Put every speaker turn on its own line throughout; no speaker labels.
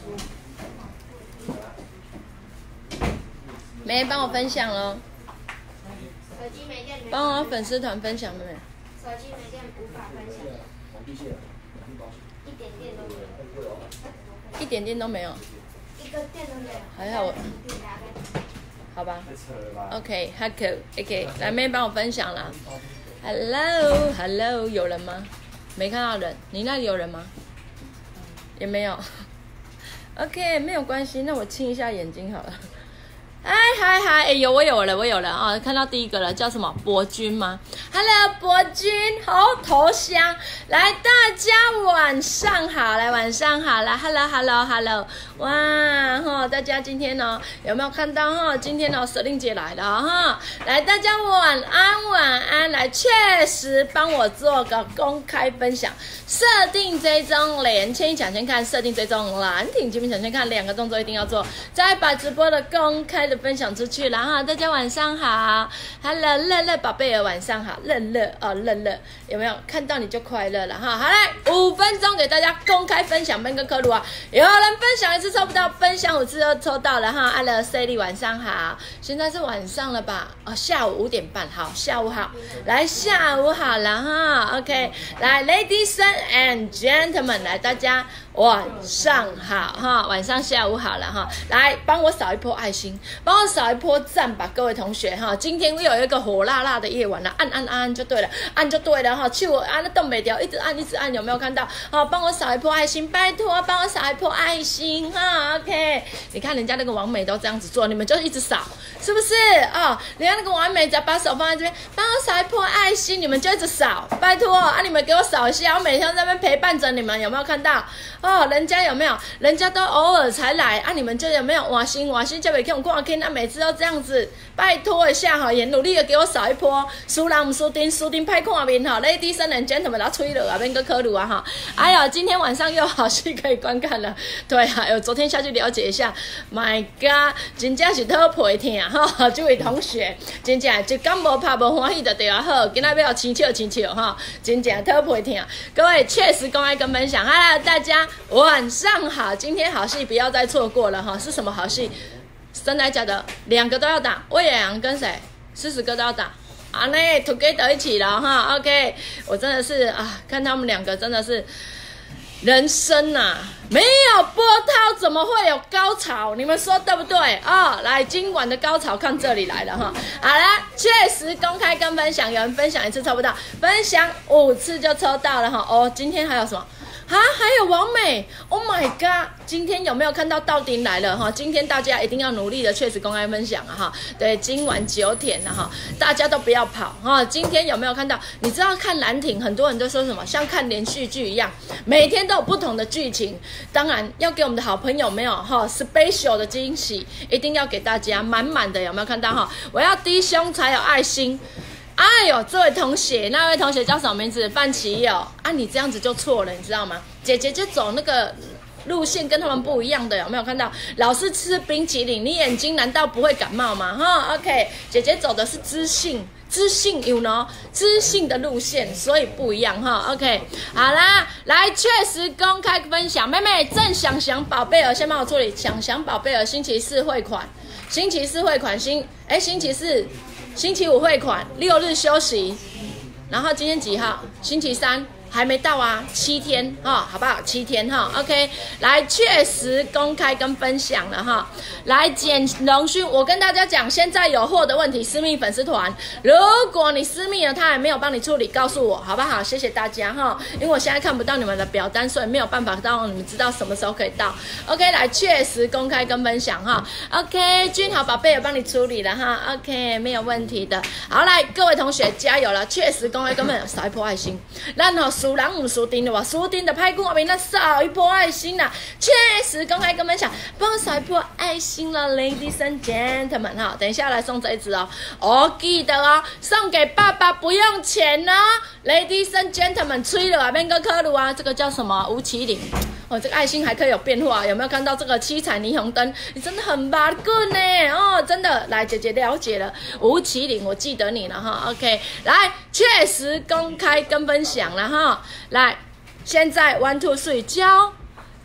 没帮我分享咯。
手机没电，
帮我粉丝团分享了没？
手机没电无法分享，一点电都没有，
一点电都没有。
一个电都没有。
还好我，好吧。OK， 好 OK， 来妹帮我分享啦。Hello， 有人吗？没看到人，你那里有人吗？也没有。OK， 没有关系，那我亲一下眼睛好了。嗨，我有了啊！看到第一个了，叫什么？博君吗 ？Hello， 博君，好头香，来大家晚上好，来晚上好，来 Hello， 哇哈！大家今天呢有没有看到哈？今天呢舍令姐来了哈，来大家晚安，来确实帮我做个公开分享，设定追踪连签抢先看，设定追踪蓝挺前面抢先看，两个动作一定要做，再把直播的公开的分享出去了哈，大家晚上好 ，Hello 乐宝贝儿晚上好，乐有没有看到你就快乐了哈？好来5分钟给大家公开分享，Ben跟科鲁啊，有人分享一次抽不到，分享5次就抽到了哈。Hello Sally 晚上好，现在是晚上了吧？哦，下午5点半，好，下午好，来下午好了哈 ，OK， 来 Ladies and Gentlemen， 来大家晚上好哈，晚上下午好了哈，来帮我扫一波爱心。帮我扫一波赞吧，各位同学哈！今天又有一个火辣辣的夜晚了，按就对了，按就对了哈！手按的动不掉，一直按，有没有看到？好，帮我扫一波爱心，拜托帮我扫一波爱心哈 ！OK， 你看人家那个网美都这样子做，你们就一直扫，是不是啊？人家那个网美只要把手放在这边，帮我扫一波爱心，你们就一直扫，拜托啊！你们给我扫一下，我每天在那边陪伴着你们，有没有看到？哦，人家有没有？人家都偶尔才来啊，你们就有没有换心就袂去用看看，那每次都这样子，拜托一下哈，也努力的给我扫一波，输人唔输丁，输丁歹看面哈，Ladies and Gentlemen，来吹了啊，免个考虑啊哈。哎呀，今天晚上又有好戏可以观看了，对啊，昨天下去了解一下 ，My God， 真正是讨皮疼哈，这位同学真正一感无拍无欢喜就对啊好，今仔要亲笑哈，真正讨皮疼。各位确实公开跟分享，哈，大家晚上好，今天好戏不要再错过了哈，是什么好戏？真的假的？2个都要打，魏远阳跟谁？狮子哥都要打，啊呢 ，together 一起了哈 ，OK， 我真的是啊，看他们2个真的是人生啊，没有波涛怎么会有高潮？你们说对不对啊？来，今晚的高潮看这里来了哈。好了，确实公开跟分享，有人分享1次抽不到，分享5次就抽到了哈。哦，今天还有什么？啊，还有王美 ，Oh my God！ 今天有没有看到道丁来了哈？今天大家一定要努力的，确实公开分享啊哈。对，今晚9点了哈，大家都不要跑哈。今天有没有看到？你知道看蓝挺，很多人都说什么，像看连续剧一样，每天都有不同的剧情。当然要给我们的好朋友没有哈 ，special 的惊喜，一定要给大家满满的，有没有看到哈？我要低胸才有爱心。哎呦，这位同学，那位同学叫什么名字？范琪友啊，你这样子就错了，你知道吗？姐姐就走那个路线跟他们不一样的，有没有看到？老是吃冰淇淋，你眼睛难道不会感冒吗？哈 ，OK， 姐姐走的是知性有呢，知性的路线，所以不一样哈。OK， 好啦，来确实公开分享，妹妹郑想宝贝儿先帮我处理，想宝贝儿星期4汇款，星期4汇款，星期5汇款，6日休息，然后今天几号？星期3。还没到啊，7天哈，好不好？7天哈 ，OK， 来确实公开跟分享了哈。来简荣勋，我跟大家讲，现在有货的问题，私密粉丝团，如果你私密了，他还没有帮你处理，告诉我好不好？谢谢大家哈，因为我现在看不到你们的表单，所以没有办法让你们知道什么时候可以到。OK， 来确实公开跟分享哈。OK， 君豪宝贝有帮你处理了哈 ，OK， 没有问题的。好，来各位同学加油了，确实公开跟分享，扫一波爱心，然后。输人唔输丁的话，输丁的拍过面，那扫一波爱心啦！确实公开跟分享，帮我扫一波爱心了 ，Ladies and Gentlemen 哈，等一下来送这一支哦，记得哦，送给爸爸不用钱哦 ，Ladies and Gentlemen 吹了啊，免个科鲁啊，这个叫什么？吴麒麟。哦，这个爱心还可以有变化，有没有看到这个7彩霓虹灯？你真的很拔棍呢！哦，真的，来姐姐了解了，吴麒麟，我记得你了哈。OK， 来，确实公开跟分享了哈。来，现在1 2 3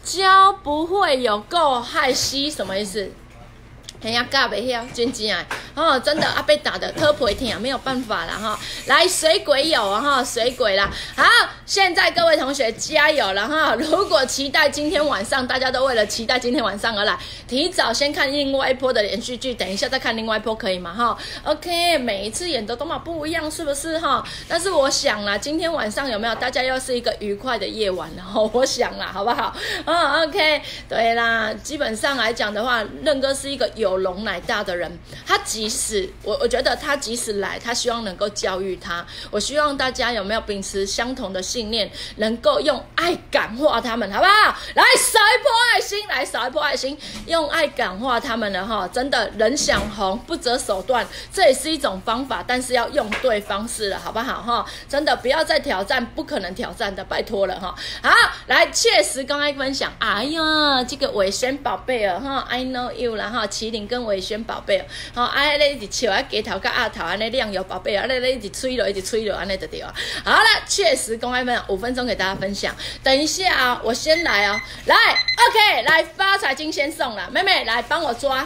教不会有够害惜，什么意思？哎呀，教不晓，真正哦，真的被打的特别疼，没有办法了哈。来，水鬼有啊哈，水鬼啦。好，现在各位同学加油了哈！如果期待今天晚上，大家都为了期待今天晚上而来，提早先看另外一波的连续剧，等一下再看另外一波可以吗？哈 ，OK， 每一次演的都嘛不一样，是不是哈？但是我想啦，今天晚上有没有大家又是一个愉快的夜晚了哈？我想啦，好不好？OK， 对啦，基本上来讲的话，任哥是一个有容乃大的人，他即使我觉得他即使来，他希望能够教育他。我希望大家有没有秉持相同的信念，能够用爱感化他们，好不好？来扫一波爱心，来扫一波爱心，用爱感化他们了哈！真的，人想红不择手段，这也是一种方法，但是要用对方式了，好不好哈？真的不要再挑战不可能挑战的，拜托了哈！好，来切实刚才分享，哎呀，这个伟轩宝贝儿哈 ，I know you 啦哈，麒麟跟伟轩宝贝儿，好，哎咧一直笑啊，鸡头跟鸭头安尼亮油宝贝儿，咧一直吹了，一直吹了，安尼就对了。好了，确实公开分享5分钟给大家分享。等一下啊，我先来哦，来 ，OK， 来发财金先送了，妹妹来帮我抓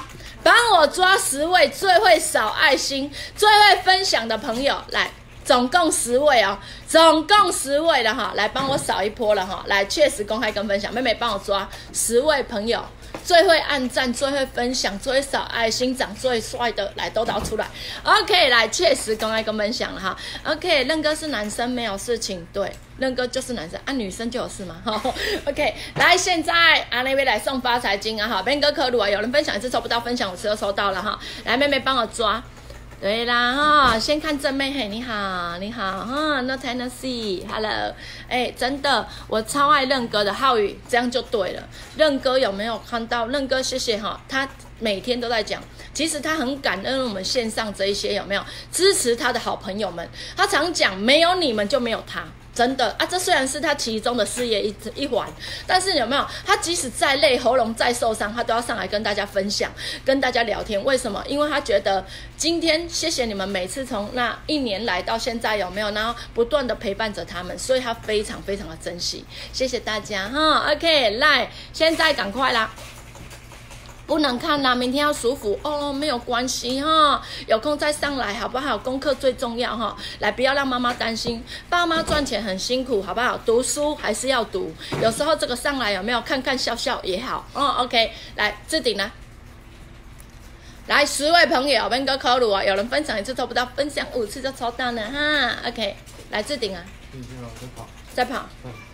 10位最会扫爱心、最会分享的朋友来。总共10位哦，总共10位了哈，来帮我扫一波了哈，来确实公开跟分享，妹妹帮我抓10位朋友，最会按赞、最会分享、最会扫爱心、长最帅的，来都导出来。OK， 来确实公开跟分享了哈。OK， 任哥是男生没有事情，对，任哥就是男生啊，女生就有事嘛哈。OK， 来现在那位来送发财金啊哈，边哥可鲁啊，有人分享一次抽不到，分享5次都收到了哈。来妹妹帮我抓。对啦哈，先看正妹嘿，你好，你好哈 ，No Tennessee，Hello， 哎，真的，我超爱任哥的浩宇，这样就对了。任哥有没有看到？任哥谢谢哈，他每天都在讲，其实他很感恩我们线上这一些有没有支持他的好朋友们，他常讲没有你们就没有他。真的啊，这虽然是他其中的事业一环，但是有没有他即使再累、喉咙再受伤，他都要上来跟大家分享、跟大家聊天。为什么？因为他觉得今天谢谢你们每次从那1年来到现在有没有，然后不断的陪伴着他们，所以他非常非常的珍惜。谢谢大家哈 ，OK， 来，现在赶快啦。不能看啦，明天要舒服哦，没有关系哈，有空再上来好不好？功课最重要哈，来不要让妈妈担心，爸妈赚钱很辛苦好不好？读书还是要读，有时候这个上来有没有看看笑笑也好哦。OK， 来置顶啦，来10位朋友，边哥考鲁啊，有人分享1次抽不到，分享5次就抽到了哈。OK， 来置顶啊，再跑，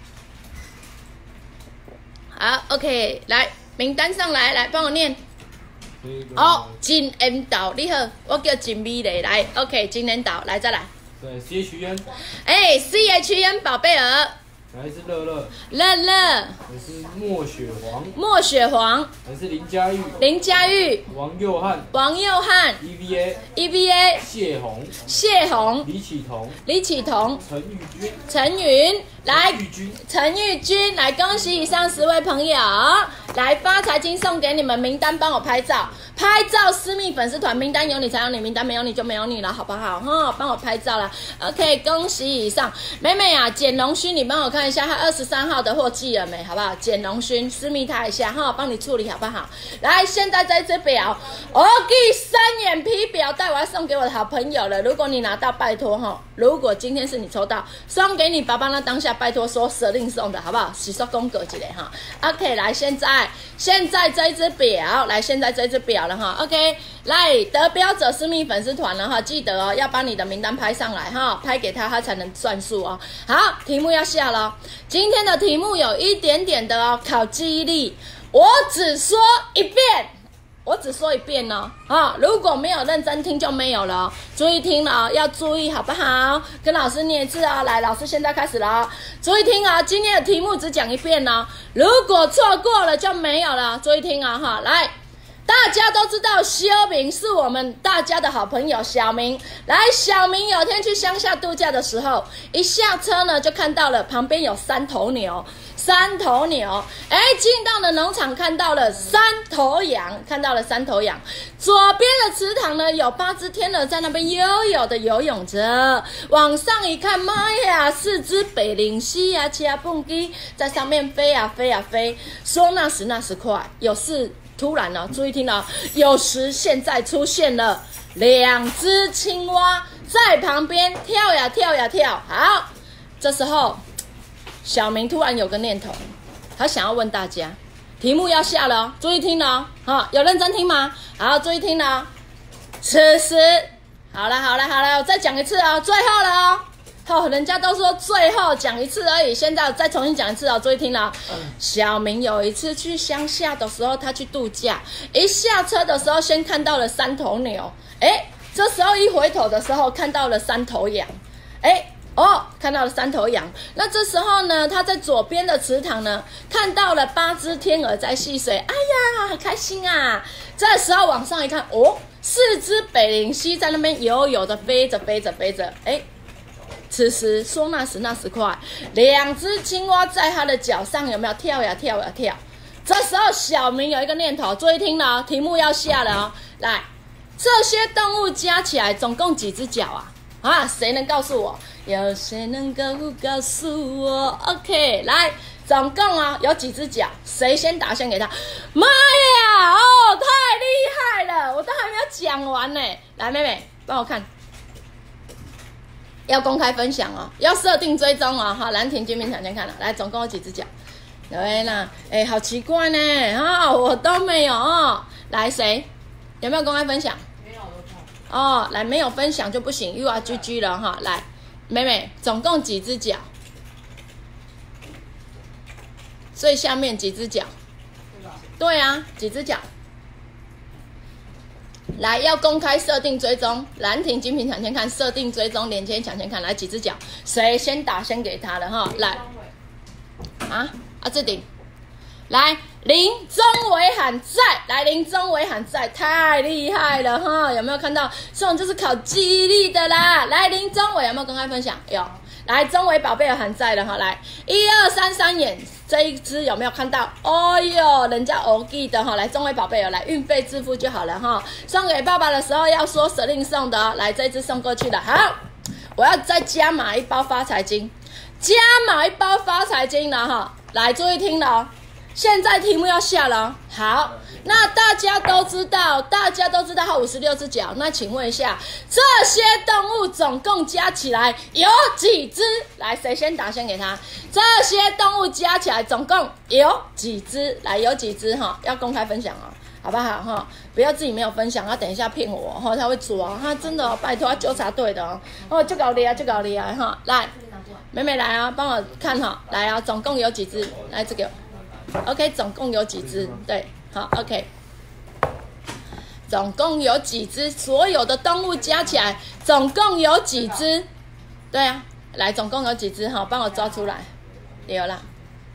好 OK， 来。名单上来，来帮我念。哦，金恩岛，你好，我叫金美丽，来 ，OK， 金恩岛，来再来。
对 ，CHN。
哎 ，CHN 宝贝儿。
还是乐乐。
乐乐。
还是莫雪黄。
莫雪黄。
还是林佳玉。
林佳玉。
王佑汉。
王佑汉。
EVA。
EVA。
谢红。
谢红。
李启彤。
李启彤。
陈玉君。
陈云。来，陈玉君，来恭喜以上10位朋友，来发财金送给你们，名单帮我拍照，拍照私密粉丝团名单有你才有你，名单没有你就没有你了，好不好？哈，帮我拍照啦 ，OK， 恭喜以上，美美啊，简龙勋，你帮我看一下他23号的货寄了没，好不好？简龙勋，私密他一下哈，帮你处理好不好？来，现在这只表，3眼皮表带我要送给我的好朋友了，如果你拿到，拜托哈，如果今天是你抽到，送给你爸爸那当下。拜托说舍令送的好不好？洗刷公格之类哈。OK， 来，现在这一只表，来，现在这一只表了哈。OK， 来得标者私密粉丝团了哈，记得哦，要把你的名单拍上来哈，拍给他才能算数哦。好，题目要下了，今天的题目有一点点的哦，考记忆力，我只说一遍。我只说一遍哦，如果没有认真听就没有了，注意听了，要注意好不好？跟老师念一次哦，来，老师现在开始了，注意听啊，今天的题目只讲一遍哦，如果错过了就没有了，注意听啊哈，来。大家都知道修明是我们大家的好朋友小明，来，小明有天去乡下度假的时候，一下车呢就看到了旁边有3头牛 3头牛。进到了农场，看到了3头羊，左边的池塘呢，有8只天鹅在那边悠悠的游泳着。往上一看，妈呀，4只北灵犀呀，掐蹦鸡在上面飞啊飞啊飞。说那时快，有事突然呢，注意听了，有时现在出现了2只青蛙在旁边跳呀跳呀跳。好，这时候小明突然有个念头，他想要问大家，题目要下了哦，注意听了哦，有认真听吗？好，注意听了。此时，好了，我再讲一次哦，最后了哦。人家都说最后讲一次而已，现在再重新讲一次哦，注意听了。小明有一次去乡下的时候，他去度假，一下车的时候先看到了3头牛，这时候一回头的时候看到了3头羊，看到了3头羊。那这时候呢，他在左边的池塘呢，看到了8只天鹅在戏水，哎呀，好开心啊！这时候往上一看，4只北灵犀在那边悠悠的飞着。此时说那时快，2只青蛙在他的脚上有没有跳呀跳呀跳？这时候小明有一个念头，注意听了哦，题目要下了哦。来，这些动物加起来总共几只脚啊？谁能告诉我？有谁能够告诉我 ？OK， 来，总共有几只脚？谁先打先给他？妈呀！太厉害了，我都还没有讲完呢。来，妹妹帮我看。要公开分享哦，要设定追踪哦。好，兰亭、金明抢先看了，来，总共有几只脚？对啦，好奇怪呢，我都没有哦。来，谁有没有公开分享？没有哦，来，没有分享就不行，又要 GG 了哈。来，妹妹，总共几只脚？最下面几只脚？对啊，几只脚？来，要公开设定追踪，兰亭精品抢先看，设定追踪连接抢先看，来几只脚？谁先打先给他了哈？来，置顶，来林宗伟喊在，来林宗伟喊在，太厉害了哈！有没有看到？这种就是考记忆力的啦。来林宗伟有没有公开分享？有。来，宗伟宝贝有喊在了哈，来1、2、3，三眼这一只有没有看到？哦哟，人家欧记的哈，来宗伟宝贝有来，运费支付就好了哈。送给爸爸的时候要说舍令送的哦，来这一只送过去了。好，我要再加码1包发财金，加码1包发财金了哈。来，注意听了哦，现在题目要下了哦。好，那大家都知道它56只脚，那请问一下，这些动物总共加起来有几只？来，谁先打先给他。这些动物加起来总共有几只？来，有几只哈？要公开分享哦，好不好哈？不要自己没有分享，他等一下骗我哈，他会抓，他真的拜托他纠察队的哦，就搞厉害哈。来，妹妹来啊，帮我看哈，来啊，总共有几只？来这个。OK， 总共有几只？对，好 ，OK， 总共有几只？所有的动物加起来总共有几只？对啊，来，总共有几只？哈，帮我抓出来，有啦。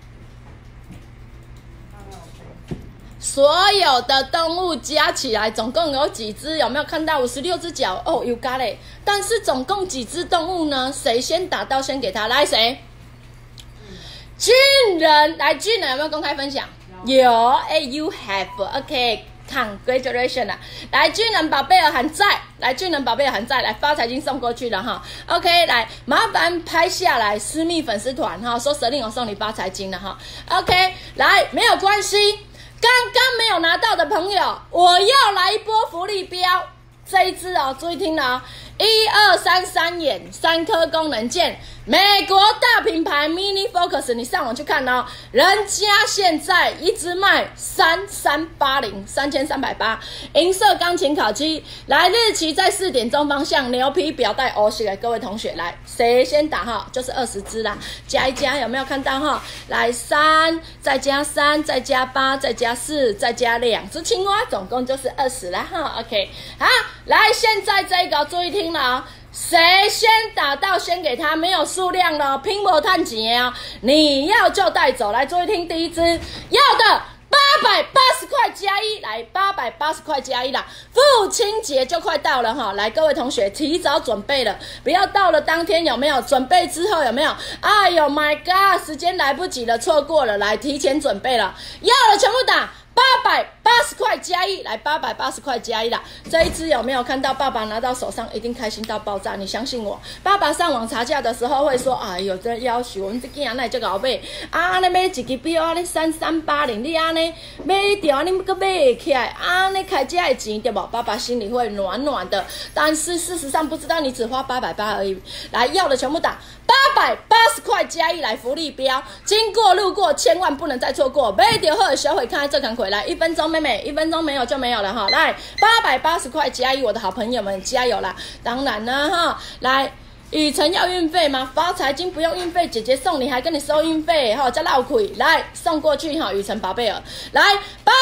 所有的动物加起来总共有几只？有没有看到56只脚？哦，有嘎嘞。但是总共几只动物呢？谁先打到先给他？来，谁？军人，来，军人有没有公开分享？有，you have，OK，congratulations 啊！来，军人宝贝儿喊在，来，军人宝贝儿喊在，来，发财金送过去了哈。OK， 来，麻烦拍下来私密粉丝团哈，说蛇令我送你发财金了哈。OK， 来，没有关系，刚刚没有拿到的朋友，我要来一波福利标，这一支哦，注意听了哦。1、2、3，三眼3颗功能键，美国大品牌 Mini Focus， 你上网去看哦，人家现在一支卖3380，3380，银色钢琴烤漆，来日期在4点钟方向，牛皮表带欧系的各位同学，来谁先打哈？就是20支啦，加一加有没有看到哈？来3，再加3，再加8，再加4，再加2只青蛙，总共就是20啦哈。OK， 好，来现在这个注意听。谁先打到先给他，没有数量了，拼搏探钱啊！你要就带走。来，注意听第一支，要的880块加1，来来880块加一啦！父亲节就快到了哈，来各位同学提早准备了，不要到了当天有没有？准备之后有没有？哎呦 my god， 时间来不及了，错过了，来提前准备了，要了全部打。880块加一，来880块加一啦！这一支有没有看到？爸爸拿到手上一定开心到爆炸，你相信我。爸爸上网查价的时候会说：“哎呦，这要求我们这囝仔这个后买啊，你买一支表啊，你3380，你安尼买掉，你搁买起来啊，你开这个钱对不？”爸爸心里会暖暖的，但是事实上不知道你只花880而已。来，要的全部打880块加一，来福利标，经过路过千万不能再错过，买掉后小会看这赶快来，1分钟妹妹，1分钟没有就没有了哈，来880块加一，我的好朋友们加油啦！当然呢哈，来。雨辰要运费吗？发财金不用运费，姐姐送你还跟你收运费哈，叫闹亏来送过去哈，雨辰宝贝儿来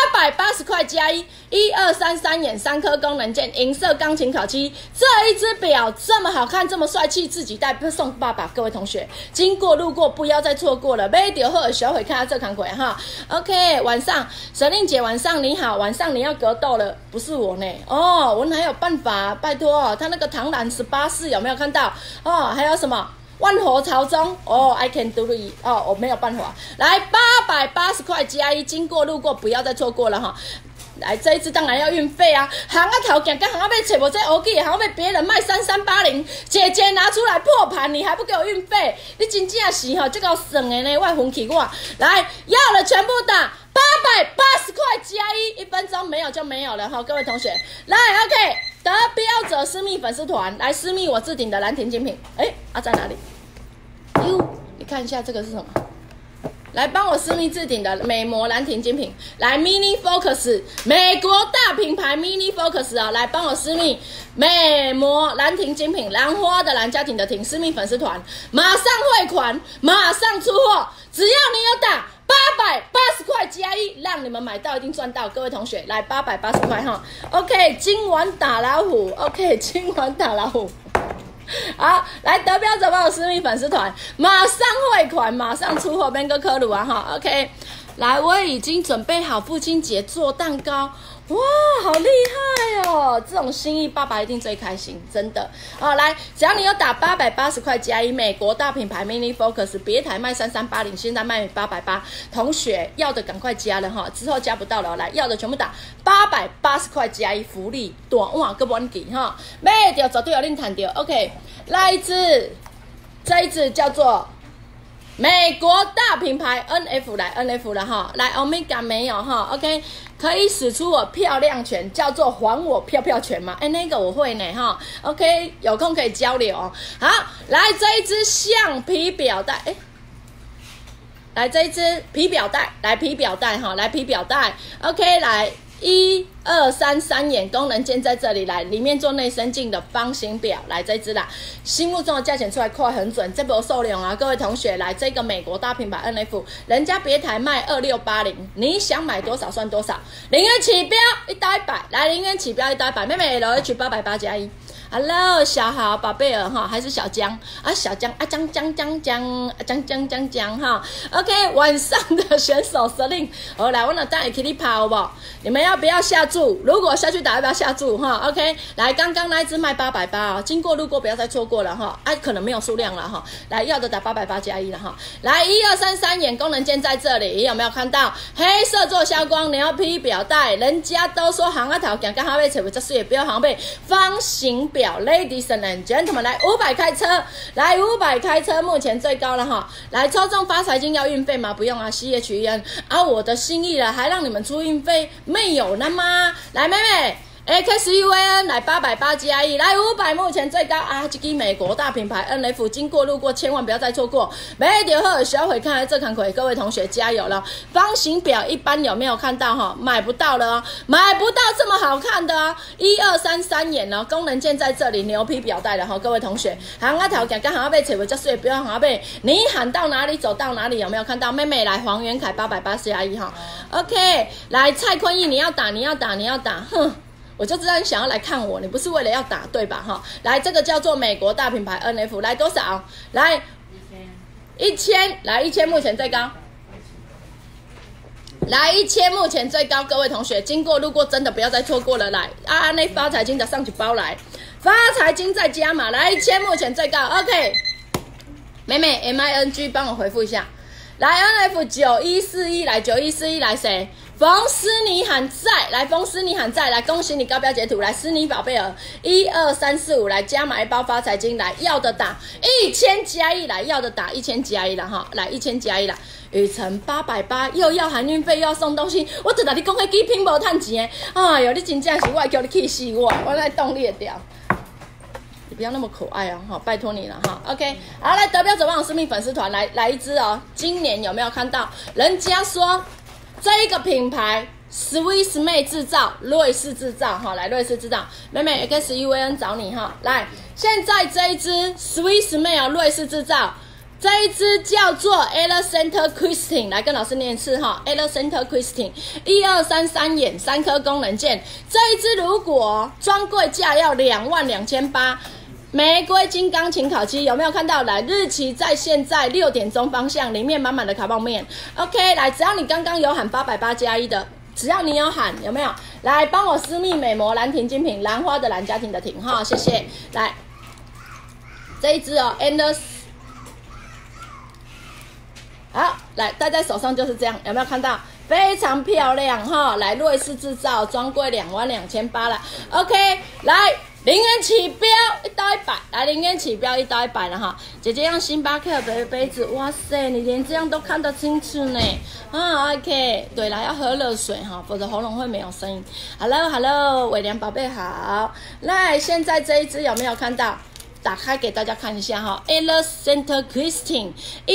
880块加一，1233眼3颗功能键，银色钢琴烤漆，这一只表这么好看，这么帅气，自己带送爸爸。各位同学，经过路过不要再错过了，买到后小会看下这款鬼哈。OK， 晚上神令姐晚上你好，晚上你要格斗了，不是我呢哦，我哪有办法？拜托，他那个唐兰18世有没有看到？哦，还有什么万火朝宗哦 ，I can do it 哦，我没有办法。来880块加一，经过路过不要再错过了哈。来这一支当然要运费啊，行啊头行跟行啊买找无这黑记，行啊买别人卖3380，姐姐拿出来破盘，你还不给我运费？你真正是吼，这个省的呢，我分气我。来要了全部打880块加一，1分钟没有就没有了哈，各位同学，来 OK。得标者私密粉丝团来私密我置顶的兰亭精品，在哪里？你看一下这个是什么？来帮我私密置顶的美模兰亭精品，来 Mini Focus 美国大品牌 Mini Focus 啊，来帮我私密美模兰亭精品，兰花的兰家庭的亭私密粉丝团，马上汇款，马上出货，只要你有打。880块加一，让你们买到一定赚到，各位同学来880块哈。OK， 今晚打老虎 ，OK， 今晚打老虎。好，来得标者帮我私密粉丝团，马上汇款，马上出货，边个科鲁啊哈 ，OK， 来，我已经准备好父亲节做蛋糕。哇，好厉害哦！这种心意，爸爸一定最开心，真的。好，来，只要你有打880块加一，美国大品牌 Mini Focus， 别台卖3380，现在卖880，同学要的赶快加了哈，之后加不到了，来要的全部打880块加一，福利大碗个满记哈，买到绝对有恁赚到。OK， 来一支，这一支叫做。美国大品牌 NF 来 NF 了哈，来 Omega 没有哈 ，OK， 可以使出我漂亮拳，叫做还我漂漂拳吗？那个我会呢哈 ，OK， 有空可以交流哦。好，来这一支橡皮表带，来这一支皮表带，来皮表带哈，来皮表带 ，OK， 来。1、2、3， 3眼功能键在这里来，里面做内生镜的方形表，来这支啦，心目中的价钱出来快很准，这波数量啊，各位同学来，这个美国大品牌 NF， 人家别台卖2680，你想买多少算多少，0元起标1到100，来0元起标1到100，妹妹 LH880加一。Hello， 小豪宝贝儿哈，还是小江啊？小江啊，江哈。OK， 晚上的选手司令，好来，我那带给你跑好不好？你们要不要下注？如果下去打，要不要下注哈 ？OK， 来，刚刚那一只卖880哦，经过路过不要再错过了哈。可能没有数量了哈。来，要的打880加一了哈。来，1、2、3， 3眼功能键在这里，有没有看到？黑色做消光，你要批表带，人家都说行啊头行，跟行要找不这水，不要行被方形表。Ladies and gentlemen， 来500开车，来500开车，目前最高了哈。来抽中发财金要运费吗？不用啊 ，CHN 啊，我的心意了，还让你们出运费，没有了吗？来，妹妹。XUAN 来880加一，来500，目前最高啊！这个美国大品牌 NF， 经过路过千万不要再错过。买到后小会看这款款，各位同学加油了！方形表一般有没有看到哈？买不到了哦，买不到这么好看的哦！1、2、3， 3眼哦，功能键在这里，牛皮表带的哈，各位同学，行啊头行，跟行啊被扯不叫水，不要行啊被，你喊到哪里走到哪里，有没有看到？妹妹来黄元凯880加一哈 ，OK， 来蔡坤义，你要打，哼。我就知道你想要来看我，你不是为了要打对吧？哈，来这个叫做美国大品牌 NF， 来多少？来1000，来1000，目前最高。 来1000，目前最高，各位同学经过路过真的不要再错过了，来那发财金的上去包来，发财金再加码，来1000，目前最高 ，OK。妹妹 MING 帮我回复一下，来 NF9141 来9141来谁？冯思妮喊在，来冯思妮喊在，来恭喜你高标截图，来思妮宝贝儿12345来加码一包发财金，来要的打1000加1来要的打1000加1了哈，来1000加1啦。雨辰880又要含运费又要送东西，我就跟你讲，迄机品无赚钱的，哎呦，你真正是我叫你气死我，我来动你的掉。你不要那么可爱哦，好，拜托你了哈。OK， 好，来得标者帮我私密粉丝团来一支哦。今年有没有看到人家说这一个品牌 Swiss Made 制造，瑞士制造哈，来瑞士制造，妹妹 XUVN 找你哈。来，现在这一支 Swiss Made 瑞士制造。这一支叫做 Alexander Christine， 来跟老师念一次哈 ，Alexander Christine 1233眼3颗功能键，这一支如果专柜价要22800，玫瑰金钢琴烤漆有没有看到？来，日期在现在6点钟方向，里面满满的卡泡面。OK， 来，只要你刚刚有喊880加1的，只要你有喊，有没有？来，帮我私密美模兰亭精品，兰花的兰，家庭的庭哈，谢谢。来，这一支哦 ，Endless。好，来戴在手上就是这样，有没有看到？非常漂亮哈！来，瑞士制造，专柜22800了。OK， 来0元起标1到100，来0元起标1到100了哈。姐姐用星巴克的杯子，哇塞，你连这样都看得清楚呢。OK， 对了，要喝热水哈，否则喉咙会没有声音。Hello， 伟良宝贝好。来，现在这一支有没有看到？打开给大家看一下哈 ，Alexander Christine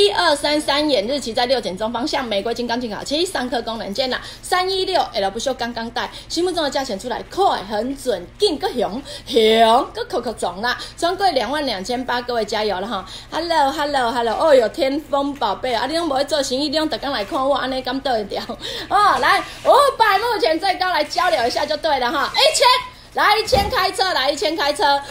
1233眼，日期在6点钟方向，玫瑰金钢琴烤漆3颗功能键啦，316L 不锈钢钢带，心目中的价钱出来，快很准，劲个雄，个口重啦，专柜22800，各位加油了哈 ！Hello， 哦哟，天风宝贝啊，你拢无在做生意，你拢特刚来看我，安尼敢对得掉哦？来500，目前最高，来交流一下就对了哈，1000。来1000开车，来1000开车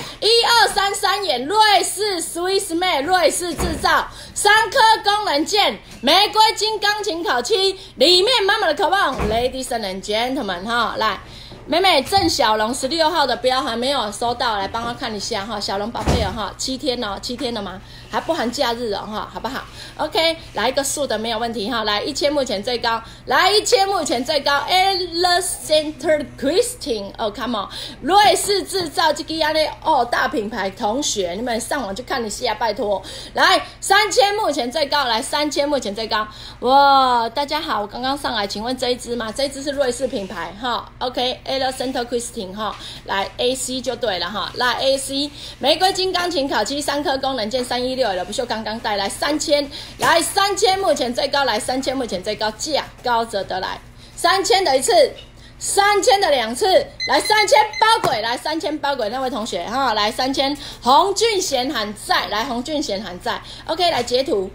，1233眼瑞士 Swiss Made 瑞士制造，3颗功能键，玫瑰金钢琴烤漆，里面满满的渴望 ，Ladies and Gentlemen 哈，来，妹妹郑小龙16号的标还没有收到，来帮他看一下哈，小龙宝贝哦哈，7天哦，7天了吗？还不含假日哦哈，好不好 ？OK， 来一个素的没有问题哈，来1000目前最高，来1000目前最高 ，Alexander Christine 哦 ，Come on， 瑞士制造这个样的哦大品牌，同学你们上网去看一下，拜托。来3000目前最高，来3000目前最高，哇，大家好，我刚刚上来，请问这一支吗？这一支是瑞士品牌哈 ，OK，Alexander Christine 哈，来 AC 就对了哈，来 AC 玫瑰金钢琴烤漆3颗功能键316。不锈钢钢带来3000，来3000目前最高，来3000目前最高，价高者得来3000的一次，3000的2次，来3000包轨，来3000包轨那位同学哈，来3000洪俊贤喊在，来洪俊贤喊在 ，OK， 来截图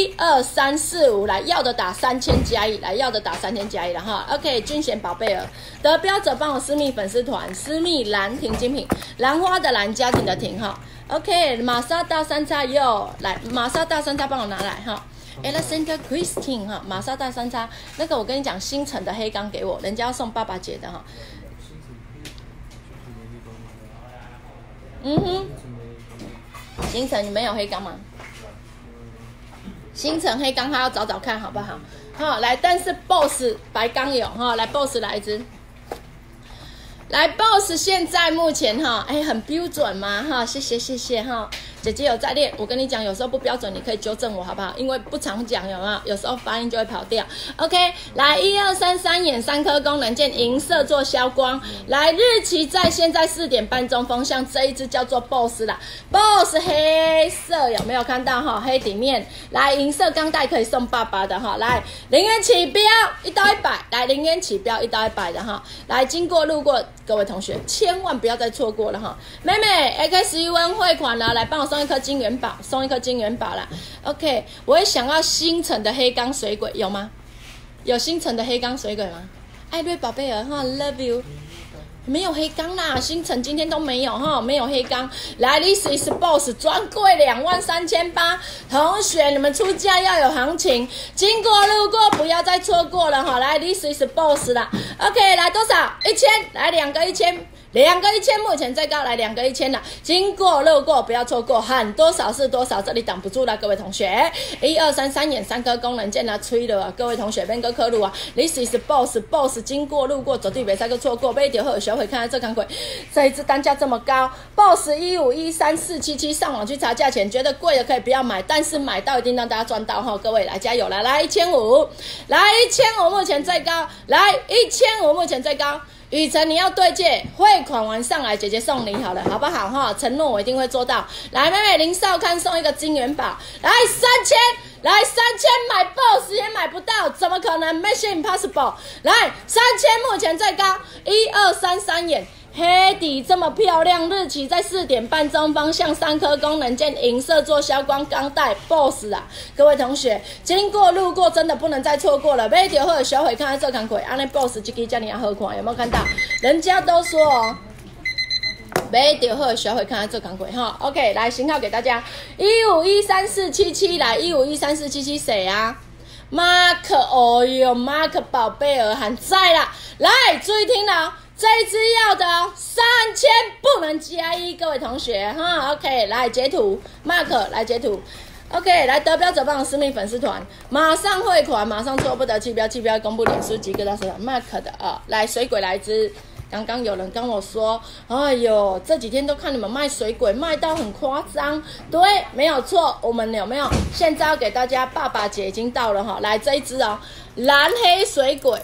12345，来要的打3000加1，来要的打3000加1了哈 ，OK， 俊贤宝贝儿得标者帮我私密粉丝团，私密兰亭精品，兰花的兰，家庭的庭哈。OK， 玛莎大三叉又来，玛莎大三叉帮我拿来哈 ，Alexander Christine 哈，玛莎大三叉，那个我跟你讲，星辰的黑钢给我，人家要送爸爸节的哈。星辰你没有黑钢吗？星辰黑钢他要找找看好不好？好，来，但是 Boss 白钢有哈，来 Boss 来一支。来 ，Boss 现在目前哈，很标准嘛哈，谢谢哈，姐姐有在练。我跟你讲，有时候不标准，你可以纠正我好不好？因为不常讲，有没有？有时候发音就会跑掉。OK， 来1233眼3颗功能键，银色做消光。来，日期在现在4点半钟方向，这一支叫做 Boss 啦 ，Boss 黑色有没有看到哈？黑底面，来银色钢带可以送爸爸的哈。来0元起标1到100，来0元起标1到100的哈。来，经过路过。各位同学，千万不要再错过了哈！妹妹 XUN 汇款了，来帮我送一颗金元宝，送一颗金元宝啦。OK， 我也想要星辰的黑钢水鬼，有吗？有星辰的黑钢水鬼吗？艾瑞宝贝儿哈 ，Love you。 没有黑钢啦，星辰今天都没有哈，没有黑钢。来 ，This is Boss 专柜23800，同学你们出价要有行情，经过路过不要再错过了哈。来 ，This is Boss 啦 ，OK， 来多少？1000，来2个1000。2个1000，目前最高来2个1000了，经过路过不要错过，喊多少是多少，这里挡不住了，各位同学。1、2、3，三眼3颗功能键啊，吹了啊，各位同学边个科路啊 ，This is Boss， 经过路过绝对别再个错过，买到后学会看看这钢轨，这一支单价这么高 ，Boss 1513477，上网去查价钱，觉得贵的可以不要买，但是买到一定让大家赚到哈，各位来加油来1500，来1500，目前最高，来1500，目前最高。雨辰，你要对接，汇款完上来，姐姐送你好了，好不好哈？承诺我一定会做到。来，妹妹林少康送一个金元宝，来3000，来3000买 Boss 也买不到，怎么可能 ？Mission Impossible， 来3000，目前最高，1、2、3，三眼。黑底这么漂亮，日期在4点半中方向，3颗功能键，银色做消光钢带 ，Boss 啊！各位同学，经过路过真的不能再错过了。买到后小伙看看这钢轨，安尼 Boss 这个叫你要好看，有没有看到？人家都说哦，买到后小伙看看这钢轨哈。OK， 来型号给大家，1513477，来1513477谁啊？Mark， 哦哟 ，Mark 宝贝儿喊在啦，来注意听了。这一支要的3000不能加1，各位同学哈 ，OK， 来截图 ，Mark 来截图 ，OK， 来得标者帮私密粉丝团，马上汇款，马上错不得弃标公布脸书几个大手 Mark 的啊，来水鬼来一支。刚刚有人跟我说，哎呦，这几天都看你们卖水鬼，卖到很夸张。对，没有错，我们有没有？现在要给大家，爸爸节已经到了哈，来这一支哦，蓝黑水鬼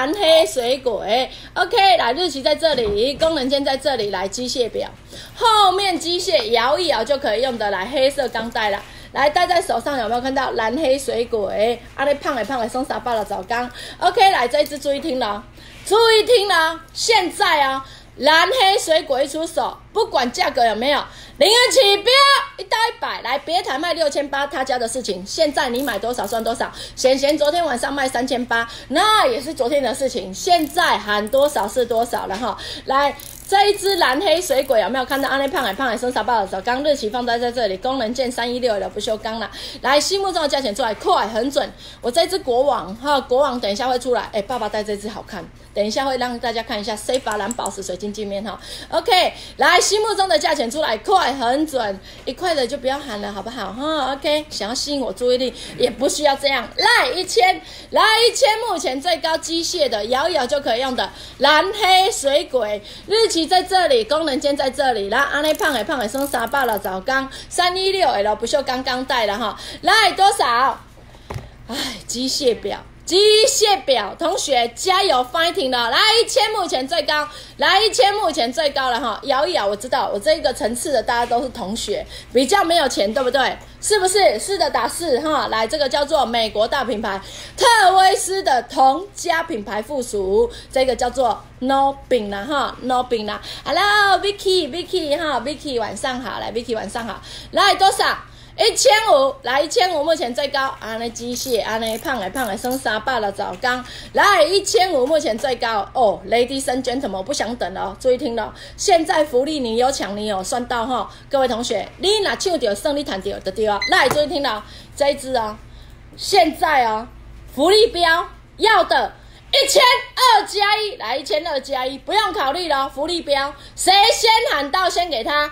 ，OK， 来日期在这里，功能键在这里，来机械表，后面机械摇一摇就可以用的，来黑色钢带啦。来戴在手上有没有看到蓝黑水鬼？啊，你胖的送啥包了早钢 ？OK， 来这一支注意听了。注意听了，现在啊，蓝黑水鬼一出手，不管价格有没有，0元起标，1到100，来别台卖6800，他家的事情，现在你买多少算多少。贤昨天晚上卖3800，那也是昨天的事情，现在喊多少是多少了哈。来。这一支蓝黑水鬼有没有看到？安内胖海生啥包的早钢日期放在这里，功能键316了不锈钢啦。来，心目中的价钱出来，快很准。我这支国王哈，国王等一下会出来。爸爸戴这支好看，等一下会让大家看一下 C 法蓝宝石水晶镜面哈。OK， 来，心目中的价钱出来，快很准，1块的就不要喊了，好不好哈 ？OK， 想要吸引我注意力也不需要这样。来1000，来1000，目前最高机械的，摇一摇就可以用的蓝黑水鬼日期在这里，功能键在这里啦。安内胖的生300了，早钢316L 不锈钢钢带了哈。来多少？机械表，同学加油 ，fighting 了！来1000，目前最高，来1000，目前最高了哈！摇一摇，我知道我这个层次的大家都是同学，比较没有钱，对不对？是不是？是的，打4哈！来，这个叫做美国大品牌特威斯的同家品牌附属，这个叫做 No 饼啦哈 ，No 饼啦。Hello Vicky 哈 ，Vicky 晚上好，来 Vicky 晚上好，来多少？1500，来1500，目前最高。安内机械，安内胖的生300了，早钢。来1500，目前最高。哦 ，Ladies and Gentlemen， 我不想等了哦，注意听了。现在福利你有抢，你有算到哈，各位同学，你哪抢到胜利弹到的对啊。来，注意听了，这一支啊，现在啊，福利标要的。1200+1，来1200+1，不用考虑了，福利标，谁先喊到先给他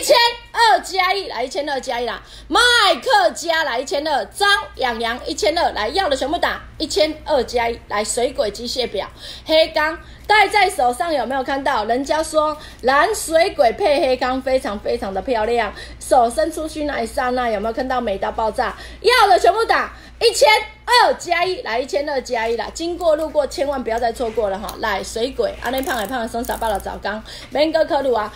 1200+1，来1200+1啦，麦克加来1200，张养1200，来要的全部打1200+1，来水鬼机械表，黑钢戴在手上有没有看到？人家说蓝水鬼配黑钢非常非常的漂亮，手伸出去那一刹那有没有看到美到爆炸？要的全部打1200+1，来1200+1啦！经过路过千万不要再错过了哈！来水鬼，安内胖的生300了，早钢免个科路啊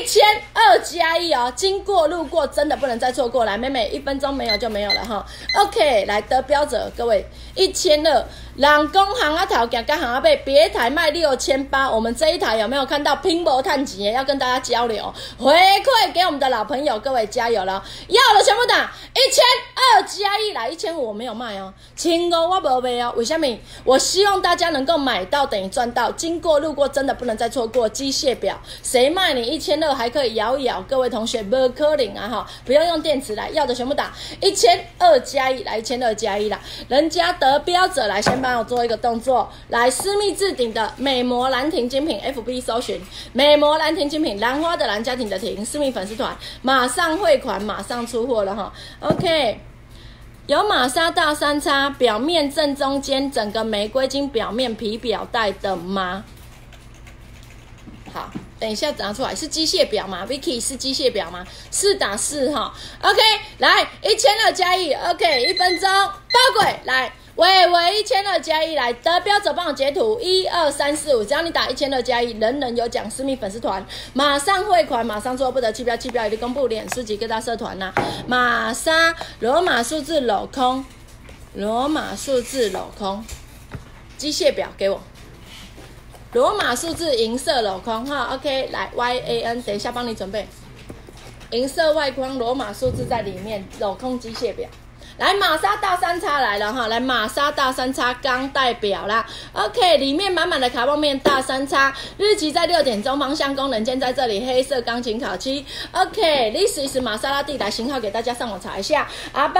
！1200+1哦，经过路过真的不能再错过，来妹妹1分钟没有就没有了哈！OK， 来得标者各位1200， 人讲行啊头行，甲行啊尾，别台卖6800，我们这一台有没有看到拼搏探钱的？要跟大家交流，回馈给我们的老朋友，各位加油了！要的全部打1200+1来1500，我没有卖哦，1500我没卖哦，为什么？我希望大家能够买到等于赚到，经过路过真的不能再错过。机械表谁卖你1200还可以摇一摇，各位同学不可能啊哈，不用用电池来，要的全部打1200+1来1200+1啦，人家得标者来先帮我做一个动作，来私密置顶的美魔兰亭精品 FB 搜寻美魔兰亭精品，兰花的兰，家庭的亭，私密粉丝团，马上汇款，马上出货了哈。OK， 有玛莎大三叉，表面正中间整个玫瑰金表面皮表带的吗？好，等一下拿出来，是机械表吗 ？Vicky 是机械表吗？4打4哈 ，OK， 来1200+1 ，OK， 1分钟包轨来。喂，1200+1来得标者帮我截图，1、2、3、4、5，只要你打1200+1，人人有奖，私密粉丝团马上汇款，马上做不得，弃标已经公布，脸书及各大社团啦。玛莎罗马数字镂空，罗马数字镂空，机械表给我，罗马数字银色镂空哈 ，OK， 来 YAN， 等一下帮你准备，银色外框，罗马数字在里面，镂空机械表。来，玛莎大三叉来了哈！来，玛莎大三叉刚代表啦 ，OK， 里面满满的卡棒面大三叉，日期在6点钟，方向功能键在这里，黑色钢琴烤漆 ，OK，This is 玛莎拉蒂，来型号给大家上网查一下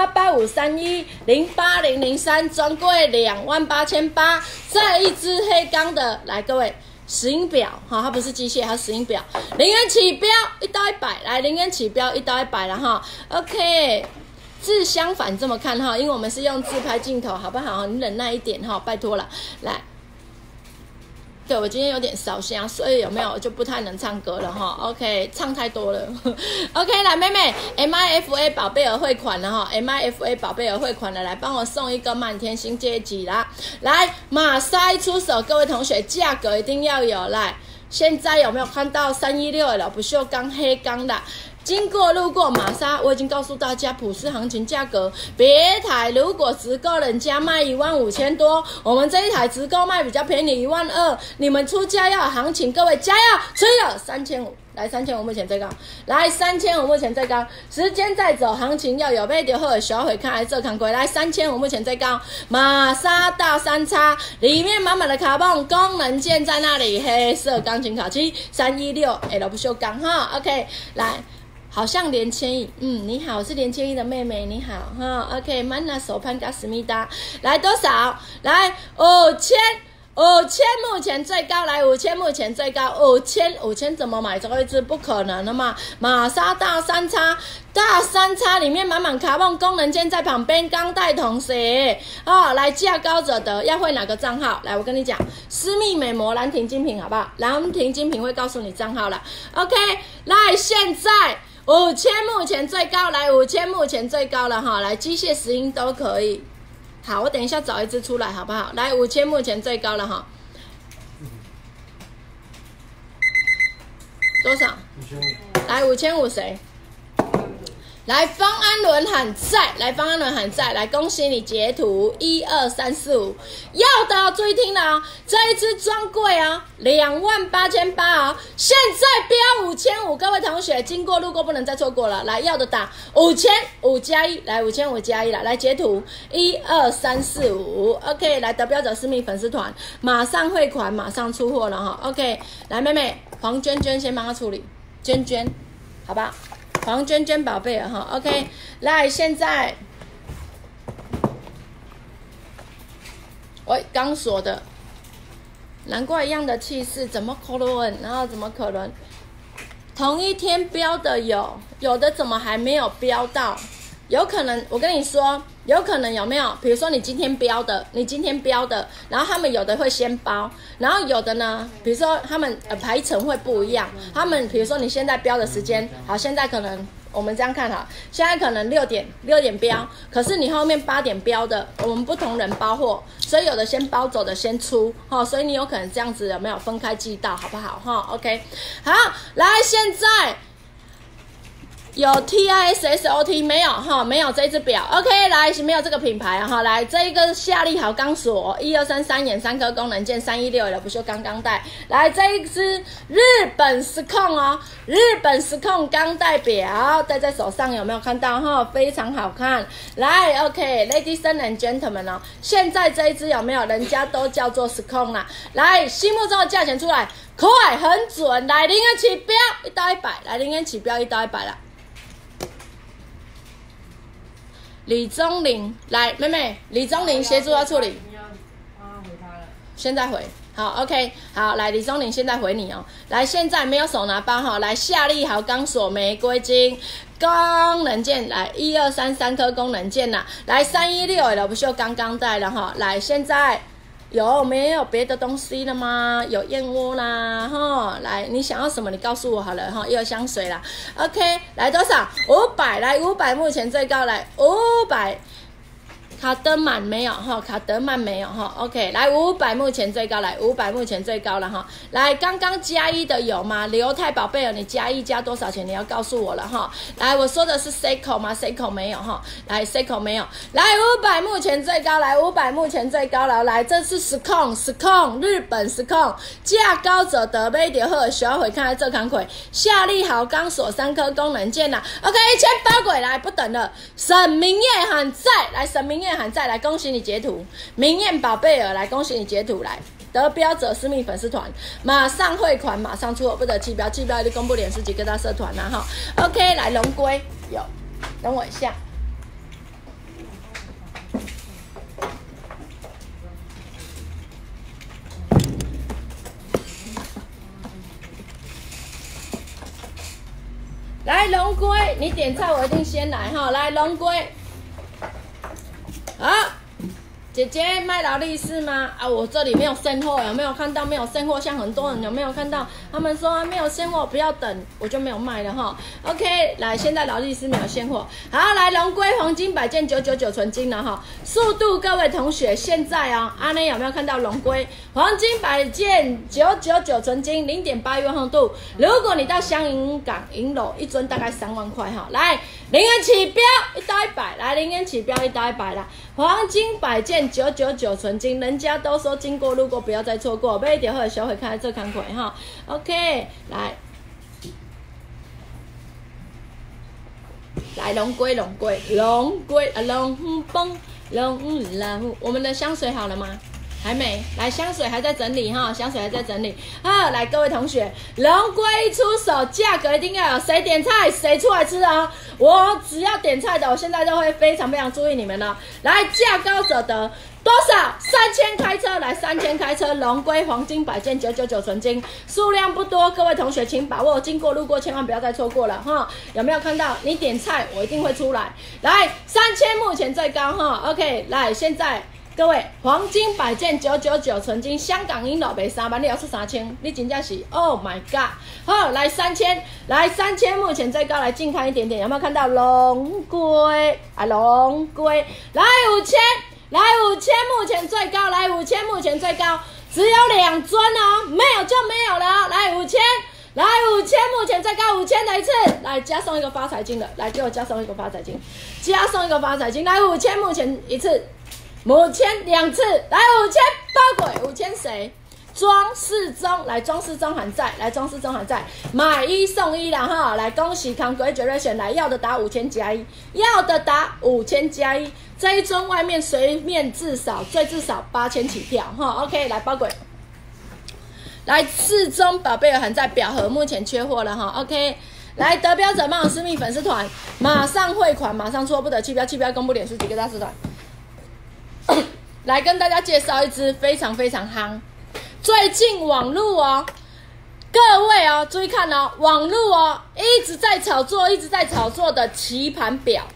，R88531080003，专柜28800，这一支黑钢的，来各位。石英表哈，它不是机械，它是石英表，0元起标1到100，来0元起标1到100了哈 ，OK。字相反这么看哈，因为我们是用自拍镜头，好不好？你忍耐一点哈，拜托了。来，对我今天有点烧香，所以有没有就不太能唱歌了哈 ？OK， 唱太多了。OK， 来妹妹 ，MIFA 宝贝儿汇款了哈 ，MIFA 宝贝儿汇款了，来帮我送一个满天星阶级啦。来，玛莎一出手，各位同学价格一定要有来。现在有没有看到316的老不锈钢黑钢的？经过路过玛莎，我已经告诉大家普世行情价格，别台如果直购人家卖15000多，我们这一台直购卖比较便宜12000，你们出价要行情，各位加油，吹了3500，来3500目前最高，来3500目前最高，时间在走，行情要有买就好，小会看来这看过来3500目前最高，玛莎大三叉里面满满的卡棒，功能键在那里，黑色钢琴烤漆316L 不锈钢哈 ，OK， 来。好像连千亿，你好，我是连千亿的妹妹，你好哈 ，OK， 曼娜手潘加思密达，来多少？来5000目前最高，来5000目前最高，5000怎么买这一支？不可能的嘛！玛莎大三叉里面满满卡棒，功能键在旁边，钢带同时哦，来价高者得，要会哪个账号？来，我跟你讲，私密美魔兰亭精品，好不好？兰亭精品会告诉你账号了 ，OK， 来现在。5000目前最高，来5000目前最高了哈，来机械石英都可以。好，我等一下找一支出来好不好？来5000目前最高了哈。多少？5500。来5500谁？来方安伦喊在，来方安伦喊在，来恭喜你截图1、2、3、4、5，要的注意听了啊、哦，这一支专柜啊，28800啊，现在标5500，各位同学经过路过不能再错过了，来要的打5500+1，来5500+1了，来截图1、2、3、4、5，OK， 来得标者私密粉丝团，马上汇款，马上出货了哈 ，OK， 来妹妹黄娟娟先帮她处理，娟娟，好吧。黄娟娟宝贝哈 ，OK， 来，现在我刚说的，难怪一样的气势，怎么可能？然后怎么可能？同一天标的有的怎么还没有标到？有可能，我跟你说，有可能有没有？比如说你今天标的，然后他们有的会先包，然后有的呢，比如说他们排程会不一样。他们比如说你现在标的时间，好，现在可能我们这样看哈，现在可能6点标，可是你后面8点标的，我们不同人包货，所以有的先包走的先出，所以你有可能这样子有没有分开寄到，好不好？OK， 好，来现在。 有 TISSOT 没有哈？没有这只表。OK， 来没有这个品牌哈。来这一个夏利豪钢索，1233眼3颗功能键，316的不锈钢钢带。来这一只日本Scone哦，日本Scone钢带表戴在手上有没有看到哈？非常好看。来 OK，Ladies and Gentlemen 哦，现在这一只有没有？人家都叫做Scone啦。来，心目中的价钱出来，快很准。来0元起标，1到100，来0元起标1到100啦。李宗霖，来妹妹，李宗霖协助要处理。
回他了。
现在回。好 ，OK， 好，来李宗霖现在回你哦。来，现在没有手拿包哈，来夏利豪钢索玫瑰金功能键，来1233颗功能键呐，来316的不锈钢钢带了哈。来，现在有没有别的东西了吗？有燕窝啦哈。来，你想要什么？你告诉我好了哈。也有香水啦。OK， 来多少？500，来500，目前最高来500。卡德曼没有哈，卡德曼没有哈 ，OK， 来500目前最高，来500目前最高了哈，来刚刚加1的有吗？刘太宝贝儿，你加1加多少钱？你要告诉我了哈。来，我说的是 Seiko 吗 ？Seiko 没有哈，来 Seiko 没有，来500目前最高，来500目前最高了，来这是 Scone 日本 Scone 价高者得，买到好小回看在这扛魁夏利豪钢索3颗功能键啦 ，OK， 1000包鬼来不等了，沈明燕喊在，来沈明燕。再来恭喜你截图，明艳宝贝儿来恭喜你截图来，得标者私密粉丝团，马上汇款，马上出，不得弃标，弃标就公布脸书及各大社团啦哈。OK， 来龙龟有，等我一下。来龙龟，你点菜我一定先来哈，来龙龟。好，姐姐卖劳力士吗？啊，我这里没有现货，有没有看到？没有现货，像很多人有没有看到？他们说没有现货，不要等，我就没有卖了哈。OK， 来，现在劳力士没有现货。好，来龙龟黄金100件999纯金了哈。速度，各位同学，现在啊，阿内有没有看到龙龟黄金100件999纯金0.8亿厚度？如果你到香银港银楼一尊大概3万块哈。来，0元起标1到100，来0元起标1到100啦。黄金100件999纯金，人家都说经过路过不要再错过，买一条好小会看这看亏哈。OK， 来龙龟啊龙蹦龙老虎，我们的香水好了吗？还没，来香水还在整理哈，香水还在整理啊！来各位同学，龙龟一出手，价格一定要有，谁点菜谁出来吃啊！我只要点菜的，我现在都会非常非常注意你们了。来，价高者得。多少？3000开车，来3000开车，龙龟黄金100件999纯金，数量不多，各位同学请把握，经过路过千万不要再错过了哈。有没有看到？你点菜我一定会出来。来，3000目前最高哈 ，OK， 来现在。各位，黄金100件999纯金，香港银楼卖3万，你要出3000，你真正是 Oh my God！ 好，来3000，来3000，目前最高，来近看一点点，有没有看到龙龟啊？龙龟，来5000，来5000，目前最高，来5000，目前最高，只有2尊哦，没有就没有了，来5000。来5000，目前最高5000的一次，来加送一个发财金的，来给我加送一个发财金，加送一个发财金，来5000，目前一次。目前2次，来5000包鬼，5000谁？装饰中，来装饰中还在，来装饰中还在，买1送1啦哈！来恭喜康鬼Generation，来要的打5000加1，要的打5000加1，这一尊外面随便至少8000起跳哈 ！OK， 来包鬼。来适中宝贝儿还在表盒，目前缺货了哈 ，OK， 来得标者帮我私密粉丝团，马上汇款，马上出，不得弃标，弃标公布脸书几个大社团。来跟大家介绍一支非常非常夯，最近网路哦，各位哦，注意看哦，网路哦一直在炒作的棋盘表，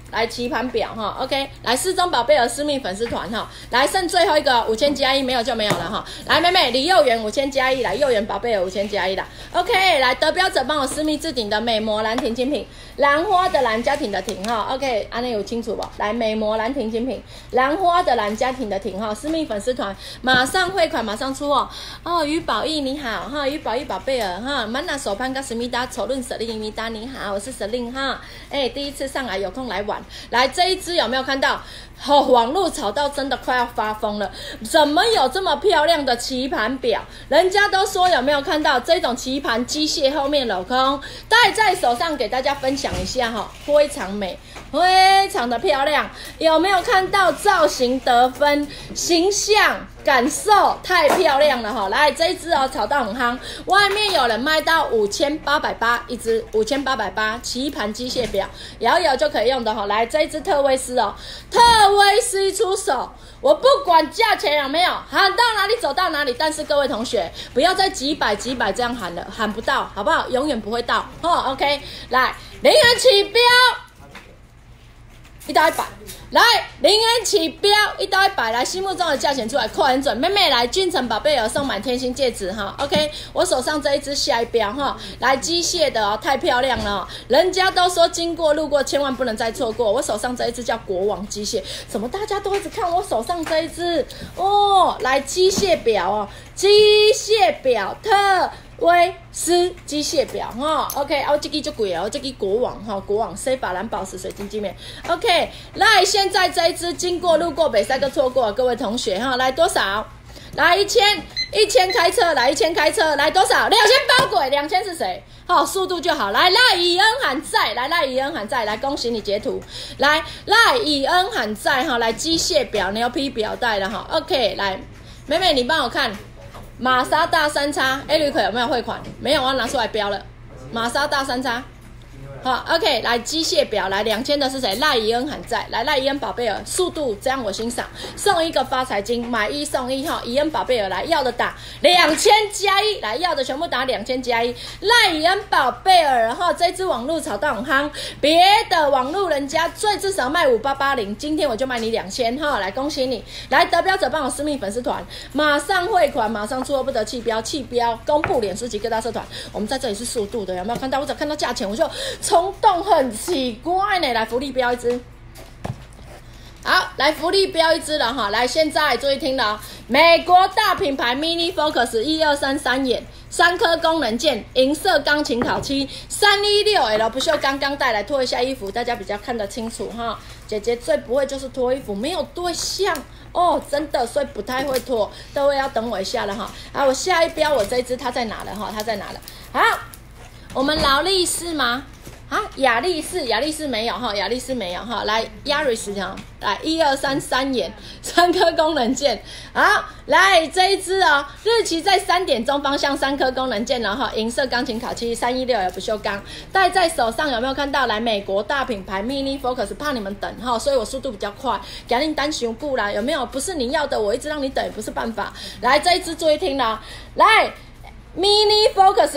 来棋盘表哈 ，OK， 来失踪宝贝儿私密粉丝团哈，来剩最后一个5000加1，没有就没有了哈。来妹妹李幼媛5000加1，来幼媛宝贝儿5000加1啦 ，OK， 来得标者帮我私密置顶的美魔兰亭精品，兰花的兰家庭的庭哈 ，OK， 安内有清楚不？来美魔兰亭精品，兰花的兰家庭的庭哈，私密粉丝团马上汇款马上出哦。哦，于宝义你好哈，于宝义宝贝儿哈，曼娜手潘跟思密达丑论舍利米达你好，我是舍令哈，第一次上来有空来玩。来这一支有没有看到？网络炒到真的快要发疯了，怎么有这么漂亮的棋盘表？人家都说有没有看到这种棋盘机械后面镂空，戴在手上给大家分享一下哈，非常美，非常的漂亮。有没有看到造型得分，形象感受太漂亮了哈！来这一支哦，炒到很夯，外面有人卖到5880一支，5880棋盘机械表，摇一摇就可以用的哈。来这一支特威斯哦，特威斯出手，我不管价钱有没有，喊到哪里走到哪里。但是各位同学不要再几百这样喊了，喊不到好不好？永远不会到哦。OK， 来0元起标。1到100，来0元起标，1到100，来心目中的价钱出来，扣很准。妹妹来，俊成宝贝儿送满天星戒指哈 ，OK， 我手上这一支下一标哈，来机械的哦，太漂亮了哦，人家都说经过路过千万不能再错过。我手上这一支叫国王机械，怎么大家都一直看我手上这一支哦？来机械表哦，机械表特威斯机械表哈 ，OK， 哦，这个就贵哦，这个国王哈，国王C法兰宝石水晶镜面 ，OK， 来，现在这一支经过路过北塞个错过，各位同学哈，来多少？来1000开车，来1000开车，来多少？2000包鬼，2000是谁？好，速度就好，来赖以恩喊在，来赖以恩喊在，来恭喜你截图，来赖以恩喊在哈，来机械表牛皮表带了哈 ，OK， 来妹妹你帮我看。玛莎大三叉 ，A 旅客有没有汇款？没有，我要拿出来标了。玛莎大三叉，好 ，OK， 来机械表，来2000的是谁？赖怡恩还在，来赖怡恩宝贝儿，速度这样我欣赏，送一个发财金，买1送1哈，怡恩宝贝儿来要的打2000加1，来要的全部打2000加1，赖怡恩宝贝儿哈，这支网路炒到很夯，别的网路人家最至少卖5880，今天我就卖你2000哈，来恭喜你，来得标者帮我私密粉丝团，马上汇款，马上出货不得弃标，公布脸书及各大社团，我们在这里是速度的，有没有看到？我只要看到价钱我就冲动，很奇怪呢，来福利标一支。好，来福利标一支了哈，来现在注意听了，美国大品牌 Mini Focus 1233眼，3颗功能键，银色钢琴烤漆，316L 不锈钢钢带，来脱一下衣服，大家比较看得清楚哈。姐姐最不会就是脱衣服，没有对象哦，真的，所以不太会脱，各位要等我一下了哈。好，我下一标我这一支它在哪了哈？它在哪了？好，我们劳力士吗？啊，雅力士没有哈，雅力士没有哈，来亚瑞斯哈，来1233眼，3颗功能键，好，来这一支哦，日期在3点钟方向，3颗功能键了哈，银色钢琴烤漆，316L不锈钢，戴在手上有没有看到？来美国大品牌 Mini Focus， 怕你们等哈，所以我速度比较快，给你单胸布啦，有没有？不是你要的，我一直让你等也不是办法。来这一支注意听了，来。Mini Focus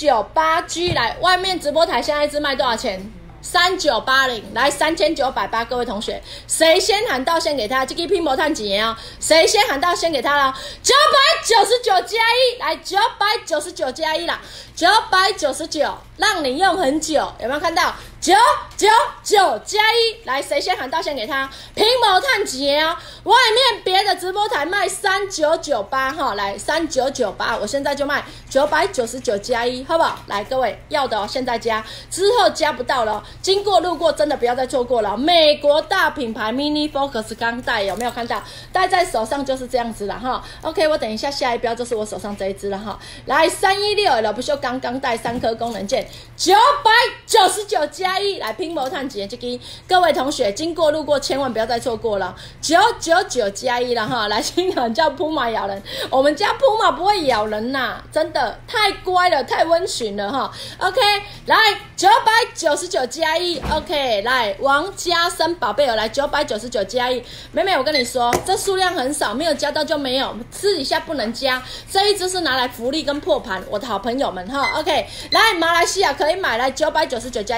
098G 来，外面直播台现在一支卖多少钱？3980来3980，各位同学，谁先喊到先给他，这个拼搏探几年哦？谁先喊到先给他了？999加1，来999加1啦，999，让你用很久，有没有看到？999加1，来谁先喊到先给他，拼搏探几年哦？外面别的直播台卖3998哈，来3998，我现在就卖999加1，好不好？来各位要的哦，现在加，之后加不到了。经过路过真的不要再错过了，美国大品牌 Mini Focus 钢带有没有看到？戴在手上就是这样子了哈。OK， 我等一下下一标就是我手上这一支了哈。来316L不锈钢钢带，3颗功能键，999加1，来拼搏探几这个各位同学经过路过千万不要再错过了，999加1了哈。来新人叫扑马咬人，我们家扑马不会咬人呐，真的太乖了，太温驯了哈。OK， 来999加1 ，OK， 来王家生宝贝儿来999加1，妹妹我跟你说，这数量很少，没有加到就没有，私底下不能加，这一支是拿来福利跟破盘，我的好朋友们哈 ，OK， 来马来西亚可以买来999加1，1分钟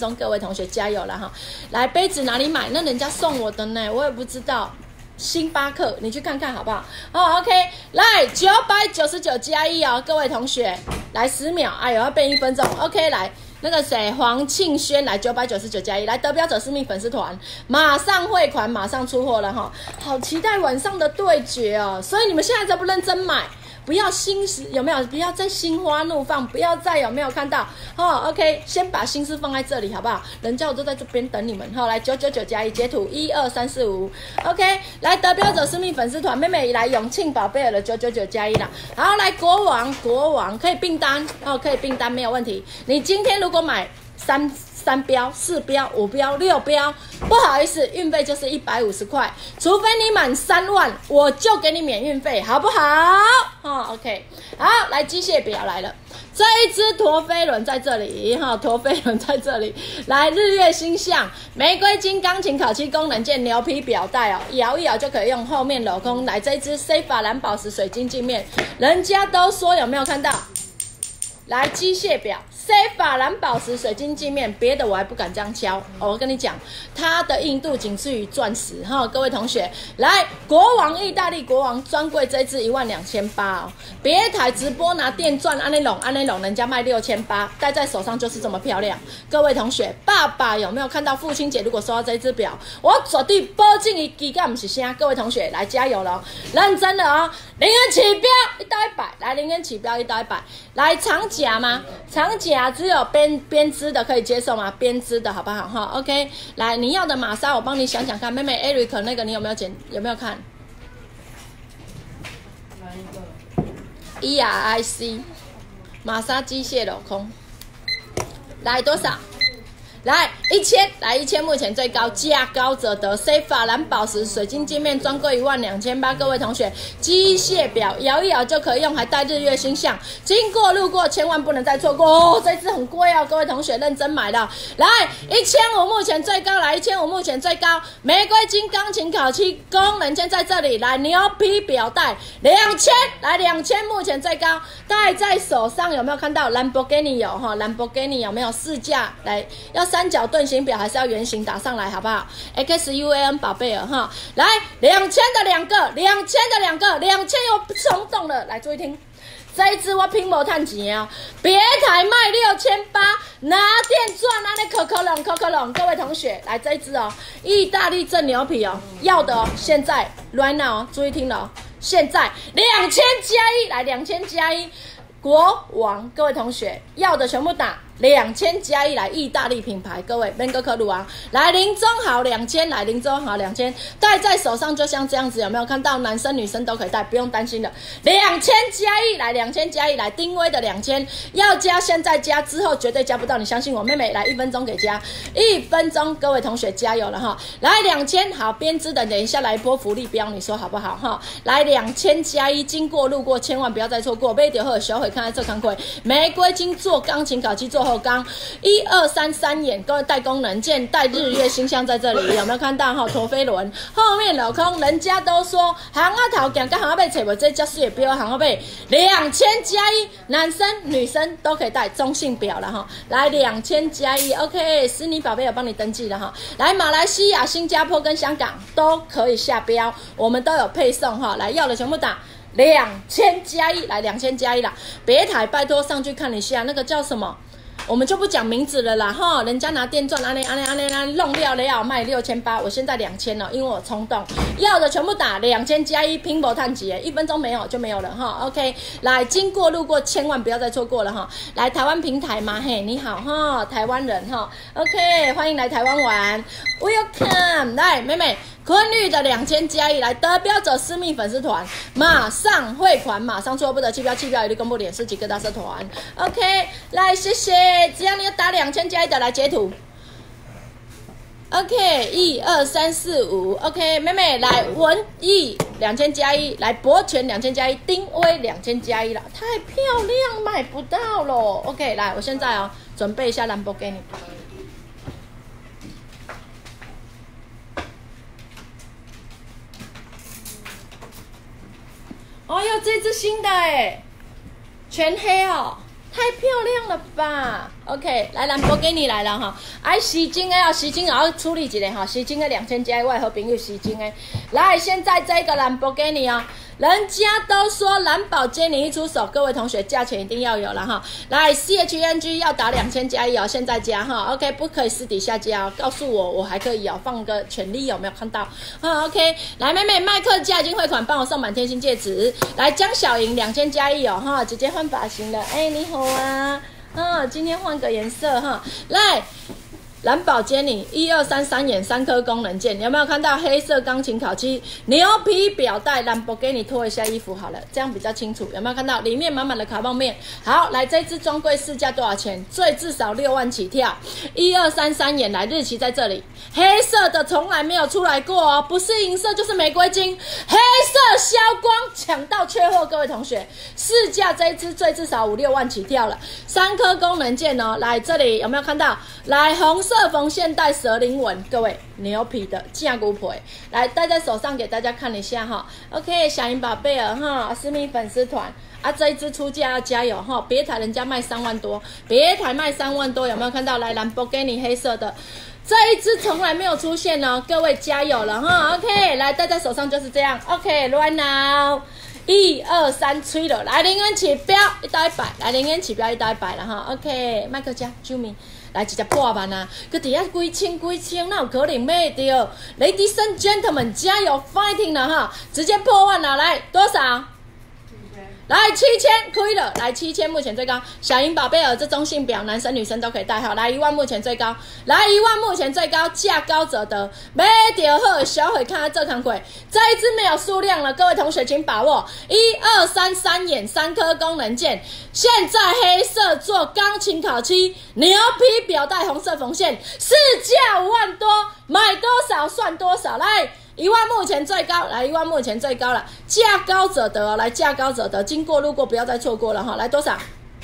钟，各位同学加油了哈！来，杯子哪里买？那人家送我的呢，我也不知道。星巴克，你去看看好不好？哦 ，OK， 来999加1哦，各位同学，来10秒，哎呦，要变1分钟 ，OK， 来。那个谁，黄庆轩来999加1，来得标者私密粉丝团，马上汇款，马上出货了哈，好期待晚上的对决哦！所以你们现在再不认真买，不要心思有没有？不要再心花怒放，不要再有没有看到哦 ？OK， 先把心思放在这里好不好？人家我都在这边等你们哈，来999加1截图1、2、3、4、5 ，OK， 来得标者私密粉丝团，妹妹来永庆宝贝尔的999加1啦，好来国王可以并单哦，可以并单没有问题。你今天如果买3标、4标、5标、6标，不好意思，运费就是150块，除非你满3万，我就给你免运费，好不好？哦 ，OK， 好，来机械表来了，这一只陀飞轮在这里，哈，陀飞轮在这里，来日月星象、玫瑰金钢琴烤漆功能键牛皮表带哦，摇一摇就可以用，后面镂空，来这一只 C 法蓝宝石水晶镜面，人家都说有没有看到？来机械表 ，C 法蓝宝石水晶镜面，别的我还不敢这样敲。我跟你讲，它的硬度仅次于钻石哈，各位同学，来国王意大利国王专柜这一支12800哦，别台直播拿电钻安内拢，人家卖6800，戴在手上就是这么漂亮。各位同学，爸爸有没有看到父亲节如果收到这一只表，我绝对保证伊基干不是声。各位同学来加油了，认真的哦，0元起标1到100，来0元起标1到100，来长夹吗？长夹只有编织的可以接受吗？编织的好不好哈 ？OK， 来你要的玛莎我帮你想想看，妹妹 Eric 那个你有没有看？
哪一个
？ERIC 玛莎机械镂空，来多少？来1000，来1000，目前最高，价高者得。C 法蓝宝石水晶镜面专柜12800，各位同学，机械表摇一摇就可以用，还带日月星象，经过路过千万不能再错过哦！这支很贵哦，各位同学认真买的。来1500，目前最高，来1500，目前最高，玫瑰金钢琴烤漆功能键在这里，来牛皮表带2000，来2000，目前最高，戴在手上有没有看到？兰博基尼有哈，兰博基尼有没有试驾？来要三角盾形表还是要圆形打上来好不好 ？XUAN 宝贝儿哈，来2000的2个，2000的2个，2000又冲动了，来注意听，这一支我拼无赚钱哦，别台卖6800，拿电钻啊那可冷，各位同学来这一支哦，意大利正牛皮哦，要的哦，现在 right now 哦，注意听了哦，现在2000加1，来2000加1，国王，各位同学要的全部打。2000加1，来意大利品牌，各位边个科鲁啊，来林中豪2000，来林中豪2000，戴在手上就像这样子，有没有看到？男生女生都可以戴，不用担心的。2000加1，来2000加1，来丁威的2000，要加现在加，之后绝对加不到，你相信我，妹妹来1分钟给加，1分钟，各位同学加油了哈！来2000，好编织的，等一下来一波福利标，你说好不好哈？来2000加1，经过路过千万不要再错过，买到好小会看在这康亏，玫瑰金做钢琴烤漆做。后钢1、2、3、3眼，各位带功能键，带日月星象在这里，有没有看到哈？陀飞轮后面镂空，人家都说行啊头行，跟行啊背找无这叫水表行啊背2000加1，男生女生都可以戴中性表了哈。来2000加1 ，OK， 思妮宝贝有帮你登记了哈。来马来西亚、新加坡跟香港都可以下标，我们都有配送哈。来要的全部打。2000加1，来2000加1啦！别台拜托上去看一下，那个叫什么？我们就不讲名字了啦哈，人家拿电钻安尼弄料了要卖6800，我现在2000了，因为我冲动，要的全部打2000加1，拼搏探级，1分钟没有就没有了哈。OK， 来经过路过千万不要再错过了哈。来台湾平台吗？嘿，你好哈，台湾人哈。OK， 欢迎来台湾玩 ，Welcome， 来妹妹。昆绿的2000加1，来得标者私密粉丝团，马上汇款，马上错不得，弃标一律公布脸书及各大社团。OK， 来谢谢，只要你要打2000加1的来截图。OK， 1、2、3、4、5 ，OK， 妹妹来文艺2000加1，来博全2000加1，丁威2000加1了，太漂亮，买不到咯。OK， 来，我现在哦准备一下兰博基尼。哦哟，这只新的哎，全黑哦， 太漂亮了吧 ？OK， 来兰博基尼来了哈，哎，吸睛的哦，吸睛也要处理一下哈，吸睛的2000加外好朋友吸睛的，来，现在这个兰博基尼哦。人家都说蓝宝坚尼一出手，各位同学价钱一定要有了哈。来 CHNG 要打2000加一哦，现在加哈 ，OK 不可以私底下加哦，告诉我还可以哦，放个权利有没有看到？OK， 来妹妹麦克加已经汇款，帮我送满天星戒指。来江小莹2000加一哦哈，直接换发型了，哎你好啊，今天换个颜色哈，来。蓝宝坚尼1233眼3颗功能键，有没有看到黑色钢琴烤漆牛皮表带？兰博基尼脱一下衣服好了，这样比较清楚。有没有看到里面满满的卡棒面？好，来这支专柜市价多少钱？最至少6万起跳。1233眼来日期在这里，黑色的从来没有出来过哦，不是银色就是玫瑰金，黑色消光抢到缺货，各位同学，市价这一支最至少5、6万起跳了。3颗功能键哦，来这里有没有看到？来红色缝线带蛇鳞纹，各位牛皮的正骨皮，来戴在手上给大家看一下哈。OK， 小银宝贝儿哈，私密粉丝团啊，这一支出价要加油哈，别台人家卖3万多，别台卖3万多，有没有看到？来兰博基尼黑色的。这一支从来没有出现哦，各位加油了哈 ！OK， 来戴在手上就是这样。OK，right now， 1、2、3，吹了，来0元起标1到100，来0元起标1到100了哈。OK， 麦克加 Jimmy。来直接破万啊！佮底下几千，那有可能买到 ？Ladies and gentlemen， 加油 ，fighting 了哈！直接破万了，来多少？来7000亏了，来7000目前最高。小银宝贝儿，这中性表男生女生都可以戴好，来1万目前最高，来1万目前最高，价高者得，买到好小伙看这康亏，这一支没有数量了，各位同学请把握。1233眼3颗功能键，现在黑色做钢琴烤漆，牛皮表带红色缝线，市价5万多，买多少算多少，来。1万目前最高，来1万目前最高了，价高者得哦，来价高者得，经过路过不要再错过了哈，来多少？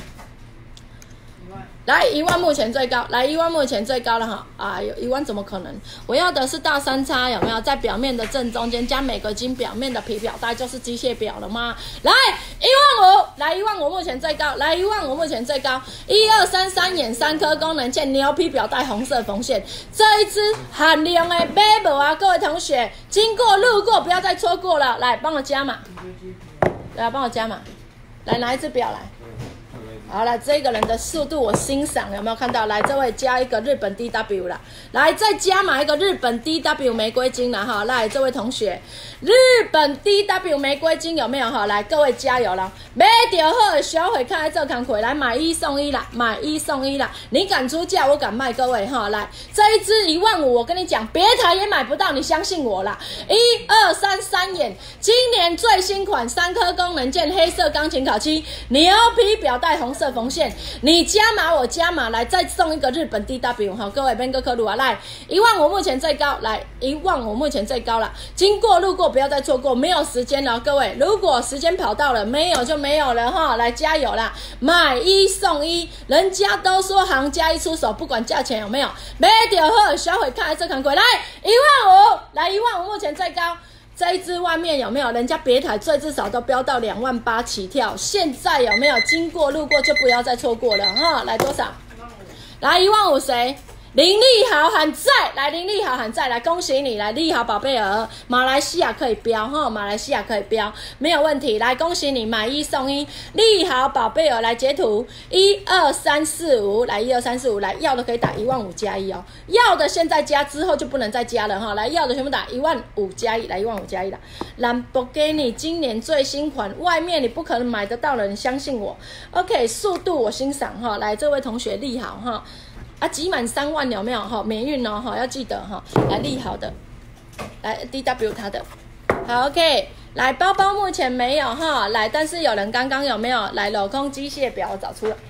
来1万目前最高，来1万目前最高了哈，哎呦1万怎么可能？我要的是大三叉，有没有？在表面的正中间加每个金表面的皮表带就是机械表了吗？来1万5，来1万5目前最高，来1万5目前最高，1233眼3颗功能键，牛皮表带红色缝线，这一支限量的买无啊，各位同学，经过路过不要再错过了，来帮我加码，来帮我加码，来拿一支表来。好了，这个人的速度我欣赏，有没有看到？来，这位加一个日本 DW 啦，来再加码一个日本 DW 玫瑰金啦哈，来这位同学，日本 DW 玫瑰金有没有哈？来各位加油了，买到好的小伙看这康亏，来买1送1啦，买1送1啦，你敢出价我敢卖，各位哈，来这一支1万5，我跟你讲，别台也买不到，你相信我啦，1233眼，今年最新款3颗功能键，黑色钢琴烤漆，牛皮表带红色缝线，你加码我加码，来再送一个日本 DW 哈，各位边个科鲁啊，来1万5目前最高，来1万5目前最高了，经过路过不要再错过，没有时间了，各位，如果时间跑到了，没有就没有了哈，来加油啦，买1送1，人家都说行家一出手，不管价钱有没有，买到好，小伙看这看贵，来1万5，来1万5目前最高。这一支外面有没有？人家别台最至少都飙到2万8起跳，现在有没有？经过路过就不要再错过了哈！来多少？来1万5谁？林立豪喊在，来林立豪喊在，来恭喜你，来立豪宝贝儿，马来西亚可以标哈，马来西亚可以标，没有问题，来恭喜你，买1送1，立豪宝贝儿来截图，12345，来12345，来要的可以打1万5加1哦，要的现在加之后就不能再加了哈，来要的全部打1万5加1，来1万5加1啦，兰博基尼今年最新款，外面你不可能买得到了，你相信我 ，OK， 速度我欣赏哈，来这位同学立豪哈。啊，集满3万有没有哈？免运哦哈，要记得哈。来利好的，来 DW 他的，好 OK。来包包目前没有哈，来但是有人刚刚有没有来镂空机械表我找出了。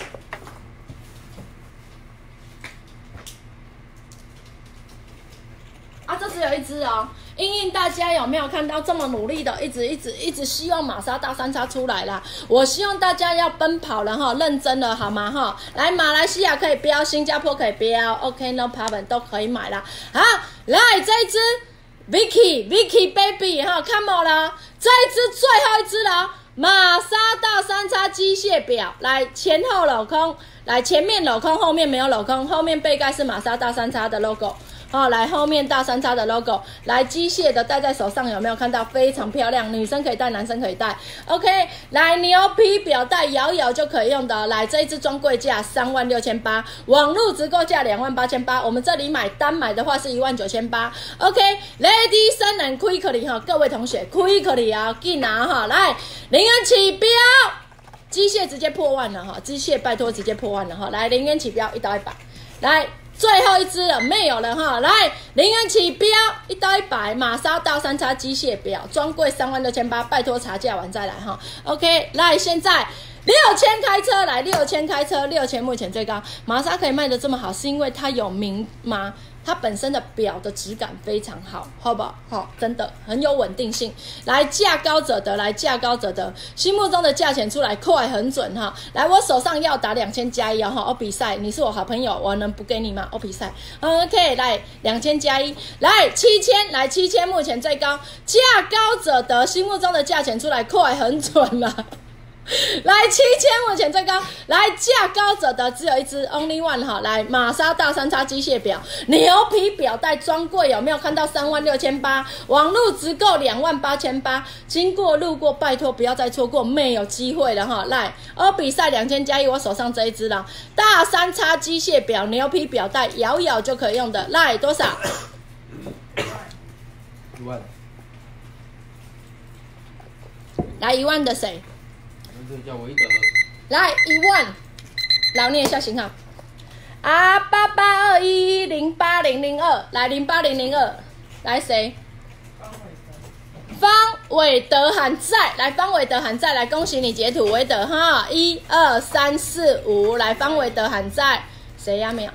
啊，这只有1只哦。因大家有没有看到这么努力的，一直希望玛莎大三叉出来啦？我希望大家要奔跑了哈，认真了好吗哈？来，马来西亚可以标，新加坡可以标 ，OK no problem 都可以买啦。好，来这一支 Vicky Baby 哈 ，Come on 啦，这一支最后一支了。 玛莎大三叉机械表，来前后镂空，来前面镂空，后面没有镂空，后面背盖是玛莎大三叉的 logo。好，来后面大三叉的 logo， 来机械的戴在手上有没有看到？非常漂亮，女生可以戴，男生可以戴。OK， 来牛皮表带摇摇就可以用的。来这一支专柜价36800，网络直购价28800，我们这里单买的话是19800。OK，Ladies and quickly 哈，各位同学 quickly 啊，记拿哈，来0元起标，机械直接破万了哈，机械拜托直接破万了哈，来0元起标，1到100，来。最后一支了，没有了哈！来0元起标，1到100，玛莎大三叉机械表，专柜36800，拜托查价完再来哈。OK， 来现在6000开车，来6000开车，6000目前最高。玛莎可以卖得这么好，是因为它有名吗？它本身的表的质感非常好，好不好？好，真的很有稳定性。来，价高者得，来价高者得，心目中的价钱出来快很准哈。来，我手上要打2000+1哈，我比赛，你是我好朋友，我能不给你吗？我比赛 ，OK， 来2000+1，来7000，来7000目前最高，价高者得，心目中的价钱出来快很准了。来7000目前最高，来价高者得只有一支 only one 哈，来玛莎大三叉机械表，牛皮表带专柜有没有看到36800？网络直购28800，经过路过拜托不要再错过，没有机会了哈。来，比赛2000+1，我手上这一支了，大三叉机械表，牛皮表带摇摇就可以用的，来多少
？1万。
来1万的谁？
叫韦德，
来1万，老念一下型号8821080002，来08002，来谁？方伟德喊在，来方伟德喊在，来恭喜你截图韦德哈，1、2、3、4、5，来方伟德喊在，谁呀没有？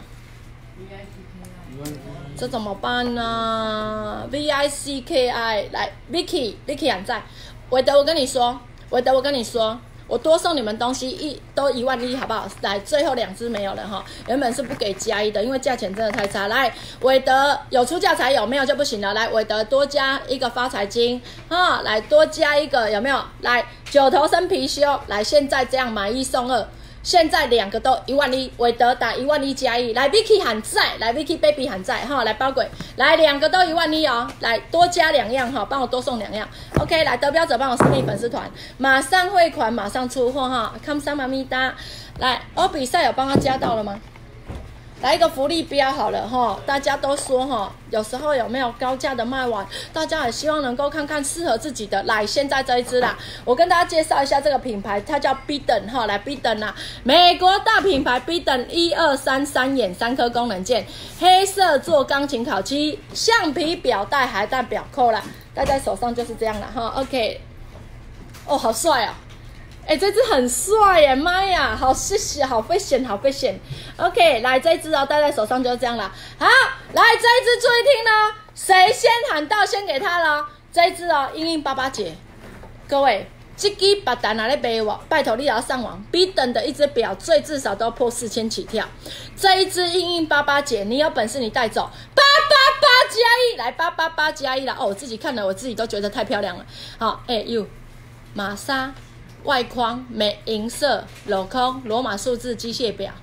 这怎么办呢 ？VICKI， 来 Vicky 喊在，韦德我跟你说，我多送你们东西都11000，好不好？来，最后2支没有了哈，原本是不给+1的，因为价钱真的太差。来，韦德有出价才有，没有就不行了。来，韦德多加一个发财金哈，来多加一个有没有？来9头身貔貅，来现在这样买1送2。现在2个都11000，韦德打11000+1，来 Vicky 喊在，来 Vicky Baby 喊在哈，来包鬼，来2个都11000哦，来多加2样哈，帮我多送2样 ，OK， 来得标者帮我私密粉丝团，马上汇款，马上出货哈，康桑妈咪哒，来，我比赛有帮他加到了吗？来一个福利标好了哈，大家都说哈，有时候有没有高价的卖完，大家也希望能够看看适合自己的。来，现在这一支啦，我跟大家介绍一下这个品牌，它叫 Biden 哈，来 Biden 啦，美国大品牌 Biden，1233眼3颗功能键，黑色做钢琴烤漆，橡皮表带还带表扣啦，戴在手上就是这样啦哈 ，OK， 哦，好帅哦。这只很帅耶，妈呀，好谢谢，好危险，好危险。OK， 来这一只哦，戴在手上就是这样啦。好，来这一只注意听咯，谁先喊到先给他咯。这一只哦，英英88节，各位，这支别单哪里买我？拜托你也要上网，Biden的一只表最至少都破4000起跳。这一只英英88节，你有本事你带走888+1，来888+1啦。哦，我自己看了，我自己都觉得太漂亮了。好，玛莎。外框美银色镂空罗马数字机械表，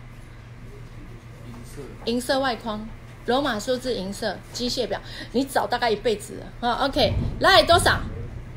银色外框罗马数字银色机械表，你找大概一辈子了啊 ！OK， 来多少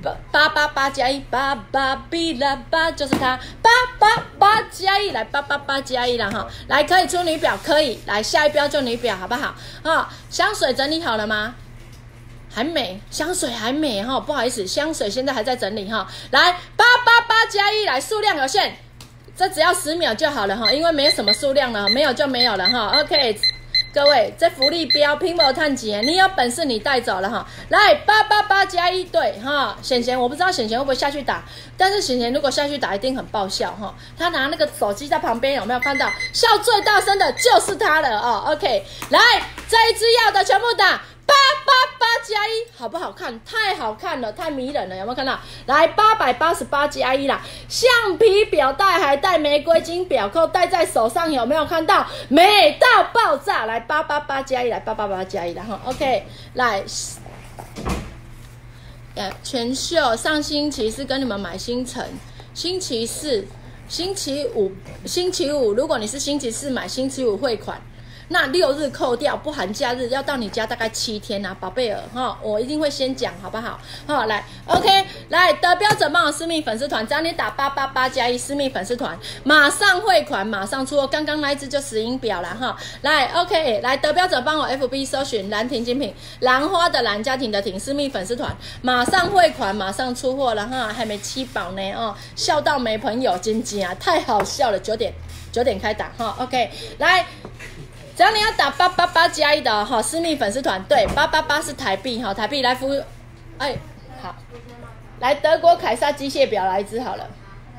？888+1，888就是它，888+1来888+1啦哈！来可以出女表，可以来下一标就女表，好不好？啊，香水整理好了吗？还没，香水还没哈，不好意思，香水现在还在整理哈。来888+1，来数量有限，这只要10秒就好了哈，因为没有什么数量了，没有就没有了哈。OK， 各位，这福利标拼搏探级，你有本事你带走了哈。来888+1，对哈，贤贤我不知道贤贤会不会下去打，但是贤贤如果下去打一定很爆笑哈。他拿那个手机在旁边有没有看到？笑最大声的就是他了哦。OK， 来这一支要的全部打。888+1，好不好看？太好看了，太迷人了，有没有看到？来888+1啦，橡皮表带还带玫瑰金表扣，戴在手上有没有看到？美到爆炸！来888+1，来888+1啦哈 ，OK， 来全秀上星期是跟你们买星辰，星期四、星期五，如果你是星期四买，星期五汇款。那6日扣掉，不含假日，要到你家大概7天啊，宝贝儿哈，我一定会先讲，好不好？好，来 ，OK， 来得标准帮我私密粉丝团，只要你打888+1私密粉丝团，马上汇款，马上出货。刚刚那一只就石英表了哈，来 OK， 来得标准帮我 FB 搜寻兰亭精品，兰花的兰，家庭的庭，私密粉丝团，马上汇款，马上出货了哈，还没7宝呢哦，笑到没朋友，真啊，太好笑了，9点开打哈 ，OK， 来。只要你要打888+1的哈，私密粉丝团，对，888是台币哈，台币来服务，哎，好，来德国凯撒机械表来一支好了，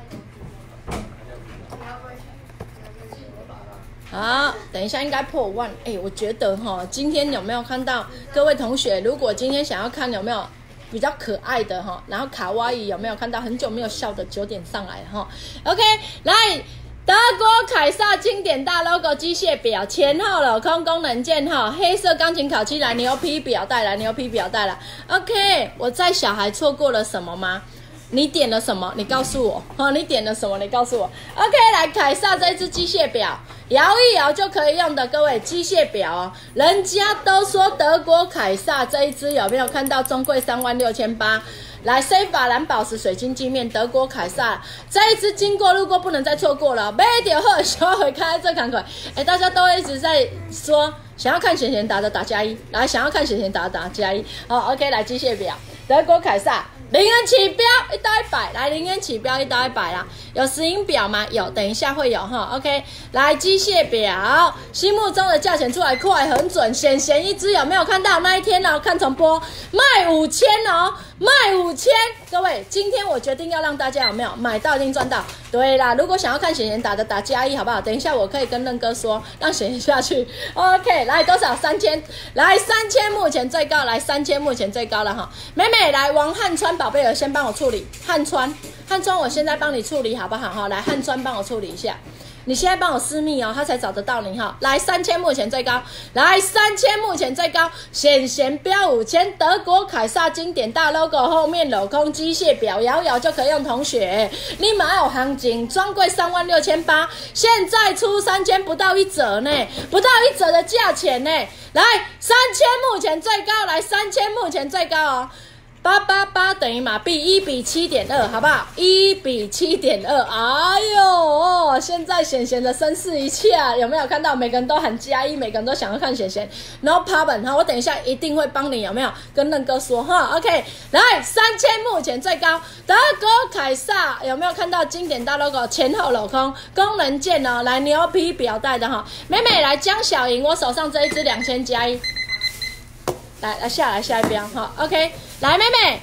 好，等一下应该破万，哎，我觉得哈，今天有没有看到各位同学？如果今天想要看有没有比较可爱的哈，然后卡哇伊有没有看到很久没有笑的9点上来哈 ，OK， 来。德国凯撒经典大 logo 机械表，前后镂空功能键哈，黑色钢琴烤漆来牛皮表带来牛皮表带了。OK， 我在小孩错过了什么吗？你点了什么？你告诉我哈，你点了什么？你告诉我。OK， 来凯撒这一只机械表，摇一摇就可以用的，各位机械表哦，人家都说德国凯撒这一只有没有看到中柜36800？来 C 法蓝宝石水晶镜面德国凯撒这一支经过路过不能再错过了，买到好小回开这赶快，大家都一直在说想要看贤贤打的打+1，来想要看贤贤打的打+1，好 OK， 来机械表德国凯撒0元起标1到100，来0元起标1到100啦，有石英表吗？有，等一下会有哈 OK， 来机械表，心目中的价钱出来快很准，贤贤一支有没有看到那一天哦？看重播卖5000哦，卖5000，各位，今天我决定要让大家有没有买到一定赚到。对啦，如果想要看贤贤打的打+1好不好？等一下我可以跟任哥说，让贤贤下去。OK， 来多少？3000，来3000目前最高，来3000目前最高了哈。美美来王汉川宝贝儿先帮我处理，汉川我现在帮你处理好不好哈？来汉川帮我处理一下。你现在帮我私密哦，他才找得到你哈。来3000目前最高，来3000目前最高，显贤标5000，德国凯撒经典大 logo 后面镂空机械表，摇摇就可以用。同学，你们有行情，专柜36800，现在出3000不到1折呢，不到1折的价钱呢。来3000目前最高，来3000目前最高哦。888等于马币1比7.2，好不好？1比7.2，哎呦，现在贤贤的声势一切有没有看到？每个人都喊+1，每个人都想要看贤贤 ，No problem 哈，我等一下一定会帮你，有没有？跟任哥说哈 ，OK， 来3000目前最高，德国凯撒有没有看到经典大 logo 前后镂空功能键哦？来牛皮表带的哈，美美来江小莹，我手上这一支2000+1。来下来下一标哈 ，OK， 来妹妹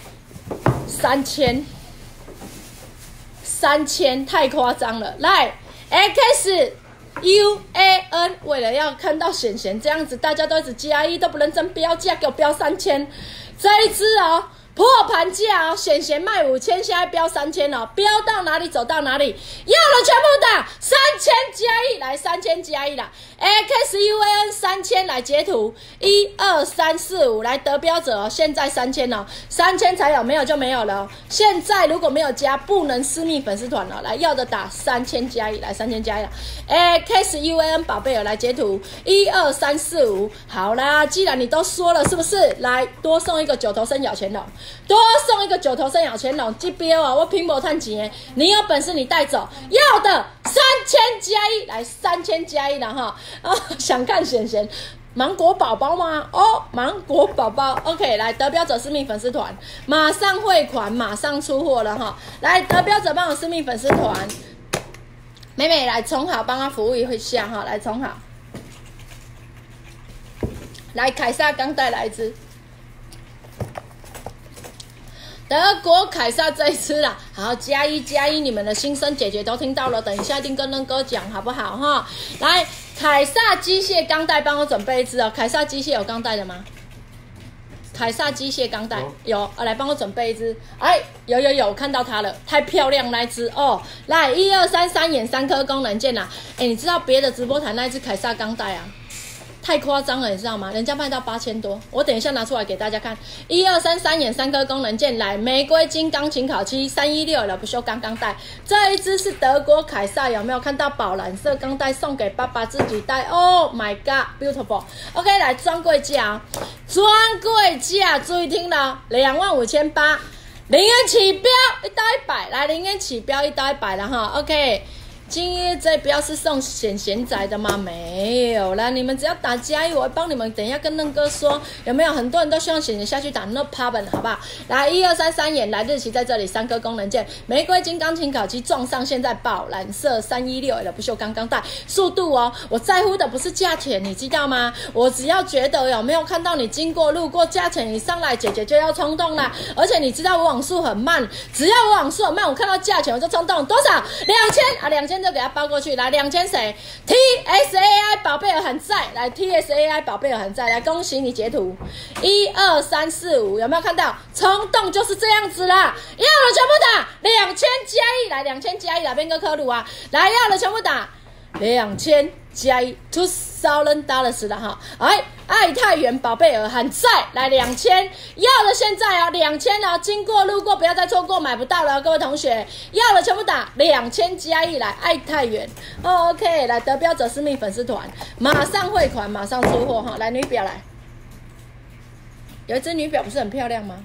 3000太夸张了，来 XUAN， 为了要看到贤贤这样子，大家都一直+1都不能真标价，给我标3000，这一支哦。破盘价哦，显贤卖5000，现在标3000哦，标到哪里走到哪里，要了全部打3000+1，来3000+1啦 ，XUAN 3000来截图，1、2、3、4、5来得标者哦，现在3000哦，3000才有，没有就没有了哦。现在如果没有加，不能私密粉丝团了，来要的打3000+1，来3000+1啦 ，XUAN 宝贝儿来截图，1、2、3、4、5，好啦，既然你都说了，是不是？来多送一个9头身咬钱龙。多送一个9头身咬钱龙，这标啊，我拼搏探钱，你有本事你带走，要的3000+1，来3000+1了哈啊！想看贤贤芒果宝宝吗？哦，芒果宝宝 ，OK， 来得标者私密粉丝团，马上汇款，马上出货了哈！来得标者帮我私密粉丝团，美美来冲好，帮他服务一下哈，来冲好，来凯撒刚带来一支。德国凯撒这一支啦，好+1，你们的心声姐姐都听到了，等一下一定跟任哥讲好不好哈？来，凯撒机械钢带帮我准备一支哦，凯撒机械有钢带的吗？凯撒机械钢带有，来帮我准备一支，哎，有，我看到它了，太漂亮那一支哦，来1、2、3，3眼3颗功能键啦，哎，你知道别的直播台那一支凯撒钢带啊？ 太夸张了，你知道吗？人家卖到8000多，我等一下拿出来给大家看。1、2、3，3眼3颗功能键，来玫瑰金钢琴烤漆316了，不锈钢钢带。这一支是德国凯撒，有没有看到宝蓝色钢带送给爸爸自己戴 ？Oh my god， beautiful。OK， 来专柜价哦，专柜价，注意听了，25800，0元起标，1到100，来0元起标1到100了哈。OK。今夜这标是送贤仔的吗？没有啦，你们只要打加1，我会帮你们等一下跟嫩哥说有没有。很多人都希望贤下去打 ，no problem， 好不好？来1、2、3， 3眼，来日期在这里，3颗功能键，玫瑰金钢琴烤漆撞上现在宝蓝色316L 不锈钢钢带，速度哦，我在乎的不是价钱，你知道吗？我只要觉得有没有看到你经过路过，价钱一上来，姐姐就要冲动啦。而且你知道我网速很慢，只要我网速很慢，我看到价钱我就冲动，多少？2000啊，2000。就给他包过去，来2000谁 ？TSAI 宝贝儿还在，来 TSAI 宝贝儿还在，来恭喜你截图，1、2、3、4、5，有没有看到？冲动就是这样子啦，要了全部打2000加1，来2000加1，哪边个科鲁啊？来要了全部打2000加1 $2000了哈，哎。爱太远宝贝儿还在，来2000，要了现在哦，2000哦，经过路过不要再错过，买不到了，各位同学，要了全部打2000加1，来爱太远哦 ，OK， 来得标者私密粉丝团，马上汇款，马上出货哈，来女表来，有一只女表不是很漂亮吗？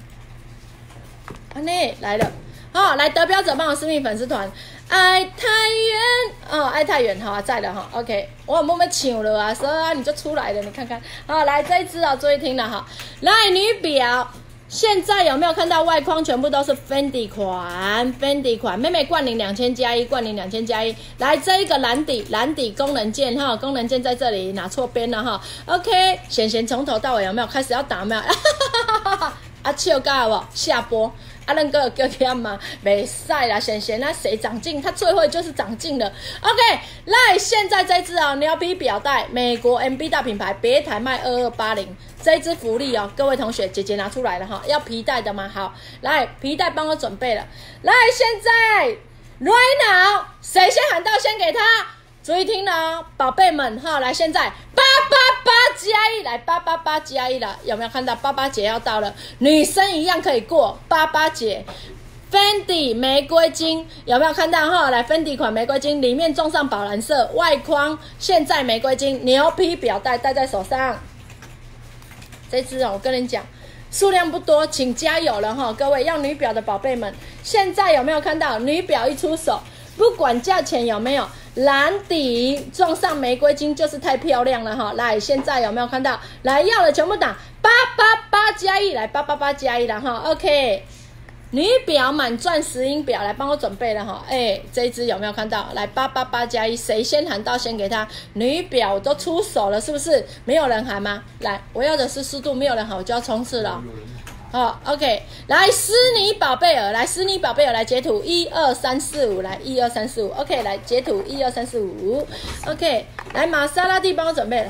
来了，哦，来得标者帮我私密粉丝团。爱太远哦，爱太远哈，在了哈 ，OK， 我有默默抢了啊，所以啊你就出来了，你看看，好，来这一支啊，注意听了哈，来女表，现在有没有看到外框全部都是 Fendi 款，妹妹冠领2000加1，冠领2000加1，来这一个蓝底功能键哈，功能键在这里，拿错边了哈 ，OK， 贤从头到尾有没有开始要打没有？啊，笑到不下播。啊，恁哥叫他嘛，没赛啦，贤啊，谁长进？他最会就是长进了。OK， 来，现在这支哦，牛皮表带，美国 MB 大品牌，别台卖2280，这一支福利哦，各位同学，姐姐拿出来了哈，要皮带的吗？好，来，皮带帮我准备了，来，现在 right now， 谁先喊到先给他。注意听了哦，宝贝们哈，来现在888加1，来888加1了，有没有看到88节要到了？女生一样可以过88节。Fendi 玫瑰金有没有看到哈？来 Fendi 款玫瑰金，里面撞上宝蓝色，外框现在玫瑰金，牛皮表带戴在手上。这支哦，我跟你讲，数量不多，请加油了哈，各位要女表的宝贝们，现在有没有看到女表一出手？不管价钱有没有，蓝底撞上玫瑰金就是太漂亮了哈！来，现在有没有看到？来要了全部打888加1，来888加1了哈 ，OK。女表满钻石英表，来帮我准备了哈，这一支有没有看到？来888加1，谁先喊到先给他。女表都出手了，是不是？没有人喊吗？来，我要的是速度，没有人喊我就要冲刺了。好 ，OK， 来斯尼宝贝儿，来斯尼宝贝儿来截图1、2、3、4、5，来1、2、3、4、5 ，OK， 来截图1、2、3、4、5 ，OK， 来玛莎拉蒂帮我准备了，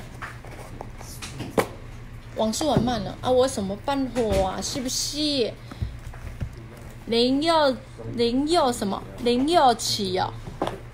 网速很慢了啊，我什么办法啊？是不是067哦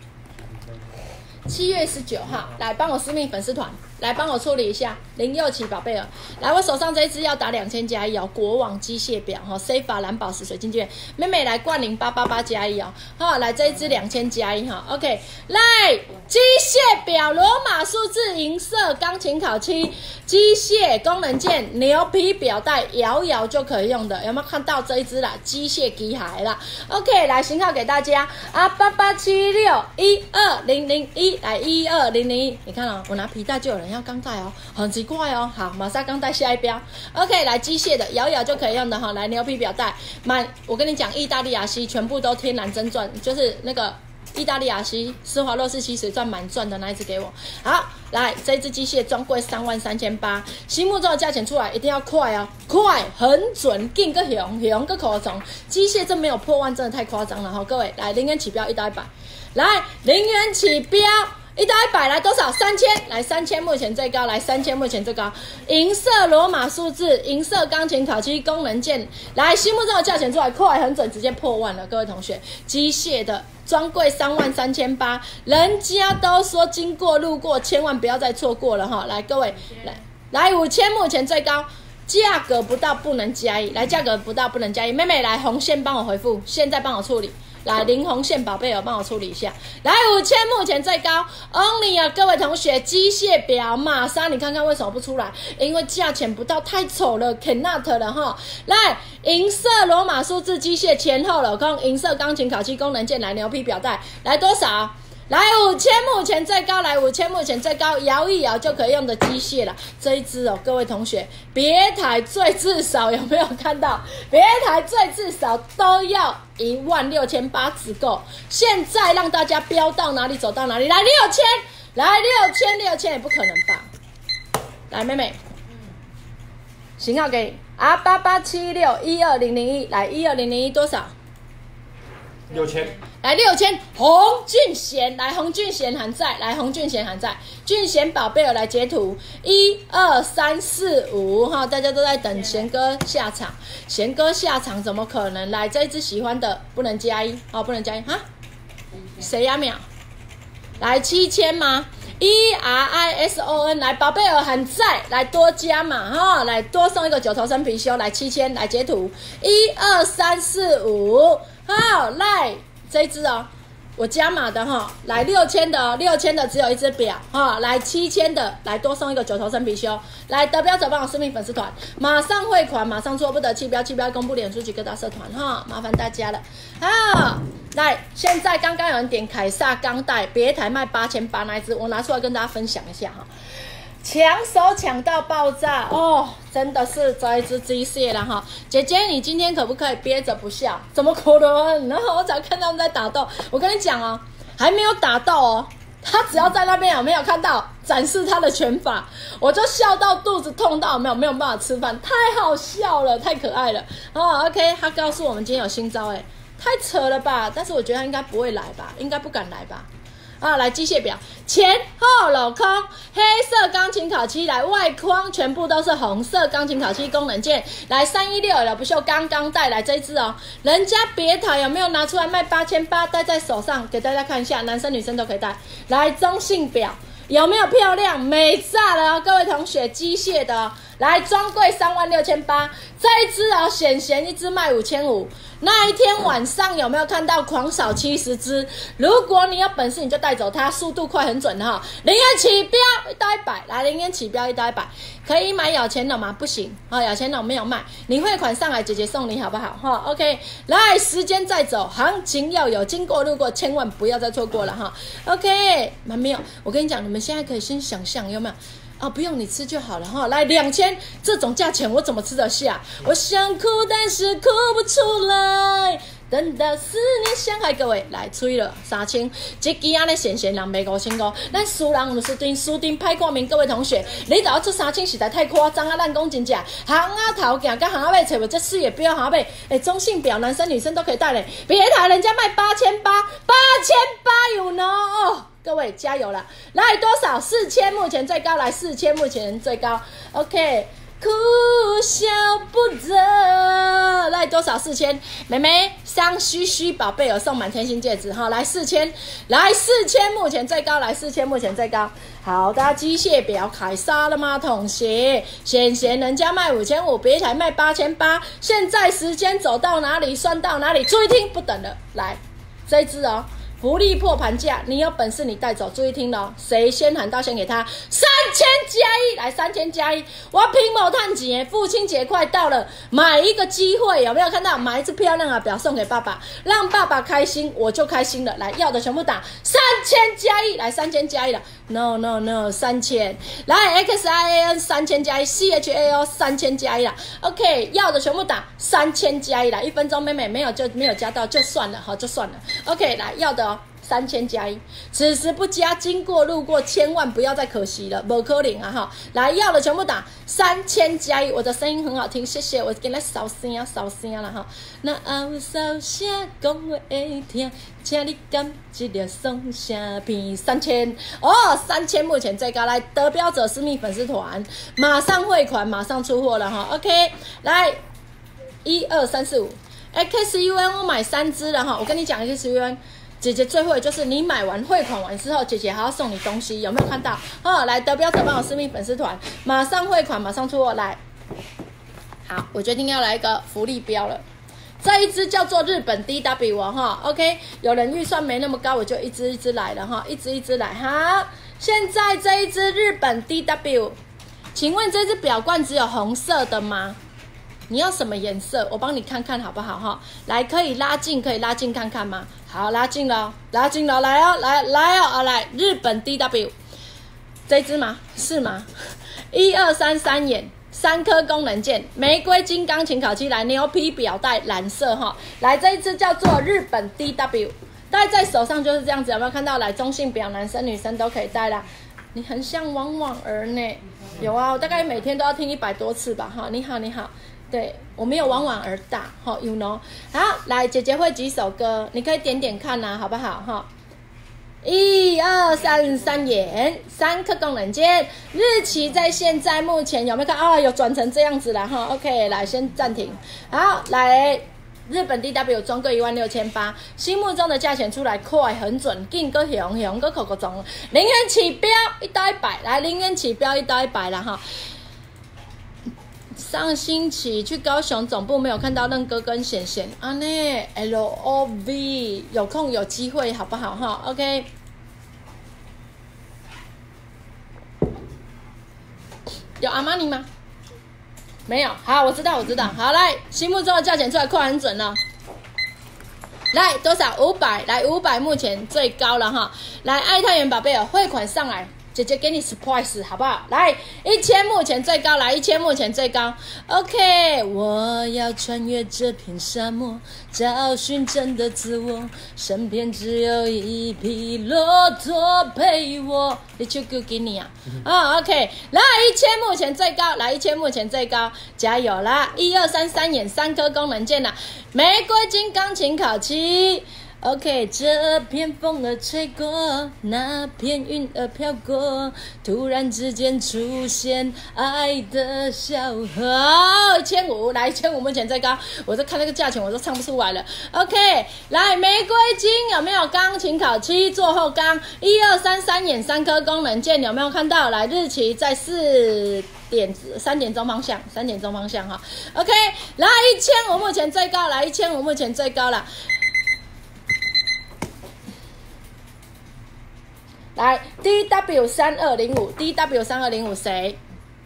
？7月19号，来帮我私密粉丝团。来帮我处理一下067宝贝儿，来我手上这一支要打2000加1哦，国网机械表哈，Sefa 蓝宝石水晶卷，妹妹来冠领888加1哦，好，来这一支2000加1哈 ，OK， 来机械表罗马数字银色钢琴烤漆，机械功能键牛皮表带，摇就可以用的，有没有看到这一支啦？机械机海啦 ，OK， 来型号给大家啊，8876-12001，来12001，你看哦，我拿皮带就有人要钢带哦，很奇怪哦。好，马上钢带下一标。OK， 来机械的摇就可以用的哈。来牛皮表带，我跟你讲，意大利亚西全部都天然真钻，就是那个意大利亚西施华洛世奇水钻满钻的那一只给我。好，来这一只机械专柜33800，心目中的价钱出来一定要快哦，快很准，劲个熊个口重，机械真没有破万，真的太夸张了哈。各位来0元起标1到100，来0元起标。 1到100来多少？3000，来3000目前最高，来3000目前最高。银色罗马数字，银色钢琴烤漆功能键，来心目中的价钱出来，快很准，直接破万了，各位同学。机械的专柜33800，人家都说经过路过，千万不要再错过了哈。来各位，来5000目前最高。价格不到不能加一，来价格不到不能加一，妹妹来红线帮我回复，现在帮我处理，来零红线宝贝有帮我处理一下，来5000目前最高 ，only 啊，各位同学，机械表玛莎，你看看为什么不出来？因为价钱不到，太丑了 ，cannot 了哈。来银色罗马数字机械前后镂空，银色钢琴烤漆功能键，来牛皮表带，来多少？来5000目前最高，来5000目前最高，摇一摇就可以用的机械了。这一支哦，各位同学，别台最至少有没有看到？别台最至少都要16800只够。现在让大家飙到哪里走到哪里，来6000，来6000也不可能吧？来妹妹，型号给你R8876-12001，来12001多少
？6000。
来6000，洪俊贤，来洪俊贤还在，来洪俊贤还在，俊贤宝贝儿来截图，1、2、3、4、5哈，大家都在等贤哥下场，贤哥下场怎么可能？来这一支喜欢的不能加一哦，不能加一哈，谁呀秒？来7000吗？ERISON 来宝贝儿还在，来多加嘛哈，来多送一个9头身貔貅，来7000，来截图1、2、3、4、5，好来。这一支哦，我加码的哈，来6000的哦，6000的只有一只表哈，来7000的来多送一个9头身貔貅，来得标者帮我私密粉丝团，马上汇款，马上做不得弃标公布脸书及各大社团哈，麻烦大家了。好，来现在刚刚有人点凯撒钢带，别台卖8800那一只，我拿出来跟大家分享一下哈。抢手抢到爆炸哦！真的是这一只机械了哈，姐姐你今天可不可以憋着不笑？怎么可能？然后我只要看他们在打斗，我跟你讲哦，还没有打斗哦，他只要在那边有没有看到展示他的拳法，我就笑到肚子痛到没有办法吃饭，太好笑了，太可爱了哦。OK， 他告诉我们今天有新招哎，太扯了吧？但是我觉得他应该不会来吧，应该不敢来吧。啊，来机械表前后镂空，黑色钢琴烤漆，来外框全部都是红色钢琴烤漆功能键，来316L不锈钢钢带，来这一支哦，人家别台有没有拿出来卖8800，戴在手上给大家看一下，男生女生都可以戴。来中性表有没有漂亮？美炸了哦，各位同学，机械的哦，来专柜36800，这一支哦，显一支卖5500。那一天晚上有没有看到狂扫70支？如果你有本事，你就带走它，速度快很准的哈。0元起标1到100，来0元起标1到100，可以买有钱龙吗？不行啊，有钱龙没有卖，你汇款上来，姐姐送你好不好？哈 ，OK， 来时间再走，行情要有，经过路过千万不要再错过了哈。OK， 没有，我跟你讲，你们现在可以先想象有没有？哦，不用你吃就好了哈。来2000这种价钱我怎么吃得下？我想哭但是哭不出来，等到思念相害。各位来吹了3000，这支安尼闲人卖5500，咱输人有输定歹看面。各位同学，你都要出3000实在太夸张啊！咱讲真正，行啊头行跟行啊尾找无这四个表行啊尾，中性表男生女生都可以戴嘞。别台人家卖8800有呢哦。各位加油了！来多少？4000目前最高，来4000目前最高。OK， 哭笑不得。来多少？4000，妹妹伤须须宝贝有送满天星戒指哈，来4000，来4000目前最高，来4000目前最高。好的，机械表凯撒了吗？同学，显人家卖5500，别台卖8800，现在时间走到哪里算到哪里，注意听，不等了，来这一支哦。福利破盘价，你有本事你带走，注意听咯，谁先喊到先给他3000+1，来3000+1，我要拼某探钱，父亲节快到了，买一个机会，有没有看到？买一只漂亮的表送给爸爸，让爸爸开心，我就开心了。来，要的全部打3000+1，来3000+1了 ，no 3000，来 XIAN 3000+1，CHAO 3000+1了 ，OK， 要的全部打3000+1了，1分钟妹妹没有就没有加到就算了，好就算了 ，OK， 来要的。 3000加1，此时不加，经过路过千万不要再可惜了，不可能啊哈！来要的全部打3000加1，我的声音很好听，谢谢，我给他扫声了哈。那后扫声讲话会听，请你感激了送下片3000哦，3000目前最高，来得标者私密粉丝团，马上汇款，马上出货了哈。OK， 来1、2、3、4、5。XUN 我买3支了哈，我跟你讲 XUN 姐姐最会就是你买完汇款完之后，姐姐还要送你东西，有没有看到？来得标者帮我私密粉丝团，马上汇款，马上出货来。好，我决定要来一个福利标了，这一支叫做日本 DW 哈 ，OK， 有人预算没那么高，我就一支一支来了哈，一支来。好，现在这一支日本 DW， 请问这支表冠只有红色的吗？你要什么颜色？我帮你看看好不好哈？来，可以拉近看看吗？好，拉近了，来哦，来，日本 DW， 这支吗？是吗？1、2、3， 3眼，3颗功能键，玫瑰金刚请烤漆，来牛皮表带蓝色哈，来这一支叫做日本 DW， 戴在手上就是这样子，有没有看到？来中性表，男生女生都可以戴啦。你很像汪汪儿呢，有啊，我大概每天都要听100多次吧哈。你好。对，我没有往往而大，you know。好，来，姐姐会几首歌，你可以点点看好不好哈？1、2、3， 3眼，3颗功能键，日期在现在目前有没有看？有转成这样子了哈。OK， 来先暂停。好，来，日本 DW 专柜16800，心目中的价钱出来快很准，劲个雄个口中，0元起标1到100，来0元起标1到100了哈。上星期去高雄总部没有看到任哥跟贤贤啊呢 LOV， 有空有机会好不好哈 ？OK， 有阿玛尼吗？没有，好，我知道，好，来，心目中的价钱出来快很准了。来多少？500，来500，目前最高了哈。来，爱太原宝贝汇款上来。姐姐给你 surprise 好不好？来1000目前最高，来1000目前最高。OK， 我要穿越这片沙漠，找寻真的自我，身边只有一匹骆驼陪我。你就给你啊！OK， 来1000目前最高，来1000目前最高，加油啦！1、2、3， 3眼3颗功能键啦，玫瑰金刚请烤漆。OK， 这片风儿吹过，那片云儿飘过，突然之间出现爱的小河。1500，来1500目前最高，我在看那个价钱我都唱不出来了。OK， 来玫瑰金有没有钢琴烤漆做后钢？1、2、3， 3眼3颗功能键有没有看到？来日期在3点钟方向哈。OK， 来1500目前最高，来1500目前最高了。来 DW3205 谁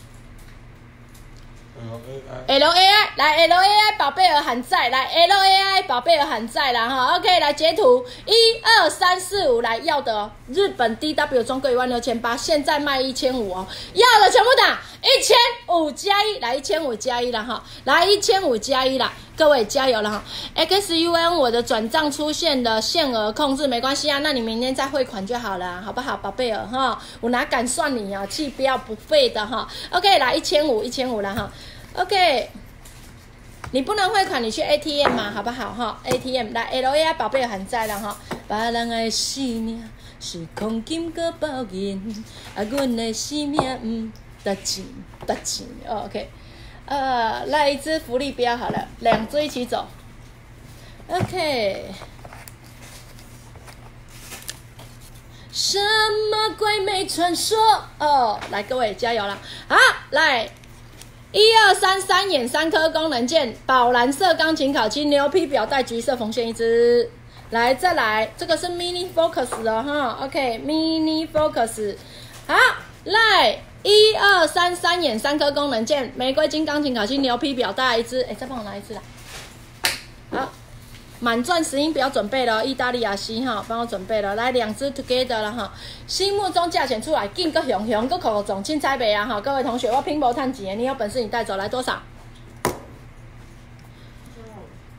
？LAI 来 LAI 宝贝儿还在，来 LAI 宝贝儿还在啦哈。OK， 来截图1、2、3、4、5来要的哦。日本 DW 专柜16800，现在卖1500哦，要的全部打1500加1，来1500加1了哈，来1500加1啦。各位加油了哈 ！XUN 我的转账出现了限额控制，没关系啊，那你明天再汇款就好了，好不好，宝贝儿哈？我哪敢算你啊？气标不费的哈。OK， 来1500了哈。OK， 你不能汇款，你去 ATM 嘛，好不好哈 ？ATM 来 LAI 宝贝儿还在了哈。别人的生命是黄金搁包银，啊，阮的生命得钱OK。来一支福利标好了，2支一起走。OK， 什么鬼魅传说？来各位加油了！好，来1、2、3， 3眼3颗功能键，宝蓝色钢琴烤漆，牛皮表带橘色缝线1支。来，再来，这个是 Mini Focus 的哈 ，OK，Mini Focus。好，来。1、2、3， 3眼3颗功能键，玫瑰金钢琴烤漆，牛皮表带1支，再帮我拿1支来。好，满钻石英表准备了，意大利亚西哈，帮我准备了，来2支 together 了哈。心目中价钱出来，劲个雄个口总青菜白啊哈，各位同学，我拼搏探钱，你有本事你带走，来多少？1000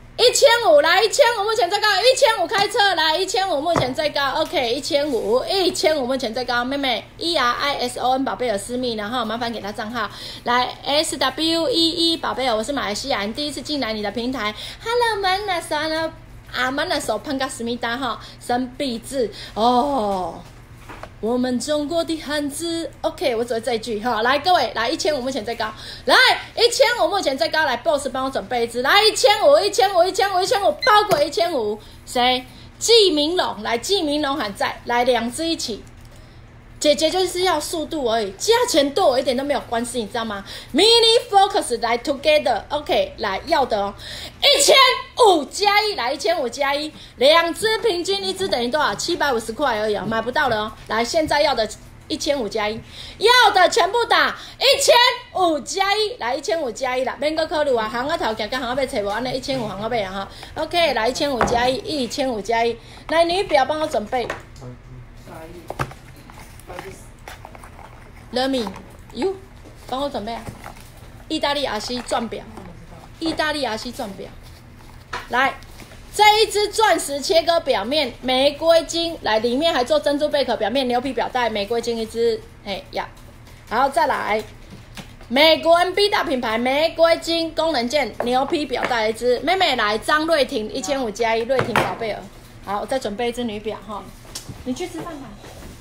1500，来1500，目前最高1500开车，来1500，目前最高 ，OK，1500，1500目前最高，妹妹 ERISON 宝贝儿私密，然后麻烦给他账号，来 SWEE 宝贝儿，我是马来西亚人，第一次进来你的平台 ，Hello Mana Sana 啊 Mana手潘嘎思密达哈，生必至哦。我们中国的汉字 ，OK， 我只会这一句哈。来，各位，来1500目前最高，来1500目前最高，来 ，boss 帮我准备一支，来1500，包裹1500，谁？季明龙，来，季明龙还在，来2只一起。姐姐就是要速度而已，价钱对我一点都没有关系，你知道吗 ？Mini Focus 来 Together，OK， 来要的哦，1500加1，来1500加1，2只平均1只等于多少？750块而已哦，买不到了哦。来，现在要的1500加1，要的全部打1500加1，来1500加1啦，免搁考虑啊，行啊头行，甲行啊要找无安尼1500行啊买啊哈。OK， 来1500加1，1500加1，来女表帮我准备。Remy， 哟，帮我准备啊！意大利 RC 钻表，意大利 RC 钻表，来，这一只钻石切割表面玫瑰金，来里面还做珍珠贝壳，表面牛皮表带，玫瑰金一只，嘿呀，好再来，美国 NB 大品牌玫瑰金功能件牛皮表带一只，妹妹来张瑞婷1500加1，瑞婷宝贝儿，好，我再准备一只女表哈，你去吃饭吧。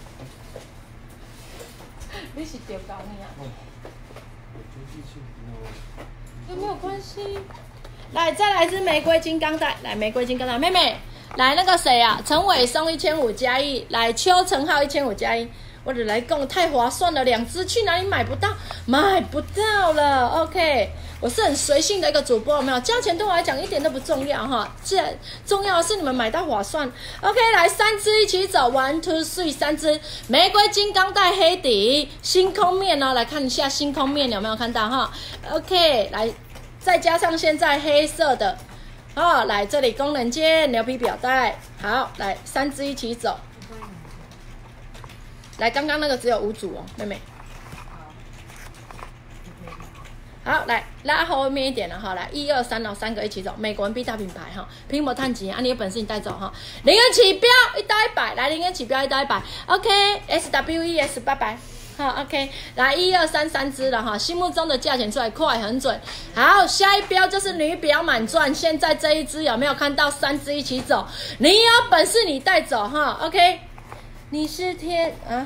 你是丢高你啊？有没有关系？来，再来一支玫瑰金刚带，来玫瑰金刚带，妹妹，来那个谁啊？陈伟松1500加1，来邱成浩1500加1，我的来供太划算了，2只去哪里买不到？买不到了 ，OK。我是很随性的一个主播，有没有？价钱对我来讲一点都不重要哈，重要的是你们买到划算。OK， 来3只一起走 ，1 2 3，3只玫瑰金刚带黑底，星空面哦，来看一下星空面有没有看到哈 ？OK， 来再加上现在黑色的，哦，来这里功能件牛皮表带，好，来3只一起走。来，刚刚那个只有5组哦，妹妹。好，来拉后面一点了哈，来1、2、3，然后3个一起走。美国人 B 大品牌哈，拼搏探级啊，你有本事你带走哈。0元起标1到100，来0元起标1到100 ，OK，SWES 800，好 OK， 来1、2、3只了哈，心目中的价钱出来快很准。好，下一标就是女表满钻，现在这一只有没有看到3只一起走？你有本事你带走哈 ，OK， 你是天啊，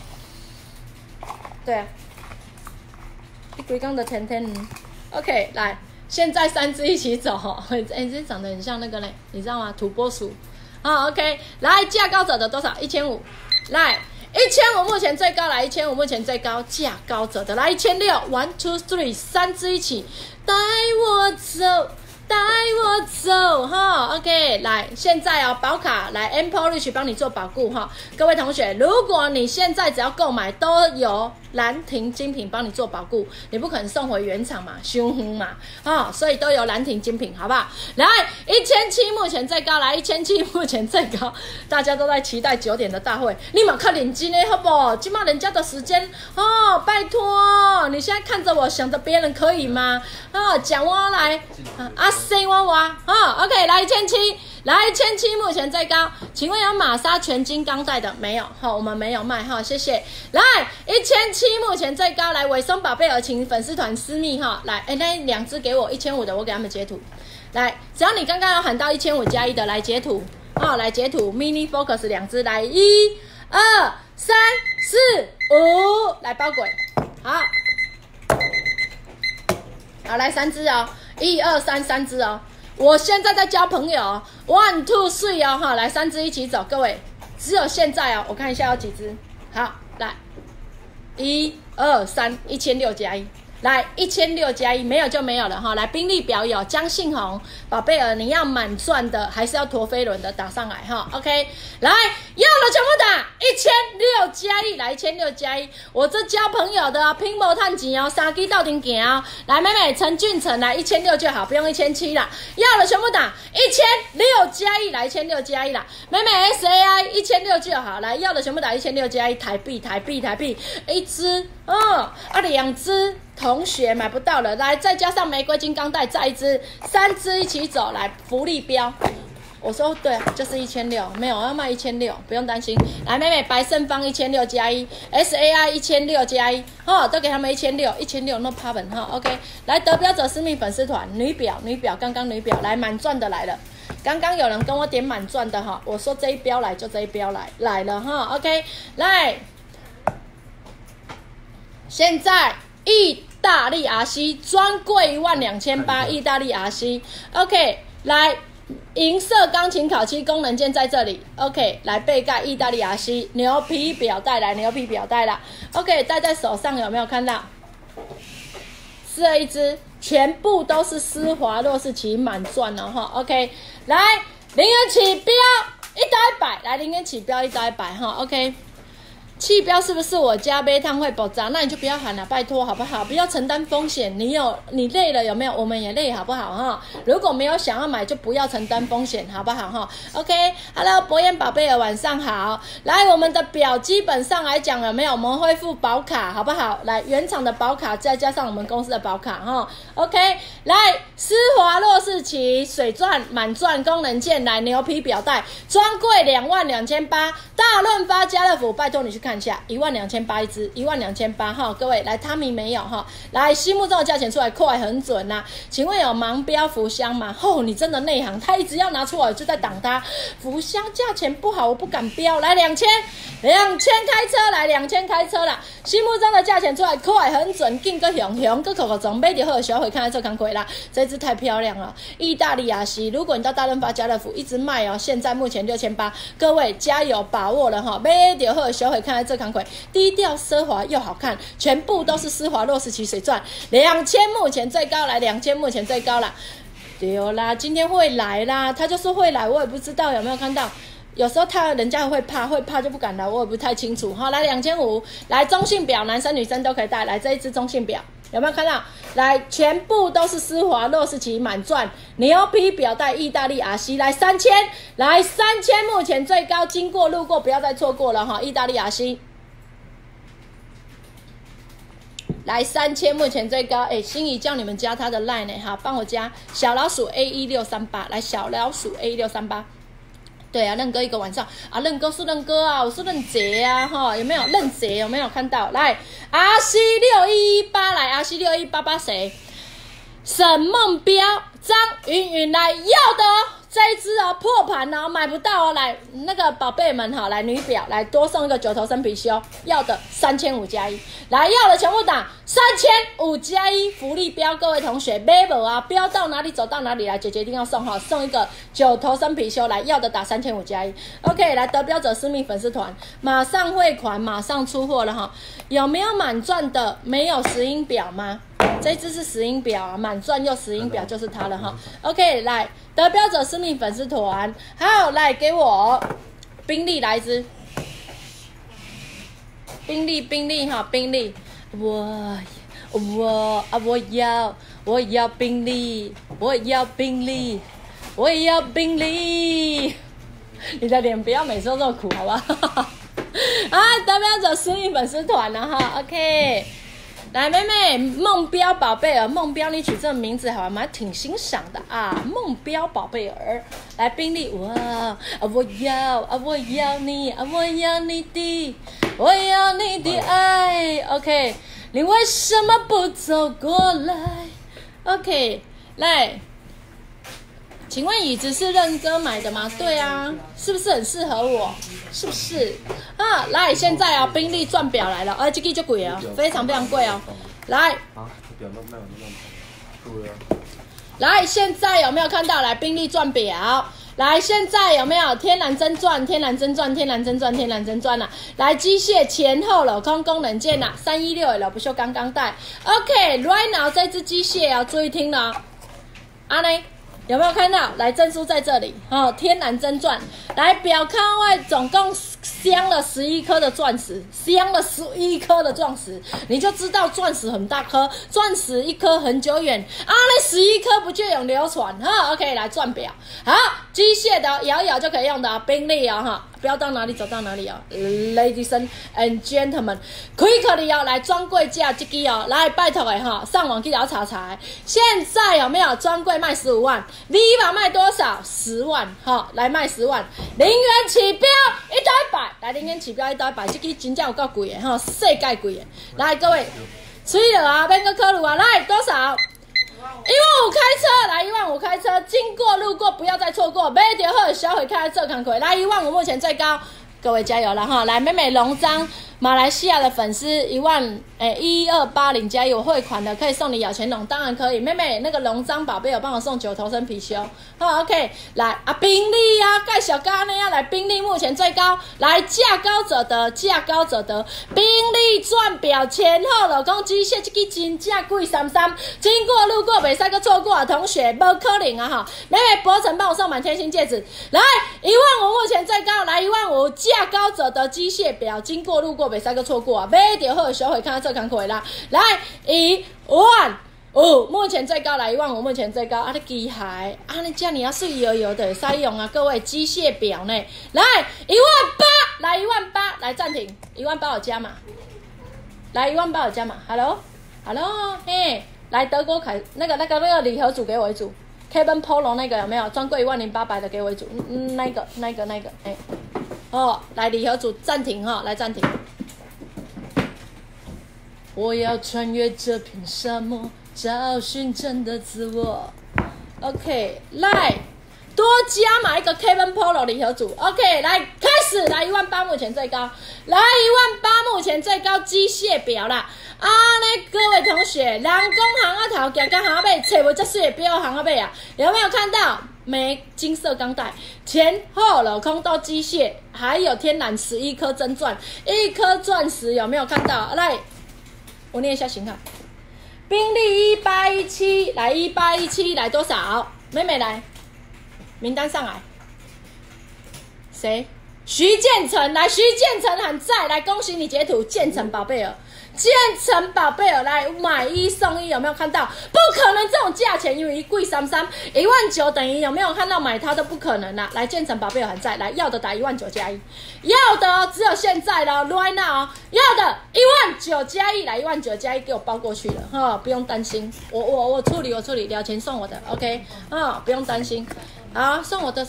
对啊。规缸的甜甜，OK， 来，现在3只一起走哈，这长得很像那个嘞，你知道吗？土拨鼠，好 ，OK， 来，价高者的多少？1500，来，1500目前最高，来1500目前最高，价高者的来1600 ，1 2 3，3只一起，带我走。带我走哈 ，OK， 来，现在哦，保卡来 Empolich 帮你做保固哈，各位同学，如果你现在只要购买都有兰亭精品帮你做保固，你不可能送回原厂嘛，凶狠嘛，啊，所以都有兰亭精品，好不好？来，1700目前最高，来1700目前最高，大家都在期待9点的大会，你马看认真的好不？今嘛人家的时间哦，拜托，你现在看着我想着别人可以吗？啊，讲我来啊。生娃OK， 来1700，来1700目前最高，请问有玛莎全金钢带的没有？好，我们没有卖哈，谢谢。来1700目前最高，来伟松宝贝儿请粉丝团私密哈，来，那2只给我1500的，我给他们截图。来，只要你刚刚有喊到1500加1的，来截图，来截图 ，Mini Focus 2只，来1、2、3、4、5，来包轨，好，好来3只哦。1、2、3， 3只哦！我现在在交朋友哦 ，1、2、3哦哈，来3只一起走，各位，只有现在哦，我看一下有几只，好，来，1、2、3，1600加1，来1600加1，没有就没有了哈，来宾利表有江信宏宝贝儿，你要满钻的还是要陀飞轮的打上来哈 ，OK， 来要了全部打1600加1，来1600加1，我这交朋友的拼搏探钱哦，3支到顶行哦，来妹妹陈俊成来1600就好，不用1700啦，要了全部打1600加1，来1600加1啦，妹妹 SAI 1600就好，来要了全部打1600加1，台币，1只哦，2只。 同学买不到了，来再加上玫瑰金刚带，再一支，3支一起走，来福利标。我说对啊，就是1600，没有要卖1600，不用担心。来，妹妹，白胜方1600加1 ，SAI 1600加1，都给他们1600 ，no problem 哈 ，OK。来，得标者私密粉丝团，女表，刚刚女表，来满钻的来了。刚刚有人跟我点满钻的哈，我说这一标来就这一标来了哈 ，OK。来，现在意大利 RC 专柜12800，意大利 RC，OK， 来。银色钢琴烤漆功能键在这里 ，OK， 来背盖意大利 RC 牛皮表带来牛皮表带啦 ，OK， 戴在手上有没有看到？试了一支，全部都是施华洛世奇满钻哦哈 ，OK， 来0元起标1到100，来0元起标1到100哈 ，OK。气标是不是我家杯烫会爆炸？那你就不要喊了，拜托好不好？不要承担风险。你累了有没有？我们也累好不好哈？如果没有想要买，就不要承担风险，好不好哈 ？OK，Hello， 博彦宝贝儿，晚上好。来，我们的表基本上来讲有没有？我们恢复保卡，好不好？来，原厂的保卡再加上我们公司的保卡哈。OK， 来，施华洛世奇水钻满钻功能键，来牛皮表带，专柜22800，大润发家乐福，拜托你去看一下，12800一支，12800哈，各位来，他们没有哈，来心目中的价钱出来，快很准呐、请问有盲标福箱吗？你真的内行，他一直要拿出来，我就在挡他。福箱价钱不好，我不敢标，来2000开车，来2000开车啦，心目中的价钱出来，快很准，劲个熊个口总买就好，小会看到这工课啦，这支太漂亮了，意大利亚西，如果你到大润发家乐福一直卖哦，现在目前6800，各位加油把握了哈，买就好，小会看到这工课，低调奢华又好看，全部都是施华洛世奇水钻，2000目前最高，来2000目前最高啦。对啦，今天会来啦，他就是会来，我也不知道有没有看到。有时候人家会怕就不敢来，我也不太清楚。好，来2500，来中性表，男生女生都可以戴。来这一支中性表，有没有看到？来，全部都是施华洛世奇满钻牛皮表带，意大利 RC， 来3000，来3000目前最高，经过路过不要再错过了哈，意大利 RC。来3000目前最高，心仪叫你们加他的 line 呢，哈，帮我加小老鼠 A1638，来小老鼠 A1638。对啊，任哥一个晚上啊，任哥是任哥啊，我是任杰啊，哈，有没有任杰？有没有看到？来 RC6118，来 RC6188谁？沈梦标、张云来要的哦。这一支哦，破盘哦，买不到哦。来，那个宝贝们哈，来女表，来多送一个9头生貔貅，要的3500加1，来要的全部打3500加1福利标，各位同学买无啊？标到哪里走到哪里来，姐姐一定要送哈，送一个9头生貔貅，来要的打3500加1。OK， 来得标者私密粉丝团，马上汇款，马上出货了哈。有没有满钻的？没有石英表吗？这一支是石英表啊，满钻又石英表就是它了哈。OK， 来得标者私密粉丝团，好，来给我宾利来一支，宾利哈，宾利，我要宾利，我要宾利，我也要宾利。你的脸不要每次都这么苦，好不好？啊，得标者私密粉丝团了哈 ，OK。来，妹妹，梦标宝贝儿，梦标你取这个名字好像挺欣赏的啊，梦标宝贝儿，来宾利，哇，我要你，我要你的爱 ，OK， 你为什么不走过来 ？OK， 来。请问椅子是任哥买的吗？对啊，是不是很适合我？是不是啊？来，现在啊，宾利钻表来了，这个就贵哦，非常非常贵哦。来，来，现在有没有看到？来，宾利钻表，来，现在有没有天然真钻？天然真钻啦！来，机械前后镂空功能键啦，316L 不锈钢钢带。OK，right now 这支机械要注意听了，啊呢？有没有看到？来，证书在这里哦，天然真钻。来，表康外总共镶了11颗的钻石，你就知道钻石很大颗，钻石一颗很久远啊，那11颗不就永流传哈 ？OK， 来钻表，好，机械的摇一摇就可以用的宾利哦哈， 飙到哪里走到哪里哦 ，Ladies and gentlemen，quickly 哦，来专柜价这支哦，来拜托的哈，上网去找查查。现在有没有专柜卖15万？你把卖多少？10万哈，来卖10万，0元起标，1到100，来0元起标1到100，这支真正有够贵的哈，世界贵的。来各位，吹了啊，免个考虑啊，来多少？15000开车，来15000开车，经过路过不要再错过，买到好小伙开做工课，来15000目前最高，各位加油了哈！来美美龙章，马来西亚的粉丝11280加油汇款的可以送你咬钱龙，当然可以。妹妹那个龙章宝贝有帮我送9头身貔貅，好 OK。来啊，宾利啊，介绍刚那样来，宾利目前最高，来价高者得，价高者得。宾利钻表前后老公机械这个真正贵33，经过路过袂使个错过啊，同学无可能啊哈！妹妹博成帮我送满天星戒指，来15000目前最高，来15000价高者得机械表，经过路过袂使个错过啊，买到好小伙看这工课啦，来15000，目前最高来15000，目前最高啊！你机械啊，你这样啊水油油的会使用啊，各位机械表呢，来18000，来18000，来暂停，18000有加码，来18000有加码 ，Hello， 嘿，来德国凯那个礼盒组给我一组 ，Kevin Polo 那个有没有？专柜10800的给我一组，那个，哎，哦，来礼盒组暂停哈，来暂停。我要穿越这片沙漠，找寻真的自我。OK， 来多加码一个 Kevin Polo 礼盒组。OK， 来开始，来18000目前最高，来18000目前最高机械表啦。啊，那各位同学，人工行啊头行到行尾，找无这水的表行啊尾啊，有没有看到？没金色钢带，前后镂空到机械，还有天然11颗真钻，1颗钻石有没有看到？来。我念一下型号，宾利1817，来1817，来多少？妹妹来，名单上来，谁？徐建成，来，徐建成喊在，来恭喜你截图，建成宝贝儿。建成宝贝儿来买1送1，有没有看到？不可能这种价钱，因为贵33，19000等于有没有看到买它都不可能啦。来，建成宝贝儿还在，来要的打19000加1，要的哦，只有现在了 ，right now 哦，要的19000加1，来19000加1给我包过去了哈，不用担心，我处理，了钱送我的 ，OK 啊，不用担心，好，送我的。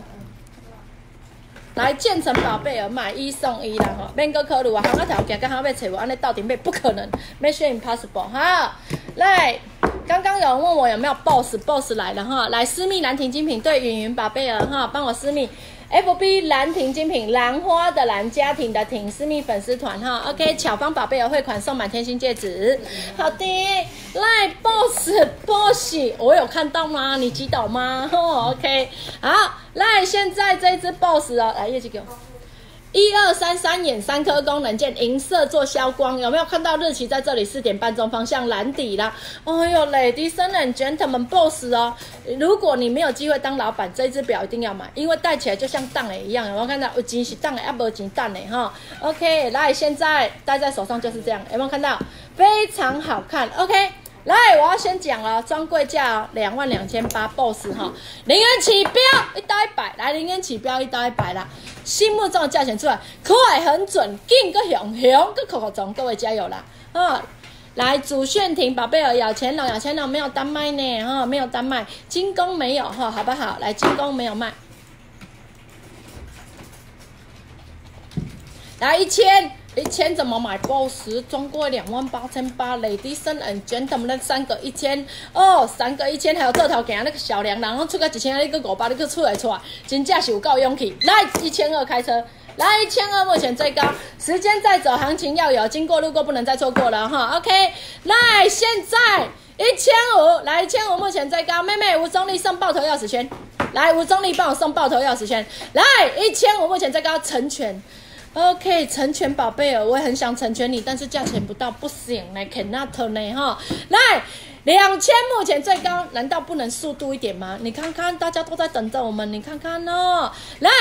来，建成宝贝儿买1送1啦吼，免搁考虑啊，行啊头行到行尾找无安尼到底买不可能 ，Mission Impossible 哈。来，刚刚有人问我有没有 Boss 来了哈，来私密兰亭精品对云宝贝儿哈，帮我私密 FB 兰亭精品，兰花的兰，家庭的庭，私密粉丝团哈 ，OK， 巧方宝贝儿汇款送满天星戒指，好的，来 Boss， 我有看到吗？你击倒吗？OK， 好，来，现在这只 Boss 哦，来业绩给我。1233眼3颗功能键，银色做消光，有没有看到日期在这里4点半钟方向蓝底啦？哎呦 ，Ladies and Gentlemen Boss 哦，如果你没有机会当老板，这只表一定要买，因为戴起来就像当的一样，有没有看到？有钱是当的，没钱当的哈。OK， 来，现在戴在手上就是这样，有没有看到？非常好看。OK。来，我要先讲了，专柜价22800 Boss 哈，0元起标1到100，来0元起标1到100啦，心目中的价钱出来，快很准，劲个雄个口中，各位加油啦！啊，来主炫庭宝贝儿咬钱龙没有单卖呢哈，没有单卖，精工没有哈，好不好？来精工没有卖，来1000怎么买 ？Boss 专柜28800 ，Ladies and Gentlemen 那3个1000哦，3个1000，还有这头行那个小梁，然后出个1000，那个500，那个出来，真正是有够勇气。来1200开车，来1200目前最高，时间在走，行情要有，经过路过不能再错过了哈。OK， 来现在1500，来1500目前最高，妹妹吴宗立送爆头钥匙圈，来吴宗立帮我送爆头钥匙圈，来1500目前最高，成全。OK， 成全宝贝儿，我也很想成全你，但是价钱不到，不行呢 ，cannot 呢哈。来 2000目前最高，难道不能速度一点吗？你看看，大家都在等着我们，你看看哦。来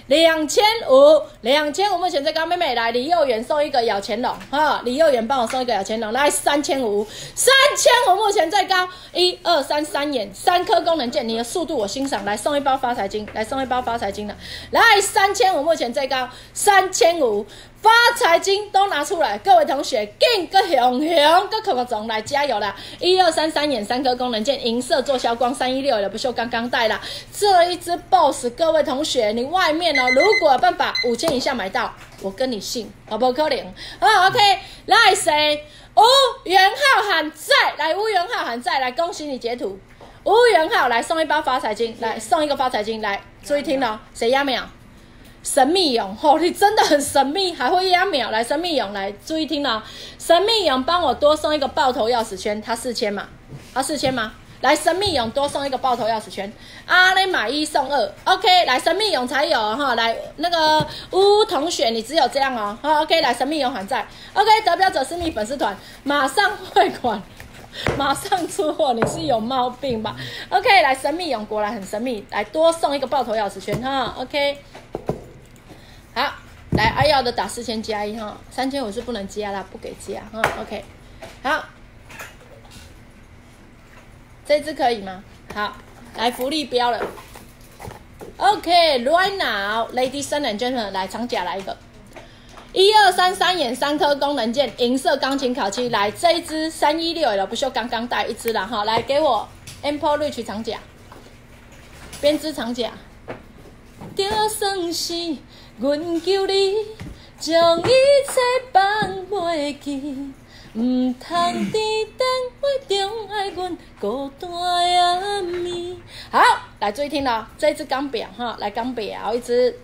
，2500目前最高，妹妹来，李幼元送一个咬钱龙哈，李幼元帮我送一个咬钱龙，来3500目前最高，1、2、3，三眼3颗功能键，你的速度我欣赏，来送一包发财金，来送一包发财金了，来3500目前最高，3500。发财金都拿出来，各位同学，劲个熊熊个口口总来加油啦！1、2、3，三眼3颗功能键，银色做消光，316的不锈钢钢带啦。这一只 BOSS， 各位同学，你外面如果有办法5000以下买到，我跟你信，好不可能？好 ，OK， 来谁？吴元浩喊在，来吴元浩喊在，来恭喜你截图。吴元浩来送一包发财金，来送一个发财金，来注意听了，谁压秒？神秘勇哦，你真的很神秘，还会压秒。来，神秘勇来，注意听了，神秘勇帮我多送一个爆头钥匙圈，他4000嘛，他4000吗？来，神秘勇多送一个爆头钥匙圈，你买1送2 ，OK， 来神秘勇才有哈，来那个吴同学你只有这样哦，好 ，OK， 来神秘勇还在 ，OK， 得标者私密粉丝团马上汇款。马上出货，你是有毛病吧 ？OK， 来神秘勇果然很神秘，来多送一个爆头钥匙圈哈 ，OK。好，来要的打4000加1哈，3000我是不能加啦，不给加哈 ，OK。好，这只可以吗？好，来福利标了 ，OK，right now，ladies and gentlemen， 来长甲来一个，1、2、3，三眼3颗功能键，银色钢琴烤漆，来这一只316的不锈钢钢带一只啦哈，来给我 Ample Rich 长甲，编织长甲，就算是。阮求你将一切放袂记，唔通伫电话中爱阮孤单暗暝。好，来注意听了，这只钢表哈，来钢表一只。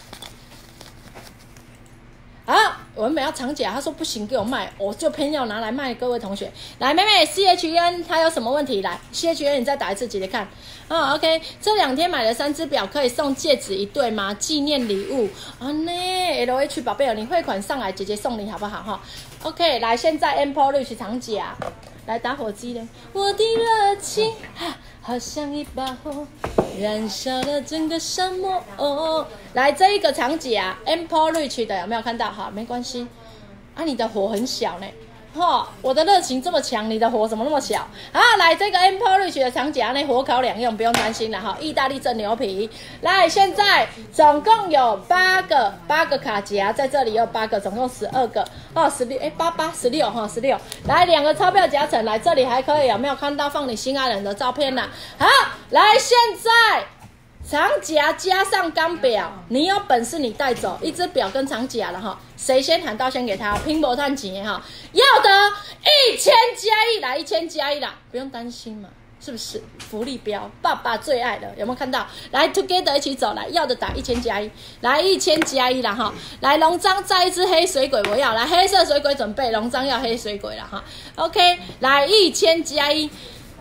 好，我原本要长甲，他说不行，给我卖，我就偏要拿来卖。各位同学，来，妹妹 CHN 他有什么问题？来 CHN 你再打一次，姐姐看。OK， 这2天买了3只表，可以送戒指1对吗？纪念礼物啊呢 ，LH 宝贝哦，你汇款上来，姐姐送你好不好哈 ？OK， 来，现在 Ample Rich 长甲，来打火机的，我的热情好像一把火，燃烧了整个沙漠。来这一个长甲 Ample Rich 的有没有看到？好，没关系，你的火很小呢。我的热情这么强，你的火怎么那么小？好，来这个 Ample Rich 的长甲呢，火烤2用，不用担心了哈。意大利蒸牛皮，来，现在总共有8个卡夹，在这里有8个，总共12个16，88 16哈16。来2个钞票夹层，来这里还可以有没有看到放你心爱人的照片啦？好，来现在。长夹加上钢表，你有本事你带走一只表跟长夹了哈，谁先喊到先给他，拼搏探钱哈，要的1000加1来1000加1啦，不用担心嘛，是不是？福利标，爸爸最爱的，有没有看到？来 ，together 一起走，来要的打1000加1，来1000加1啦哈，来龙章再一只黑水鬼，我要来黑色水鬼准备，龙章要黑水鬼了哈 ，OK， 来1000加1。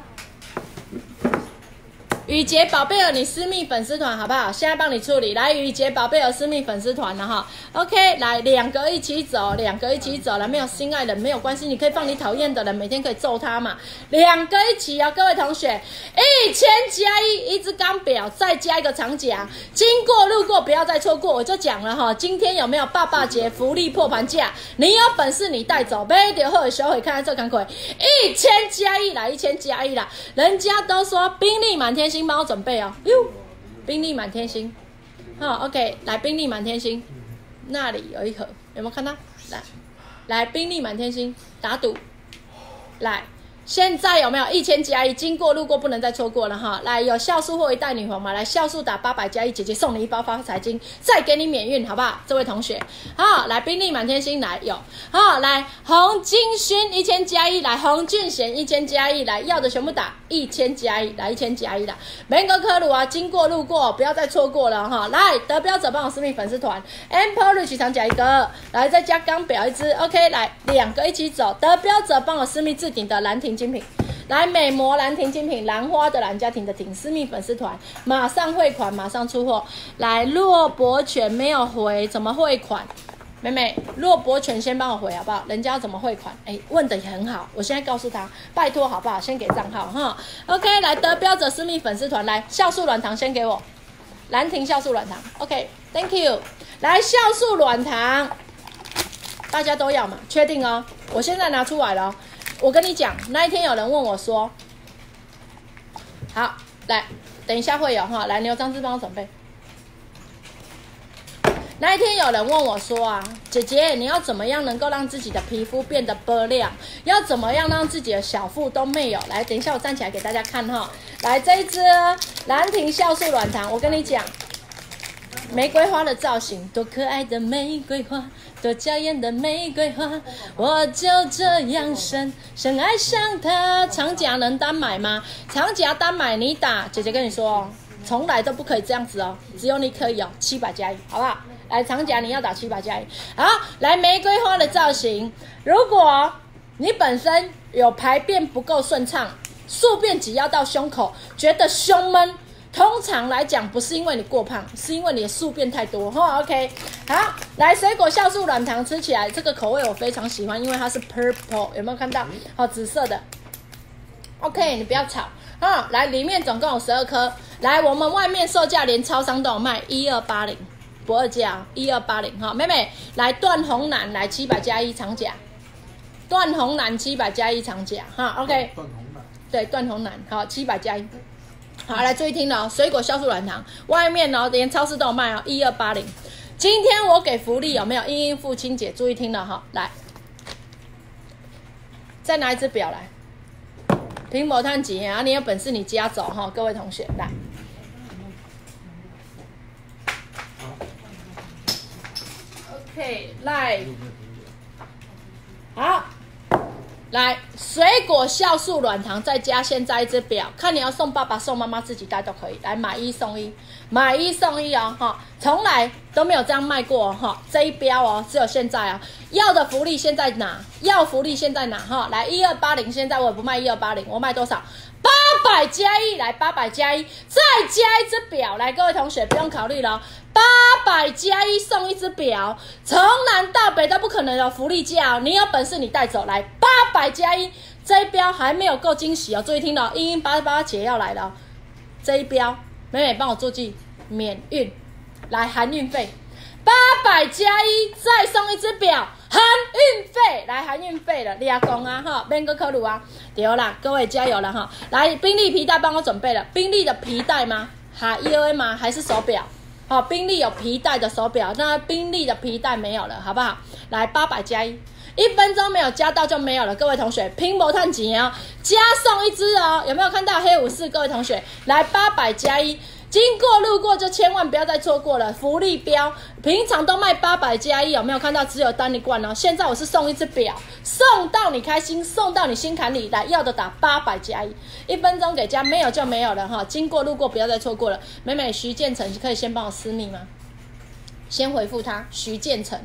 雨杰宝贝儿，你私密粉丝团好不好？现在帮你处理。来，雨杰宝贝儿私密粉丝团了哈。OK， 来2个一起走，2个一起走了。没有心爱人没有关系，你可以放你讨厌的人，每天可以揍他嘛。2个一起哦，各位同学，1000加1，一只钢表，再加一个长夹。经过路过不要再错过，我就讲了哈。今天有没有爸爸节福利破盘价？你有本事你带走，买到好的小伙看看这赶快1000加1来1000加1啦。人家都说宾利满天星。帮我准备哦，宾利满天星，好 ，OK， 来宾利满天星，那里有一盒，有没有看到？来宾利满天星，打赌，来，现在有没有1000加1？经过路过不能再错过了哈！来，有酵素或一袋女皇嘛？来，酵素打800加1，姐姐送你1包发财金，再给你免运，好不好？这位同学，好，来宾利满天星来有，好，来洪金勋1000加1，来洪俊贤1000加1，来要的全部打1000加1，来1000加1啦！梅格科鲁啊，经过路过不要再错过了哈！来，得标者帮我私密粉丝团 ，Ample Rich 长甲1个，来再加钢表1只 ，OK， 来2个一起走，得标者帮我私密置顶的兰亭精品。来美魔兰亭精品，兰花的兰家庭的庭私密粉丝团，马上汇款，马上出货。来洛博犬没有回，怎么汇款？ 妹妹，骆伯全先帮我回好不好？人家要怎么汇款？哎，问的也很好，我现在告诉他，拜托好不好？先给账号哈。OK， 来得标者私密粉丝团，来酵素软糖先给我，兰亭酵素软糖。OK，Thank you。来酵素软糖，大家都要嘛？确定哦？我现在拿出来了哦。我跟你讲，那一天有人问我说，好，来，等一下会有哈。来，牛张志帮我准备。那一天有人问我说啊，姐姐，你要怎么样能够让自己的皮肤变得波亮？要怎么样让自己的小腹都没有？来，等一下我站起来给大家看哈。来，这一支兰亭酵素软糖，我跟你讲，玫瑰花的造型，多可爱的玫瑰花，多娇艳的玫瑰花，我就这样深爱上它。长夹能单买吗？长夹单买你打，姐姐跟你说哦，从来都不可以这样子哦，只有你可以哦，700加1，好不好？来长夹你要打700加1，好，来玫瑰花的造型。如果你本身有排便不够顺畅，宿便挤压到胸口，觉得胸闷，通常来讲不是因为你过胖，是因为你的宿便太多哈。OK， 好，来水果酵素软糖吃起来，这个口味我非常喜欢，因为它是 purple， 有没有看到？好，紫色的。OK， 你不要吵啊。来，里面总共有12颗。来，我们外面售价连超商都有卖，1280。不二价1280哈，妹妹来断红蓝来700加1长夹，断红蓝700加1长夹哈 ，OK，
断红蓝，
对，断红蓝好700加1，好来注意听了哦，水果酵素软糖，外面哦连超市都有卖哦，1280，今天我给福利有没有？因父亲节，注意听了哈，来，再拿一支表来，苹果碳几啊？你有本事你加走哈，各位同学来。来，好，来水果酵素软糖再加现在一支表，看你要送爸爸送妈妈自己带都可以，来买1送1，买1送1哦哈，从来都没有这样卖过哈，这一标哦只有现在啊，要的福利现在拿，要福利现在拿哈，来1280，现在我也不卖1280，我卖多少？800加1，来800加1，再加一支表，来各位同学不用考虑了，800加1送一支表，从南到北都不可能有福利价哦，你有本事你带走，来800加1，这一标还没有够惊喜哦，注意听了，1188姐要来了哦，这一标美美帮我注记，免运，来含运费，800加1再送一支表。含运费，来含运费了，2公啊哈，免个考虑啊，对啦，各位加油了哈！来，宾利皮带帮我准备了，宾利的皮带吗？EOA 吗？还是手表？好，宾利有皮带的手表，那宾利的皮带没有了，好不好？来800加1，1分钟没有加到就没有了，各位同学拼搏探钱哦，加送一支哦，有没有看到黑54？各位同学，来800加1。经过路过就千万不要再错过了，福利标平常都卖800加1，有没有看到？只有单一罐哦，现在我是送一只表，送到你开心，送到你心坎里，来要的打800加1，1分钟给加，没有就没有了哈。经过路过不要再错过了。美美徐建成可以先帮我私密吗？先回复他，徐建成，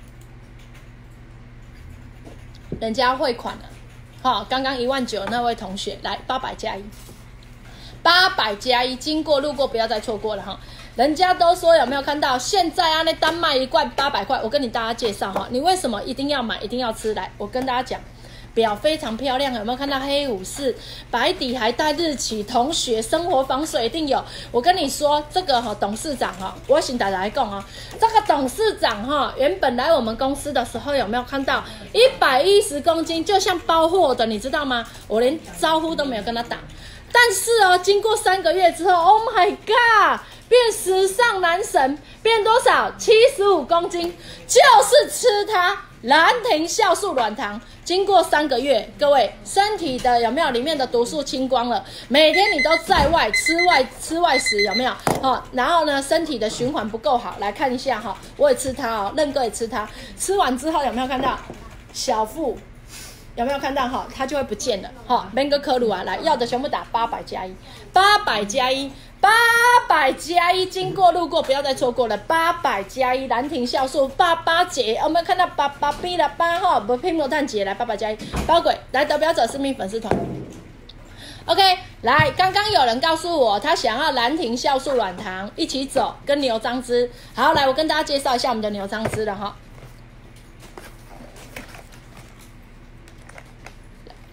人家汇款了，好，刚刚19000那位同学来800加1，800加1，经过路过不要再错过了哈。人家都说有没有看到？现在啊，那单卖1罐800块，我跟大家介绍哈，你为什么一定要买，一定要吃？来，我跟大家讲，表非常漂亮，有没有看到黑54白底还带日期？同学生活防水一定有。我跟你说，这个哈董事长哈，我先大家来讲啊，这个董事长哈，原本来我们公司的时候有没有看到110公斤，就像包货的，你知道吗？我连招呼都没有跟他打。但是哦，经过3个月之后 ，Oh my God， 变时尚男神，变多少？75公斤，就是吃它兰亭酵素软糖。经过3个月，各位身体的有没有里面的毒素清光了？每天你都在外吃外食有没有？哦，然后呢，身体的循环不够好，来看一下哈，我也吃它哦，任哥也吃它，吃完之后有没有看到小腹？有没有看到哈？它就会不见了哈。免个科鲁啊，来要的全部打800加1，800加1，800加1，经过路过不要再错过了。800加1，兰亭酵素88节，有没有看到8B了8哈？不拼魔炭节来800加1，包鬼来得标者私密粉丝团。OK， 来，刚刚有人告诉我他想要兰亭酵素软糖一起走，跟牛樟汁。好，来我跟大家介绍一下我们的牛樟汁了哈。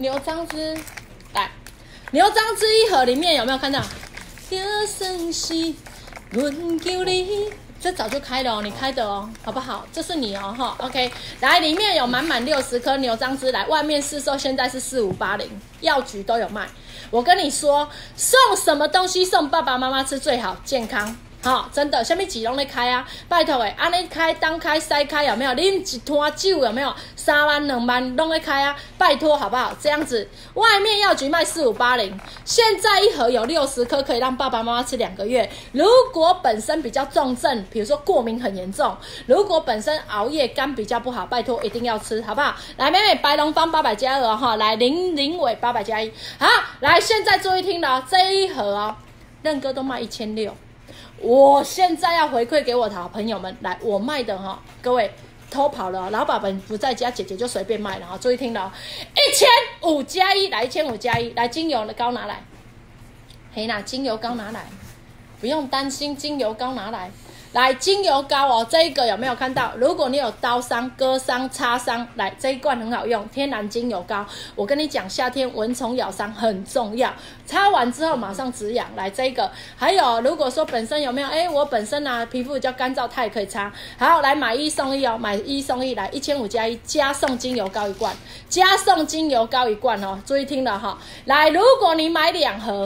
牛樟芝，来，牛樟芝一盒里面有没有看到？这生是论求你，这早就开了哦，你开的哦，好不好？这是你哦，哈 ，OK。来，里面有满满60颗牛樟芝，来，外面市售现在是4580，药局都有卖。我跟你说，送什么东西送爸爸妈妈吃最好，健康。好，真的，什么几拢在开啊？拜托安尼开、当开、塞开有没有？啉一坛酒有没有？3万、2万拢在开啊！拜托好不好？这样子，外面药局卖4580，现在一盒有60颗，可以让爸爸妈妈吃2个月。如果本身比较重症，比如说过敏很严重，如果本身熬夜肝比较不好，拜托一定要吃，好不好？来，妹妹白龙方800+2哈，来林伟800+1，好，来现在注意听了哦，这一盒哦，任哥都卖1600。我现在要回馈给我的好朋友们，来，我卖的哈，各位偷跑了，老爸本不在家，姐姐就随便卖了哈，注意听了，1500+1，来15+1，来精油膏拿来，嘿啦，精油膏拿来，不用担心，精油膏拿来。来，精油膏哦，这一个有没有看到？如果你有刀伤、割伤、擦伤，来这一罐很好用，天然精油膏。我跟你讲，夏天蚊虫咬伤很重要，擦完之后马上止痒。来这个，还有如果说本身有没有？我本身啊皮肤比较干燥，它也可以擦。好，来买1送1哦，买1送1，来15+1加送精油膏1罐，加送精油膏1罐哦，注意听了哈。来，如果你买2盒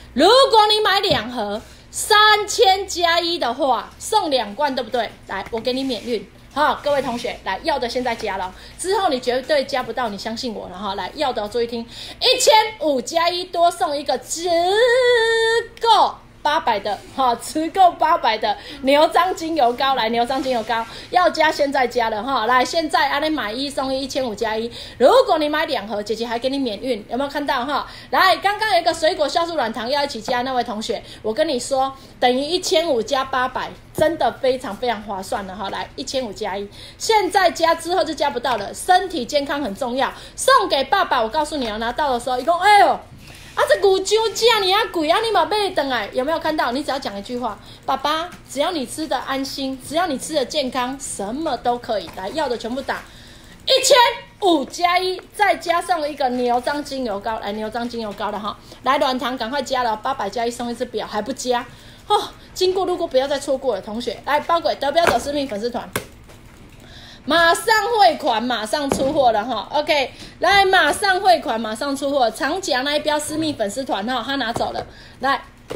，3000+1的话，送2罐，对不对？来，我给你免运。好，各位同学，来要的现在加了，之后你绝对加不到，你相信我了哈。来要的注意听，15+1多送一个只够800的，哈，只够800的牛樟精油膏，来牛樟精油膏要加，现在加了哈，来现在你买1送1，15+1，如果你买2盒，姐姐还给你免运，有没有看到哈？来，刚刚有一个水果酵素软糖要一起加那位同学，我跟你说，等于1500+800，真的非常非常划算了哈，来15+1，现在加之后就加不到了，身体健康很重要，送给爸爸，我告诉你哦，拿到的时候一共哎呦。这牛酒这么贵啊，你嘛买回来，有没有看到？你只要讲一句话，爸爸，只要你吃的安心，只要你吃的健康，什么都可以。来，要的全部打15+1，再加上一个牛樟精油膏，来牛樟精油膏的哈，来软糖赶快加了，800+1送一支表，还不加哦。经过路过不要再错过了，同学，来包轨得标者私密粉丝团。马上汇款，马上出货了哈 ，OK， 来，马上汇款，马上出货。长夹那一标私密粉丝团哈，他拿走了，来，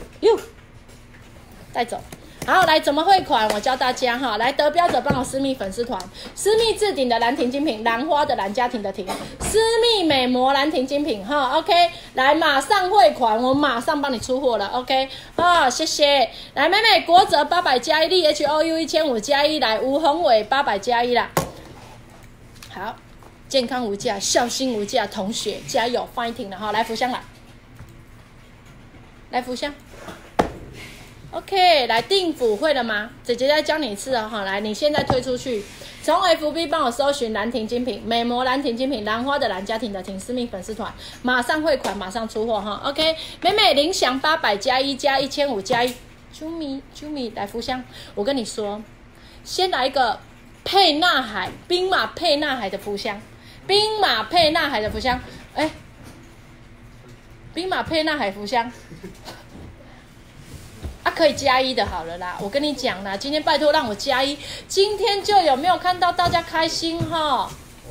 带走。好，来怎么汇款？我教大家哈，来得标者帮我私密粉丝团，私密置顶的兰亭精品，兰花的兰，家庭的庭，私密美膜兰亭精品哈 ，OK， 来马上汇款，我马上帮你出货了 ，OK， 谢谢。来，妹妹国泽800+1，力 HOU 15+1，来吴宏伟800+1啦。好，健康无价，孝心无价，同学加油 ，fighting 了哈！来福香来福香。OK， 来定府会了吗？姐姐再教你一次哦，哈，来，你现在推出去，从 FB 帮我搜寻兰亭精品、美膜兰亭精品、兰花的兰，家庭的庭，私密粉丝团，马上汇款，马上出货哈。OK， 美美林翔800+1加15+1，啾咪来福香，我跟你说，先来一个沛纳海兵马沛纳海的福香，兵马沛纳海的福香，兵马沛纳海福香。可以加1的好了啦，我跟你讲啦，今天拜托让我加1，今天就有没有看到大家开心哈？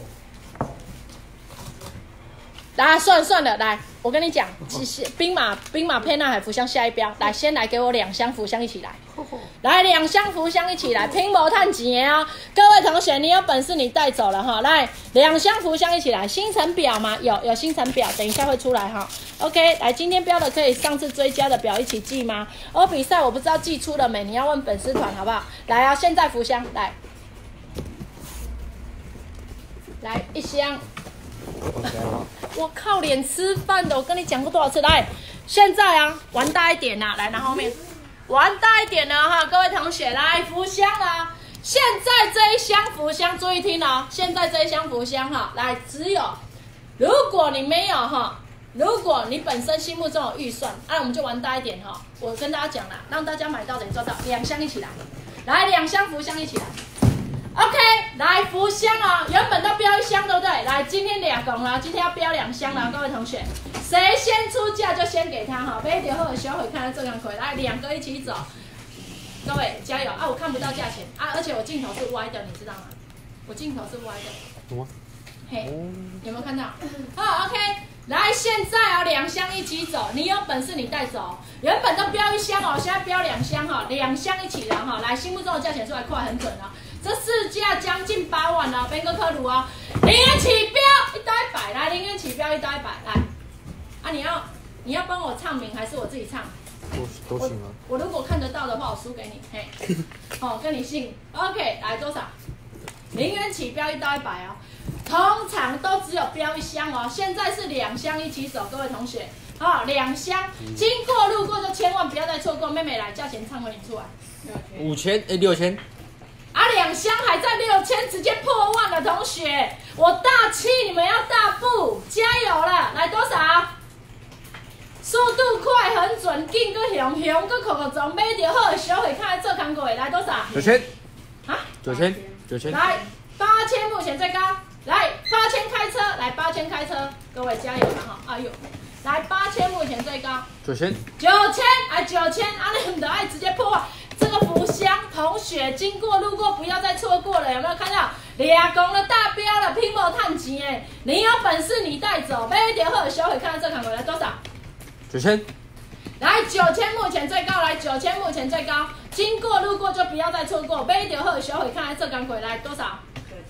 来，算了，来，我跟你讲，兵马沛纳海福香下一标，来，先来给我2箱福香一起来，来2箱福香一起来，拼搏探钱哦！各位同学，你有本事你带走了哈，来2箱福香一起来，星辰表吗？有星辰表，等一下会出来哈。OK， 来，今天标的可以上次追加的表一起寄吗？比赛我不知道寄出了没，你要问粉丝团好不好？来啊，现在福香来1箱。我靠脸吃饭的，我跟你讲过多少次？来，现在啊，玩大一点啦，来拿后面，玩大一点了哈，各位同学，来福香啦，现在这一箱福香，注意听哦，现在这一箱福香哈，来只有，如果你没有哈，如果你本身心目中有预算，我们就玩大一点哈，我跟大家讲啦，让大家买到的也赚到，2箱一起来，来2箱福香一起来。 OK， 来福箱哦，原本都标1箱，对不对？来，今天2公了，今天要标2箱了，各位同学，谁先出价就先给他哈。买到好的小伙看到这张腿，来2个一起走，各位加油啊！我看不到价钱啊，而且我镜头是歪的，你知道吗？我镜头是歪的。
什么？
嘿，有没有看到？好 ，OK。来，现在啊，2箱一起走，你有本事你带走。原本都标1箱哦，现在标2箱哈，2箱一起来哈。来，心目中的价钱出来快很准哦。这市价将近8万了，边个科鲁哦，0元起标1到100，来0元起标1到100，来。啊，你要帮我唱名还是我自己唱？
都行啊。
我如果看得到的话，我输给你，嘿。哦，跟你姓 ，OK， 来多少？0元起标1到100哦。通常都只有标1箱哦，现在是2箱一起走，各位同学，啊、2箱，经过路过就千万不要再错过。妹妹来，价钱唱给你出来
，5000，哎，6000，
啊，2箱还在6000，直接破万了，同学，我大气，你们要大步，加油了，来多少？速度快，很准，紧个雄雄个口口中，买到好的小伙看做工过的，来多少
？9000，
啊
，9000，
来8000，目前最高。来8000开车，来8000开车，各位加油了哈！哎呦，来8000目前最高
，9000，
哎9000，啊你们的爱直接破坏这个福箱，同学经过路过不要再错过了，有没有看到2公的大标了，拼搏探钱哎！你有本事你带走，买到好小伙看到这款回来多少
？9000，
来9000目前最高，来9000目前最高，经过路过就不要再错过，买到好小伙看到这款回来多少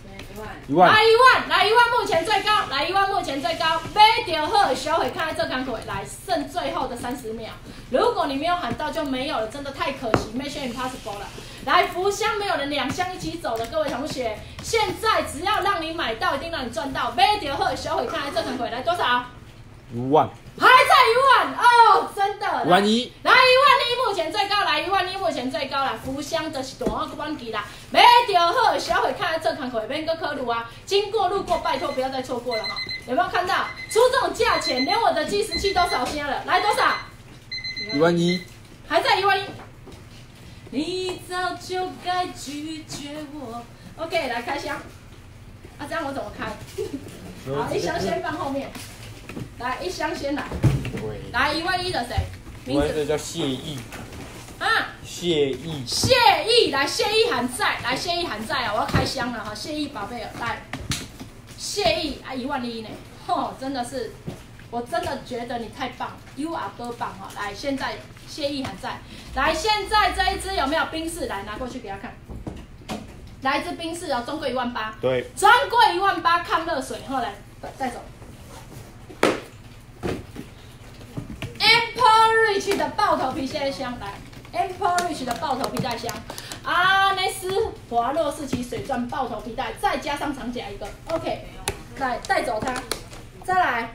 ？1万，来1万目前最高，来1万目前最高，买到好的小伙看到这杆腿，来剩最后的30秒，如果你没有喊到就没有了，真的太可惜 ，Mission Impossible 了。来福箱没有人2箱一起走的各位同学，现在只要让你买到，一定让你赚到，买到好的小伙看到这杆腿，来多少
？5万，
还在1万哦，真的。
1万1，
来1万1目前最高，来1万1目前最高啦！福箱就是大我关机啦，买到好的小伙看到这款腿，免个考虑啊！经过路过，拜托不要再错过了哈！有没有看到出这种价钱，连我的计时器都烧香了？来多少
？1万1，
还在1万1。你早就该拒绝我。OK， 来开箱。啊，这样我怎么开？好，1箱先放后面。来，1箱先来。来1万1的谁？名字？
这叫谢意。
啊，
谢意，
来谢意还在，来谢意还在啊！我要开箱了哈，谢意宝贝儿，来，谢意啊，1万1呢，吼，真的是，我真的觉得你太棒 ，You are 多棒哈！来，现在谢意还在，来，现在这一支有没有宾士？来拿过去给他看，来一支宾士哦，中贵1万8，
对，
专柜1万8，抗热水，后来带走。Empire Rich 的爆头皮鞋箱来 ，Empire Rich 的爆头皮带箱，阿内斯华洛世奇水钻爆头皮带，再加上长夹一个 ，OK， 来带走它，再来。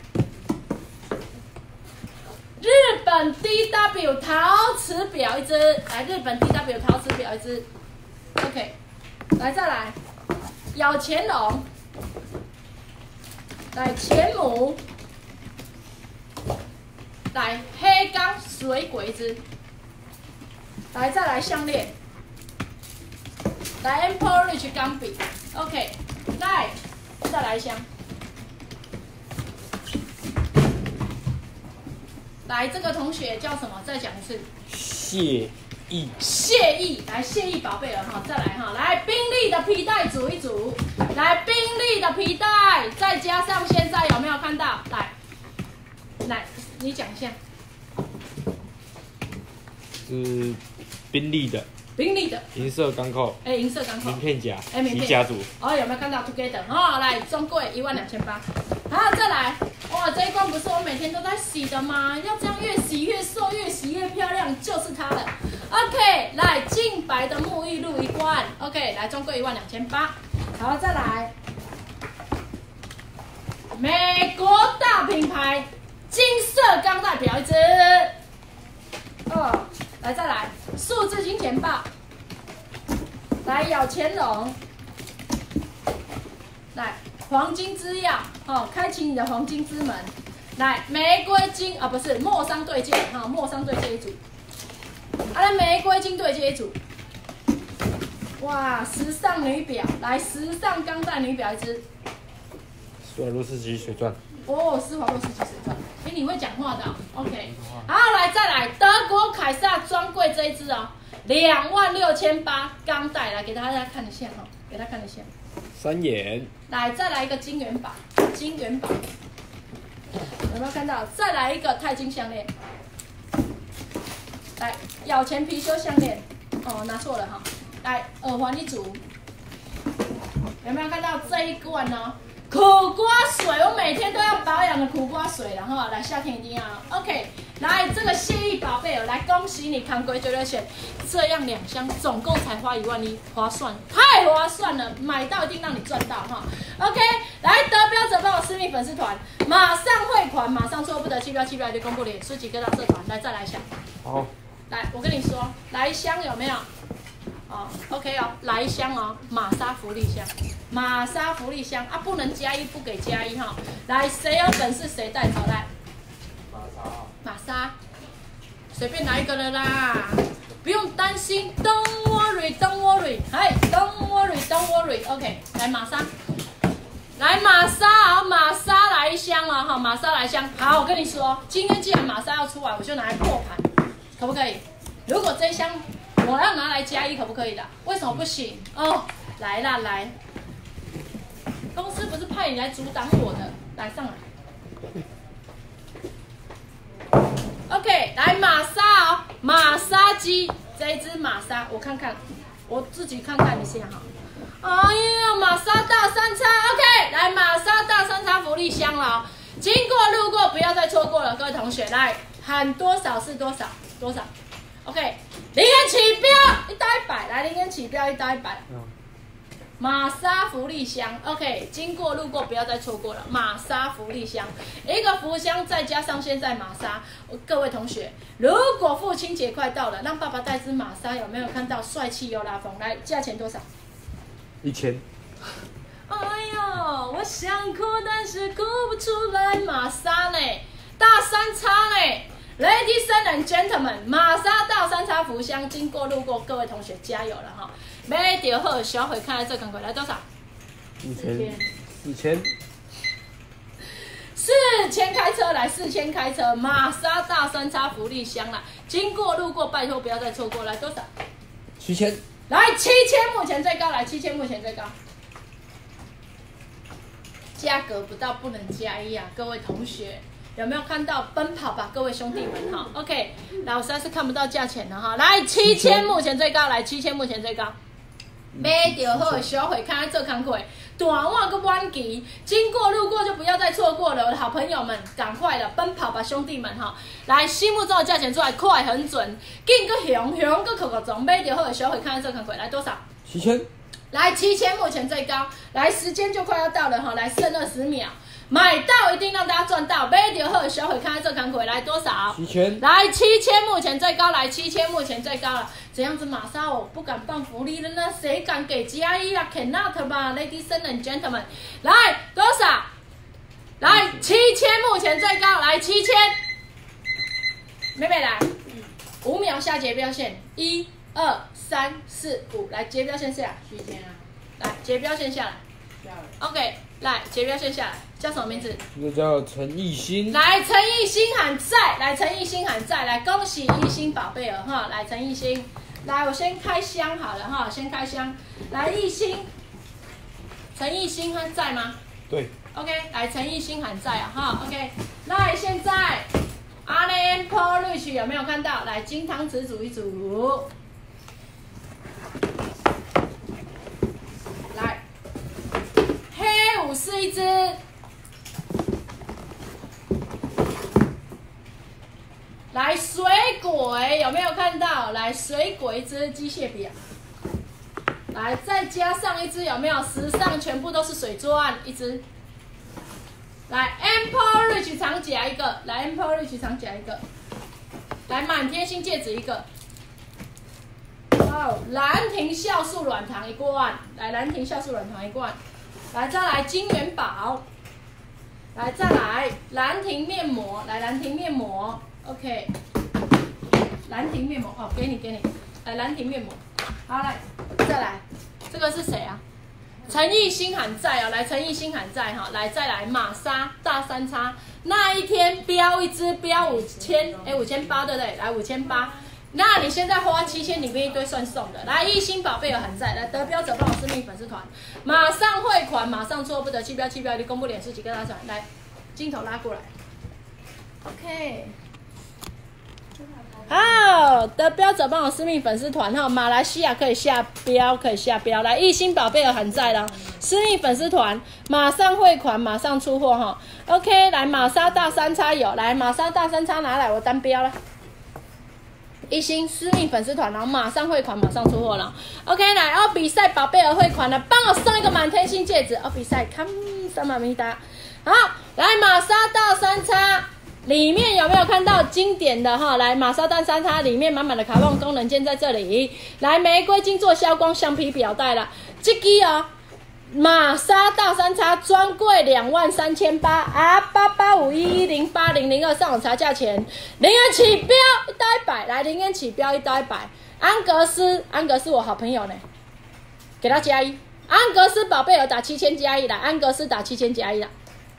日本 DW 陶瓷表一只，来日本 DW 陶瓷表一只 ，OK， 来再来，咬乾隆，来钱母，来黑钢水果一只，来再来项链，来 Empire Rich 钢笔 ，OK， 来再来一箱。来，这个同学叫什么？再讲一次。
谢意。
谢意，来谢意宝贝儿哈，再来哈，来宾利的皮带组一组，来宾利的皮带，再加上现在有没有看到？来，你讲一下。
是宾利的。
宾利的。
银色钢扣。
哎，银色钢扣。
名片夹。
哎，名片
夹组。
哦，有没有看到 Together？ 哦，来中贵12800。好，再来。哇，这一罐不是我每天都在洗的吗？要这样越洗越瘦，越洗越漂亮，就是它了。OK， 来净白的沐浴露1罐。OK， 来中贵12800。好，再来，美国大品牌金色钢带表一只。哦，来再来数字金钱豹。来咬乾隆。来。黄金之钥，哦，开启你的黄金之门。来，玫瑰金啊，不是莫桑对戒，哈，莫桑对戒一组。啊，玫瑰金对戒一组。 哇，时尚女表，来时尚钢带女表一只。
斯瓦洛斯基水钻。
哦，施华洛世奇水钻。哎，你会讲话的、哦、，OK。好，来再来德国凯撒专柜这一只哦，26800钢带，来给大家看一下哈、哦，给大家看一下。
3眼。
来，再来一个金元宝，金元宝。有没有看到？再来一个钛金项链。来，咬钱貔貅项链。哦，拿错了哈。来，耳环一组。有没有看到这一罐呢？苦瓜水，我每天都要保养的苦瓜水了哈。来，夏天一定要 OK。来，这个谢意宝贝哦，来恭喜你康龟966选，这样2箱总共才花11000，划算，太划算了，买到一定让你赚到哈。OK， 来得标者帮我私密粉丝团，马上汇款，马上错不得，7标7标就公布了，书籍各大社团，来再来一箱。
好。
来，我跟你说，来一箱有没有？哦 ，OK 哦，来一箱哦，玛莎福利箱，玛莎福利箱啊，不能加1，不给加1哈。来，谁有本事谁带走来。玛莎，随便拿一个了啦，不用担心 ，Don't worry，Don't worry， 嗨 ，Don't worry，Don't worry，OK， 来玛莎，来玛莎啊，玛莎来一箱啊，哈，玛莎来一箱。好，我跟你说，今天既然玛莎要出来，我就拿来破盘，可不可以？如果这一箱我要拿来加1，可不可以的？为什么不行？哦，来啦来，公司不是派你来阻挡我的，来上来。OK， 来玛莎哦，玛莎鸡这一只玛莎，我看看，我自己看看一下哈。哎呀，玛莎大三叉 ，OK， 来玛莎大三叉福利箱了、哦，经过路过不要再错过了，各位同学，来喊多少是多少多少 ，OK， 0元起标1到100，来0元起标1到100。玛莎福利箱 ，OK， 经过路过不要再错过了。玛莎福利箱，一个福箱再加上现在玛莎，各位同学，如果父亲节快到了，让爸爸带只玛莎，有没有看到帅气又拉风？来，价钱多少
？1000。
哎呦，我想哭，但是哭不出来。玛莎呢？大三叉呢？Ladies and gentlemen， 玛莎大三叉福箱，经过路过，各位同学加油了哈！买到好，小慧看来这赶快来多少
？4000
开车来，4000开车，玛莎大三叉福利箱啦！经过路过，拜托不要再错过，来多少
？7000。
来7000，目前最高，来7000，目前最高。价格不到不能加1啊，各位同学。有没有看到奔跑吧，各位兄弟们哈 ？OK， 老师是看不到价钱的哈。来7000，目前最高，来7000，目前最高。买到好的小伙，看这工课，大碗个晚期，经过路过就不要再错过了，我的好朋友们，赶快了，奔跑吧，兄弟们哈！来，心目中的价钱出来，快很准，紧个熊个扣中，买到好的小伙，看这工课，来多少
？7000。来
7000，目前最高。来，时间就快要到了哈，来剩20秒。买到一定让大家赚到，买到好小伙看这看回来多少
？7000。
来7000，目前最高，来7000，目前最高了。这样子玛莎我不敢放福利了呢，谁敢给加1啊 ？Cannot 吧 ，Ladies and gentlemen， 来多少？来7000，目前最高，来7000。妹妹来，5秒下结标线，1、2、3、4、5，来结标线下来。
7000啊。
来结标线下来。
下来。
OK， 来结标线下来。叫什么名字？
这个叫陈奕迅。
来，陈奕迅喊在，来陈奕迅喊在，来恭喜奕迅宝贝儿哈！来陈奕迅，来我先开箱好了哈，先开箱。来奕迅，陈奕迅他在吗？
对。
OK， 来陈奕迅喊在啊哈 ，OK。来现在，Allen Polish 有没有看到？来金汤匙煮一煮。来，黑武士一只。来水鬼有没有看到？来水鬼一只机械表，来再加上一只有没有？时尚全部都是水钻一只。来 Empire Rich 长甲一个，来 Empire Rich 长甲一个，来满天星戒指一个。哦，兰亭酵素软糖一罐，来兰亭酵素软糖一罐，来再来金元宝，来再来兰亭面膜，来兰亭面膜。OK， 兰亭面膜哦，给你，来兰亭面膜，好来，再来这个是谁啊？陈奕迅喊在哦，来，陈奕迅喊在哈，来再来玛莎大三叉，那一天标一支标5000，哎5800对不对？来5800，那你现在花7000，里面一堆算送的。来，一心宝贝有喊在，来得标者帮我私密粉丝团，马上汇款，马上错不得弃标，你公布脸书几个大传，来，镜头拉过来 ，OK。好，得标者帮我私密粉丝团哈，马来西亚可以下标，来，一心宝贝有喊在了，私密粉丝团马上汇款，马上出货哈。OK， 来玛莎大三叉有，来玛莎大三叉拿来，我单标了。一心私密粉丝团，然后马上汇款，马上出货了。OK， 来哦，比赛宝贝儿汇款了，帮我送一个满天星戒指哦，比赛看萨玛米达。好，来玛莎大三叉。里面有没有看到经典的哈？来，玛莎大三叉里面满满的卡梦功能键在这里。来，玫瑰金座消光橡皮表带了，这个哦，玛莎大三叉专柜23800啊，8851108002上网查价钱，0元起标1到100，来0元起标1到100。安格斯我好朋友呢，给他加1。安格斯宝贝儿打7000加1啦，安格斯打7000加1啦。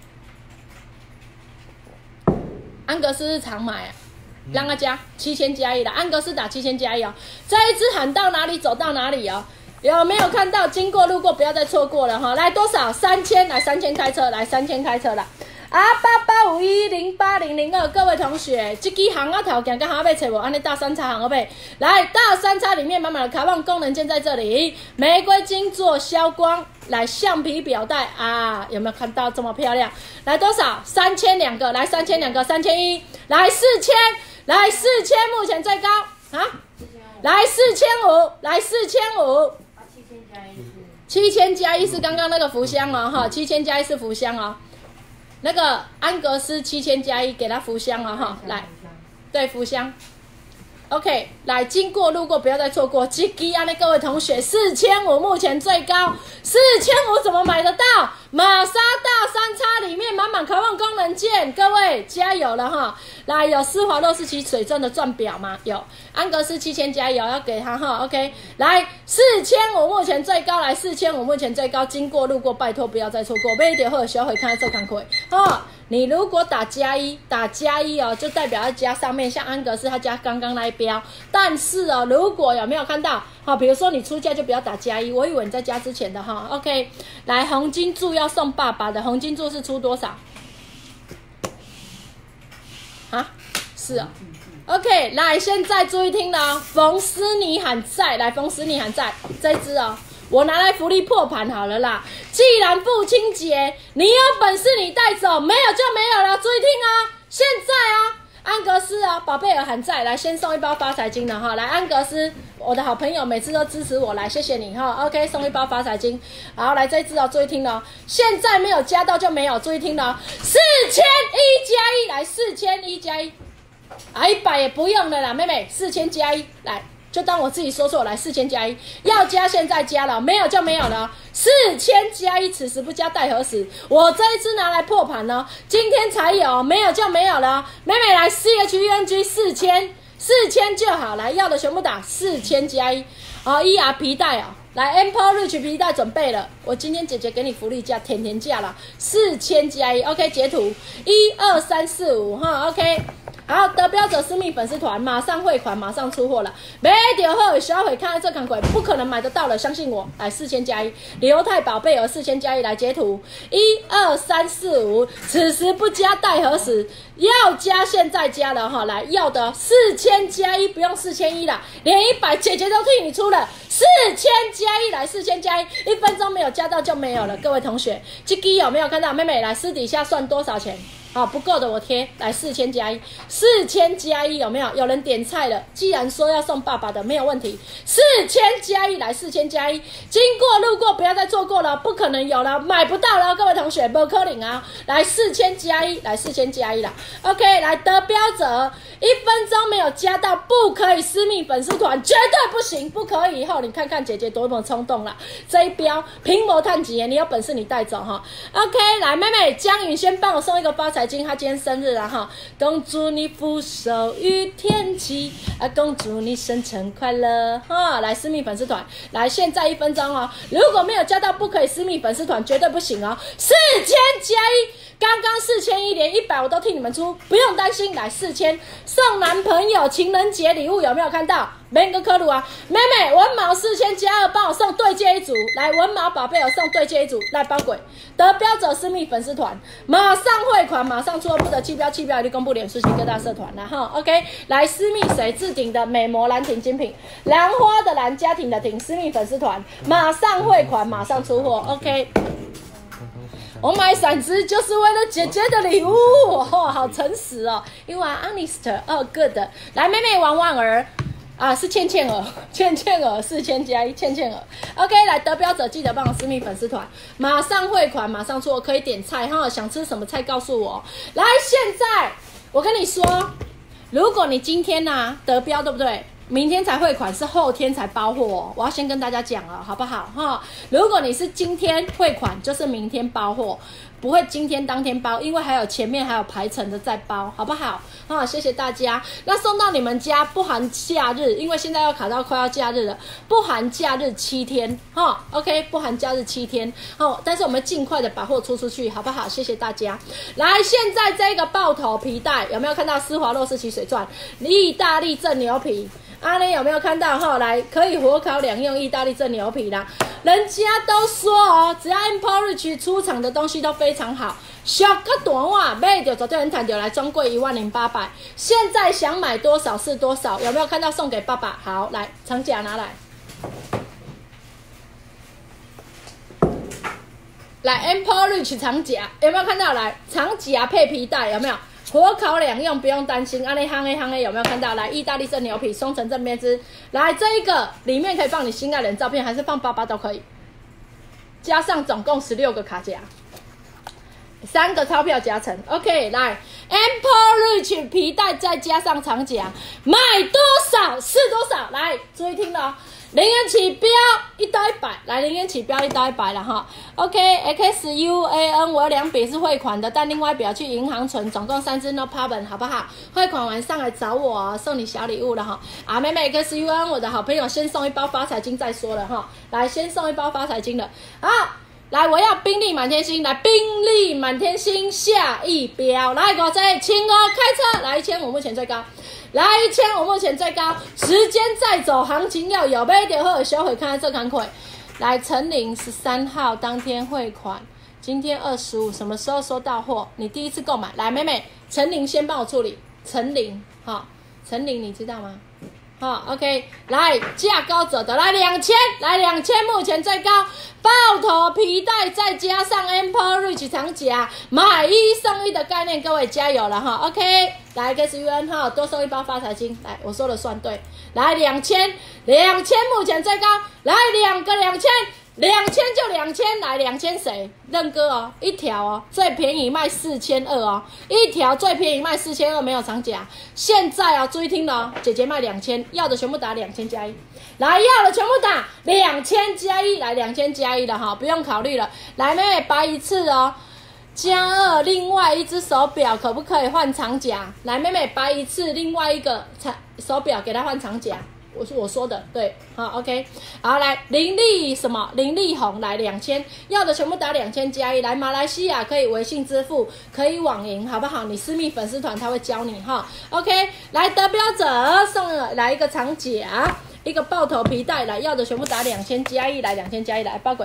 安格斯是常买啊，让他加7000加1的，安格斯打7000加1哦。这一支喊到哪里走到哪里哦，有没有看到？经过路过不要再错过了哈。来多少？3000，来3000开车，来3000开车了。啊，8851108002，各位同学，这支行啊条件跟行要找无？安尼大三叉行要买，来大三叉里面满满的卡棒功能键在这里，玫瑰金座消光，来橡皮表带啊，有没有看到这么漂亮？来多少？3000两个，来3000两个，3001，来4000，来4000，目前最高啊，来4500，来4500。7000加1是刚刚那个福箱哦，哈，7000加1是福箱哦。那个安格斯7000加1给他福箱了哈，来，对福箱 ，OK， 来经过路过不要再错过，这支啊，那各位同学4500目前最高，4500怎么买得到？玛莎大三叉里面满满渴望功能键，各位加油了哈！来，有施华洛世奇水钻的钻表吗？有，安格斯7000加油要给他哈 ，OK， 来4500目前最高，来4500目前最高，经过路过拜托不要再错过，买一点或者小会看这看亏哦。你如果打加1哦，就代表要加上面，像安格斯他加刚刚那一标。但是哦，如果有没有看到？好，比如说你出价就不要打加1，我以为你在加之前的哈。OK， 来红金柱要送爸爸的，红金柱是出多少？啊，是哦。OK， 来现在注意听了哦，冯斯尼喊在，来冯斯尼喊在，这一支哦。我拿来福利破盘好了啦！既然父亲节，你有本事你带走，没有就没有了。注意听哦，现在哦，安格斯哦，宝贝儿喊在，来先送一包发财金了哈！来，安格斯，我的好朋友，每次都支持我，来谢谢你哈。OK， 送一包发财金。好，来这一支哦，注意听哦，现在没有加到就没有，注意听哦，4000加1，来4000加1，啊100也不用了啦，妹妹，4000加1，来。就当我自己说错，来4000加1，要加现在加了，没有就没有了。4000加1，此时不加待何时？我这一支拿来破盘呢，今天才有，没有就没有了。妹妹来 CHUNG 4000就好，来要的全部打4000加1。哦，ER 皮带哦，来 Empire Rich 皮带准备了，我今天姐姐给你福利价，甜甜价了，4000加1 ，OK 截图1、2、3、4、5哈 ，OK。好，得标者私密粉丝团马上汇款，马上出货了。没丢后小会看到这款鬼不可能买得到了，相信我。来4000加1，刘太宝贝儿4000加1来截图1、2、3、4、5，此时不加待何时？要加现在加了哈，来要的4000加1，不用4001啦，连100姐姐都替你出了。4000加1来4000加1，1分钟没有加到就没有了。各位同学，这支有没有看到？妹妹来私底下算多少钱？好，不够的我贴来4000加1，4000加1有没有？有人点菜了，既然说要送爸爸的，没有问题。4000加1来4000加1，经过路过不要再错过了，不可能有了，买不到了，各位同学，不可能啊！来4000加1，来4000加1啦。OK， 来得标者1分钟没有加到，不可以私密粉丝团，绝对不行，不可以。以后你看看姐姐多么冲动啦，这一标平模探几年，你有本事你带走哈。OK， 来妹妹江允先帮我送一个发财财经他今天生日了哈，恭祝你福寿与天齐啊，恭祝你生辰快乐哈！来私密粉丝团，来现在1分钟哦，如果没有加到不可以私密粉丝团绝对不行哦，4000加1。刚刚4001连100我都替你们出，不用担心。来4000送男朋友情人节礼物，有没有看到？每个科鲁啊，妹妹文毛4000加2，帮我送对接一组。来文毛宝贝有送对接一组，来包鬼得标者私密粉丝团，马上汇款，马上出不得弃标，弃标已经公布脸书及各大社团了哈。OK， 来私密水置顶的美魔兰亭精品，兰花的兰家庭的庭私密粉丝团，马上汇款，马上出货。OK。我买伞子就是为了姐姐的礼物，哦，好诚实哦。You are honest， 哦 ，good。来，妹妹玩玩儿啊，是倩倩儿，4000加1，倩倩儿。OK， 来得标者记得帮我私密粉丝团，马上汇款，马上出，可以点菜哈，想吃什么菜告诉我。来，现在我跟你说，如果你今天呢得标，对不对？明天才汇款，是后天才包货哦，我要先跟大家讲了，好不好哈？如果你是今天汇款，就是明天包货，不会今天当天包，因为还有前面还有排程的再包，好不好？哈，谢谢大家。那送到你们家不含假日，因为现在要卡到快要假日了，不含假日7天哈。OK， 不含假日7天。哦，但是我们尽快的把货出去，好不好？谢谢大家。来，现在这个爆头皮带有没有看到丝滑肉丝起水钻？意大利正牛皮。阿雷有没有看到哈？来，可以火烤两用意大利正牛皮啦。人家都说哦，只要 Emporio 出厂的东西都非常好，小个短袜买就绝对很谈就来，专柜10800。现在想买多少是多少，有没有看到送给爸爸？好，来长甲拿来，来 Emporio 长甲有没有看到？来长甲配皮带有没有？火烤两用不用担心，安利夯A有没有看到？来，意大利正牛皮松城正编织，来这一个里面可以放你心爱人照片，还是放爸爸都可以。加上总共16个卡夹，3个钞票夹层。OK， 来 Emporio 皮带再加上长夹，买多少是多少。来，注意听了哦。0元起标1到100，来0元起标1到100了哈。OK，XUAN 我有2笔是汇款的，但另外一笔要去银行存，总共3支 no problem， 好不好？汇款完上来找我哦，送你小礼物了哈。啊，妹妹 XUAN 我的好朋友先送1包发财金再说了哈。来，先送1包发财金了。好，来我要宾利满天星，来宾利满天星下一标，来5这请我开车，来1500目前最高。来1500目前最高，时间再走，行情要有，买到好的小伙看这款款。来陈琳13号当天汇款，今天25，什么时候收到货？你第一次购买，来妹妹，陈琳先帮我处理，陈琳，好，陈琳你知道吗？好 ，OK， 来价高者得，来2000，来2000目前最高，爆头皮带再加上 Emporio 长夹，买1送1的概念，各位加油了哈 ，OK， 来 XUN 哈，多收1包发财金，来我说的算对，来2000目前最高，来2个2000。2000就2000，来2000谁？任哥哦，一条哦，最便宜卖4200哦，一条最便宜卖4200，没有长夹。现在哦，注意听了哦，姐姐卖2000，要的全部打2000加1，来要的全部打2000加1，来2000加1了哈，不用考虑了。来妹妹拔一次哦，加2，另外一只手表可不可以换长夹？来妹妹拔一次，另外一个手表给她换长夹。我说的对，好 ，OK， 好来林立红来2000，要的全部打2000加1，来马来西亚可以微信支付，可以网银，好不好？你私密粉丝团他会教你哈 ，OK， 来得标者送来一个长夹，一个爆头皮带，来要的全部打2000加1，来2000加1，来包鬼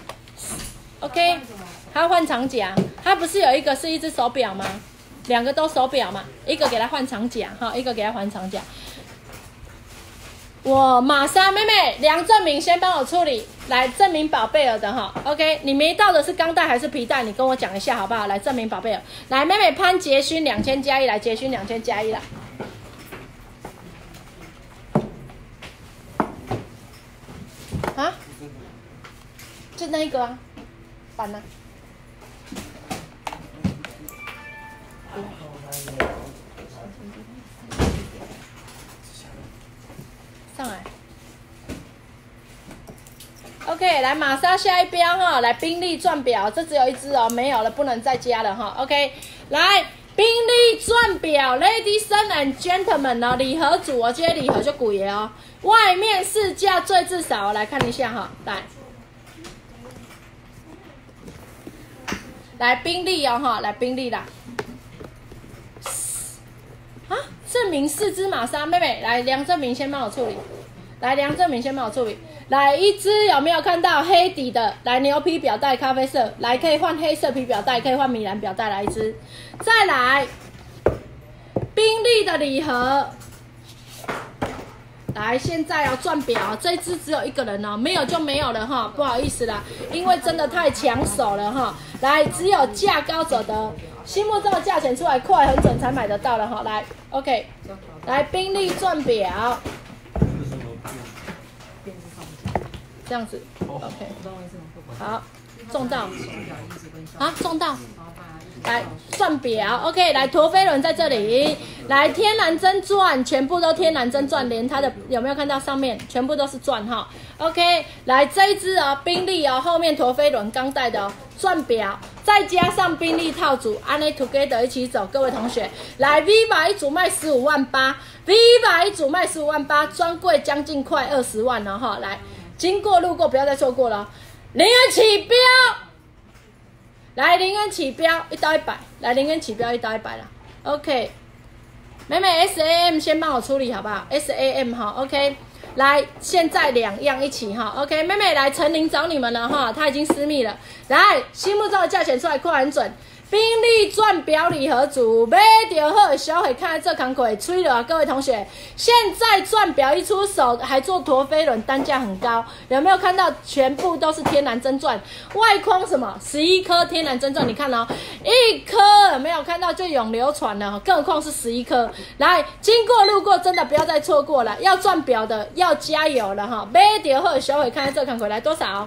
，OK， 他换长夹，他不是有一个是一只手表吗？2个都手表嘛，一个给他换长夹哈，一个给他换长夹。我玛莎妹妹梁正明先帮我处理，来证明宝贝儿的哈 ，OK， 你没到的是钢带还是皮带？你跟我讲一下好不好？来证明宝贝儿，来妹妹潘杰勋2000加1，来杰勋2000加1了。啊？就那一个啊，板呢？上来 ，OK， 来玛莎下一标哈，来宾利钻表，这只有1只哦，没有了，不能再加了哈 ，OK， 来，宾利钻表 ，Ladies and Gentlemen 哦，礼盒组哦，这些礼盒就贵的哦。外面市价最至少来看一下哈，来宾利哦哈，来宾利啦。啊，证明4支玛莎，妹妹来梁正明先帮我处理，来梁正明先帮我处理。来一支有没有看到黑底的？来牛皮表带咖啡色，来可以换黑色皮表带，可以换米兰表带，来一支。再来，宾利的礼盒，来现在要钻表，这一支只有一个人哦，没有就没有了哈，不好意思啦，因为真的太抢手了哈。来，只有价高者得，心目中的价钱出来快很准才买得到了哈。来 ，OK， 来宾利钻表。这样子 ，OK， 好，中到，啊，中到，来钻表 ，OK， 来陀飞轮在这里，来天然真钻，全部都天然真钻，连它的有没有看到上面全部都是钻哈 ，OK， 来这一支哦，宾利哦，后面陀飞轮钢带的哦，钻表，再加上宾利套组，安内 together 一起走，各位同学，来 Viva 一组卖15万8 ，Viva 一组卖15万8，专柜将近快20万了哈，来。经过路过不要再错过了，0元起标，来0元起标1到100，来0元起标1到100了 ，OK， 妹妹 SAM 先帮我处理好不好 ？SAM 哈 ，OK， 来现在2样一起哈 ，OK， 妹妹来陈琳找你们了哈，她已经私密了，来心目中的价钱出来快很准。宾利钻表礼盒组买到好的小伙看这工课吹了啊！各位同学，现在钻表一出手还做陀飞轮，单价很高，有没有看到？全部都是天然真钻，外框什么11颗天然真钻，你看哦，一颗有没有看到就永流传了，更何况是11颗。来，经过路过真的不要再错过了，要钻表的要加油了哈！买到好的小伙看这工课来多少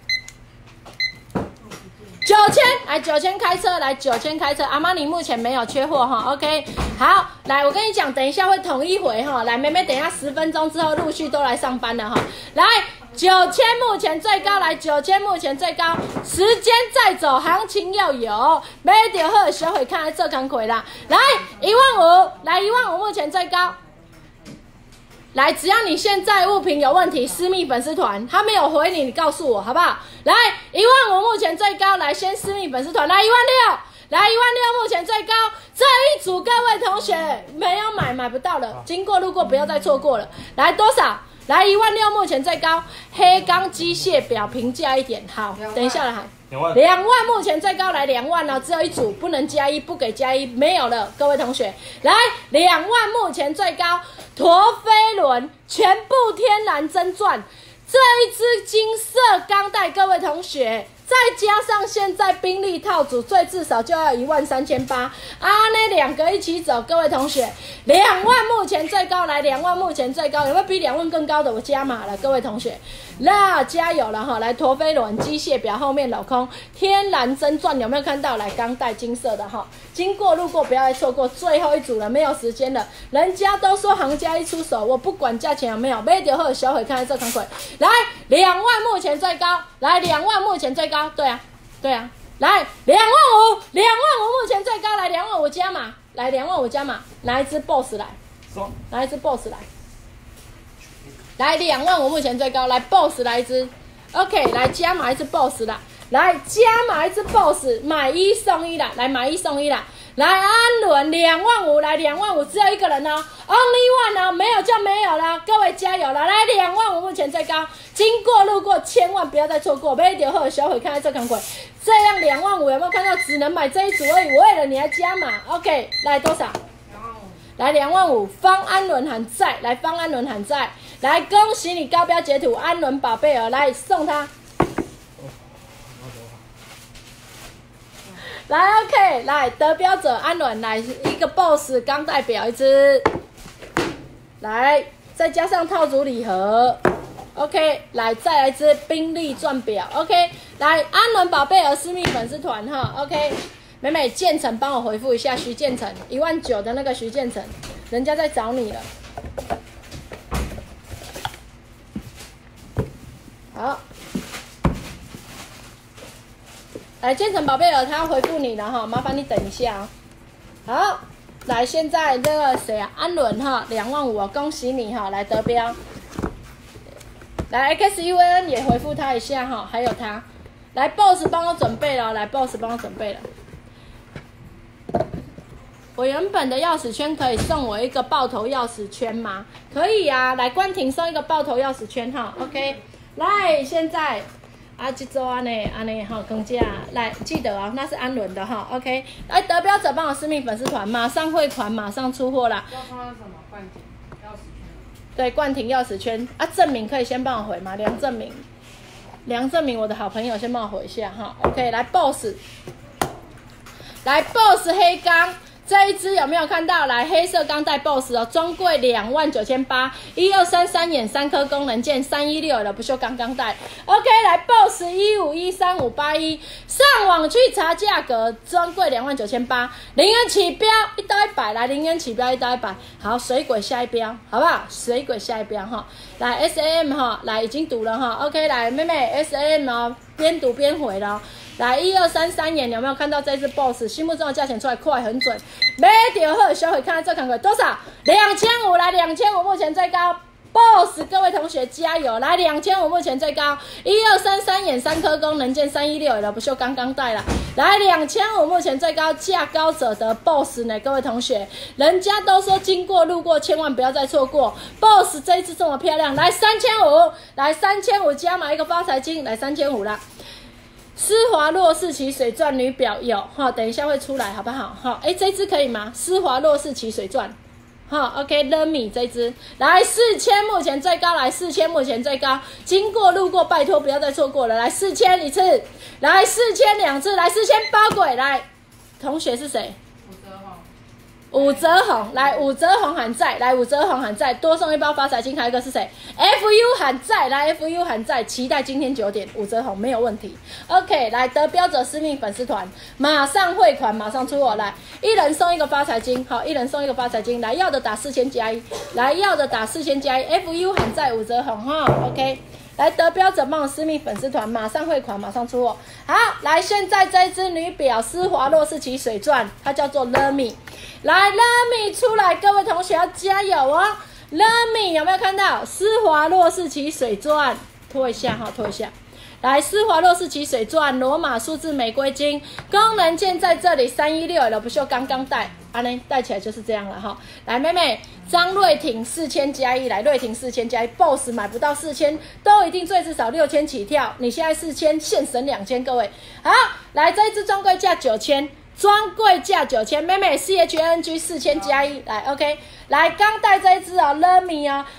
？9000，来9000开车，来9000开车，阿玛尼目前没有缺货哈 ，OK， 好，来我跟你讲，等一下会统一回哈，来妹妹等一下10分钟之后陆续都来上班了哈，来9000目前最高，来9000目前最高，时间再走，行情要有，买到好的小伙看这工课啦，来15000，来15000目前最高。来，只要你现在物品有问题，私密粉丝团他没有回你，你告诉我好不好？来，15000目前最高，来先私密粉丝团，来16000，来16000目前最高，这一组各位同学没有买不到了，经过路过不要再错过了。来多少？来16000目前最高，黑钢机械表平价一点，好，等一下来喊。2万目前最高，来2万哦，只有一组，不能加一，不给加一，没有了，各位同学，来2万目前最高，陀飞轮全部天然真钻，这一支金色钢带，各位同学，再加上现在宾利套组，最至少就要13800啊，那2个一起走，各位同学，2万目前最高，来2万目前最高，有没有比2万更高的？我加码了，各位同学。那加油了哈！来陀飞轮机械表后面镂空天然真钻，有没有看到？来钢带金色的哈，经过路过不要再错过，最后一组了，没有时间了。人家都说行家一出手，我不管价钱有没有，买到后小伙看这康鬼，来2万目前最高，来2万目前最高，对啊，来25000目前最高，来25000加码，来25000加码，拿一只 boss 来，拿一只 boss 来。来25000目前最高，来 boss 来一只 ，OK， 来加码一只 boss 啦，来加码一只 boss， 买1送1啦，来买1送1啦，来安伦25000，来25000只有一个人哦 ，only one 哦，没有就没有了，各位加油了，来25000目前最高，经过路过千万不要再错过，买到后小伙看看这康鬼，这样25000有没有看到？只能买这一组而已，为了你还加码 ，OK， 来多少？来25000，方安伦喊在，来方安伦喊在。来，恭喜你高标截图，安伦宝贝儿，来送他。来 ，OK， 来得标者安伦，来一个 boss 钢带表一只，来再加上套组礼盒 ，OK， 来再来一只宾利钻表 ，OK， 来安伦宝贝儿私密粉丝团哈 ，OK， 美美建成帮我回复一下，徐建成19000的那个徐建成，人家在找你了。好，来建成宝贝儿，他要回复你了哈，麻烦你等一下哦。 好，来现在这个谁啊？安伦哈，25000哦，恭喜你哈，来得标。来 XUN 也回复他一下哈，还有他，来 Boss 帮我准备了，来 Boss 帮我准备了。我原本的钥匙圈可以送我一个爆头钥匙圈吗？可以啊，来关婷送一个爆头钥匙圈哈 ，OK。来，现在这周安内哈，更加来记得啊，那是安伦的哈 ，OK。来得标者帮我私密粉丝团，马上汇款，马上出货啦。
要放什么冠廷钥匙圈？
对，冠廷钥匙圈啊，证明可以先帮我回吗？梁正明，我的好朋友先帮我回一下哈 ，OK。来 Boss， 来 Boss 黑钢。这一支有没有看到？来，黑色钢带 Boss 哦，专柜29800，1233眼3颗功能键316的不锈钢钢带。OK， 来 Boss 1513581，上网去查价格，专柜29800，0元起标1到100，来0元起标1到100。好，水鬼下一标，好不好？水鬼下一标哈。来 SAM 哈，来已经读了哈。OK， 来妹妹 SAM 哦，边读边回了。来1233眼有没有看到这只 Boss 心目中的价钱出来快很准？买到好小伙看到这看过多少？2500，来2500目前最高 ，Boss 各位同学加油！来2500目前最高，1233眼3颗功能键316的不锈钢钢带啦。来2500目前最高，价高者得 Boss 呢，各位同学，人家都说经过路过千万不要再错过 ，Boss 这一支这么漂亮，来3500，来3500加码一个发财金，来3500啦。施华洛世奇水钻女表有哈，等一下会出来好不好？哈，这支可以吗？施华洛世奇水钻，哈 ，OK，Lemi 这支来4000目前最高，来4000目前最高，经过路过拜托不要再错过了，来4000一次，来4000两次，来4000包鬼，来，同学是谁？武泽宏，来武泽宏喊在，来武泽宏喊在，多送一包发财金，还有一个是谁 ？FU 喊在，来 FU 喊在，期待今天9点，武泽宏没有问题。OK， 来得标者私密粉丝团，马上汇款，马上出货，来一人送一个发财金，好，一人送一个发财金，来要的打4000加1，来要的打4000加1 ，FU 喊在武泽宏哈 ，OK。来得标者帮我私密粉丝团，马上汇款，马上出货。好，来现在这一支女表施华洛世奇水钻，它叫做 Lemi， 来 Lemi 出来，各位同学要加油哦 ！Lemi 有没有看到施华洛世奇水钻？拖一下哈，拖一下。来，施华洛世奇水钻，罗马数字玫瑰金，功能键在这里，316的不锈钢钢带，戴起来就是这样了哈。来，妹妹，张瑞婷4000加1，来瑞婷4000加1 ，Boss 买不到4000，都一定最至少6000起跳，你现在4000，现省2000，各位。好，来这一支专柜价9000。专柜价9000，妹妹 CHNG 4000加1，来 OK， 来刚带这一支哦 ，Lemi 哦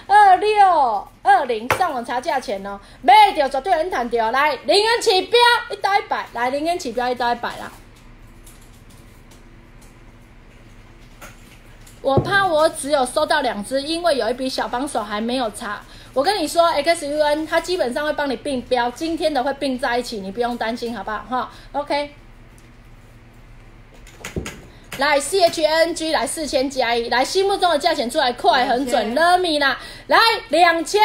，2620，上网查价钱哦，买到绝对能赚到，来0元起标1到100，来0元起标1到100啦。我怕我只有收到2支，因为有一笔小帮手还没有查。我跟你说 ，XUN 它基本上会帮你并标，今天的会并在一起，你不用担心，好不好？哈 ，OK。来 CHNG 来4000加1，来心目中的价钱出来快很准 ，Lemi 啦，来2000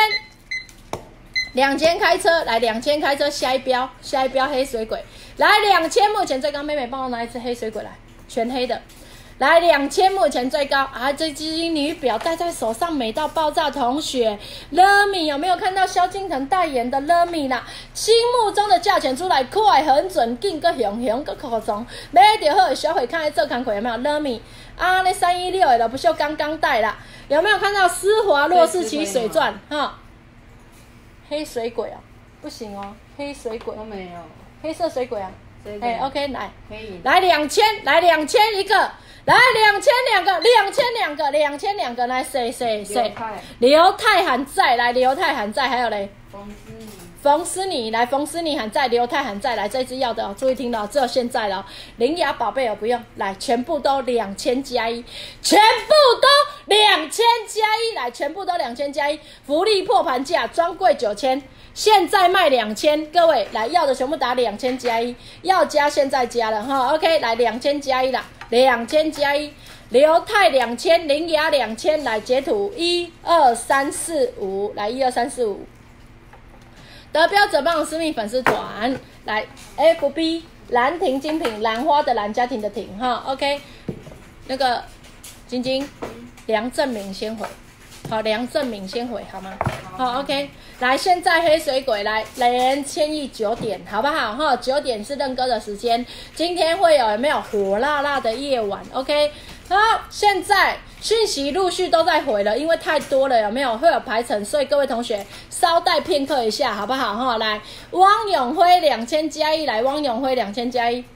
开车，来2000开车，下一标黑水鬼，来2000目前最高，妹妹帮我拿一只黑水鬼来，全黑的。来2000目前最高啊！这只女表戴在手上美到爆炸，同学 ，Lemi 有没有看到萧敬腾代言的 Lemi 啦？心目中的价钱出来快很准，劲个雄雄个夸张，买到好的小伙看这看过有没有 Lemi 啊？那316的不锈钢钢带啦，有没有看到施华洛世奇水钻哈？黑水鬼啊，不行哦，黑水鬼
都没有，
黑色水鬼啊。OK， 来2000，来2000一个。来2000两个，2000两个，来谁？刘太还在，来刘太还在，还有嘞，冯思妮，来冯思妮还在，刘太还在，来这支要的哦，注意听了，只有现在了，伶牙宝贝哦，不用，来全部都2000加1，全部都2000加1，来全部都2000加1，福利破盘价，专柜9000。现在卖2000，各位来要的全部打2000加1，要加现在加了哈 ，OK， 来2000加1啦，2000加1，刘太2000，伶牙2000，来截图1、2、3、4、5，来1、2、3、4、5，得标者帮我私密粉丝团，来 FB 兰亭精品，兰花的兰，家庭的庭哈 ，OK。 那个晶晶，梁正明先回，好，梁正明先回好吗？好 ，OK， 来，现在黑水鬼来连千亿9点，好不好？哈，9点是任哥的时间，今天会有没有火辣辣的夜晚 ？OK， 好，现在讯息陆续都在回了，因为太多了，有没有会有排程？所以各位同学稍待片刻一下，好不好？哈，来，汪永辉2000+1，来，汪永辉2000+1。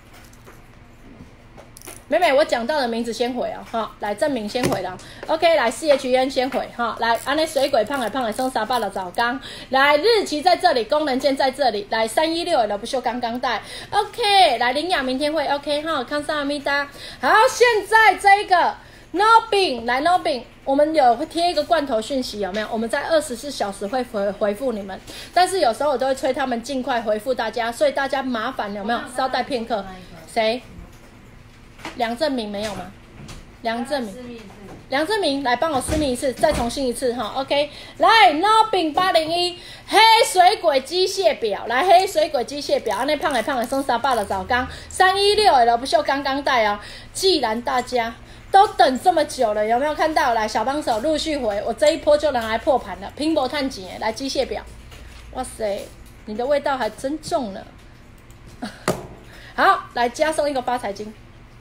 妹妹，我讲到的名字先回哦，哈，来证明先回了 ，OK， 来CHN 先回哈，来，安内水鬼胖的生沙巴的早刚，来日期在这里，功能键在这里，来316的不锈钢钢带 ，OK， 来林雅明天会 OK 哈，康萨阿米达，好，现在这个 Nobin 来 Nobin， 我们有贴一个罐头讯息有没有？我们在24小时会回复你们，但是有时候我都会催他们尽快回复大家，所以大家麻烦有没有？稍待片刻，谁？梁正明没有吗？梁正明来帮我私密一次，再重新一次哈 ，OK， 来 Nobin 801黑水鬼机械表，来黑水鬼机械表，安内胖的生沙巴的早钢316L 不锈钢钢带哦。既然大家都等这么久了，有没有看到？来小帮手陆续回，我这一波就能来破盘了，拼搏探几来机械表，哇塞，你的味道还真重呢。好，来加送一个发财金。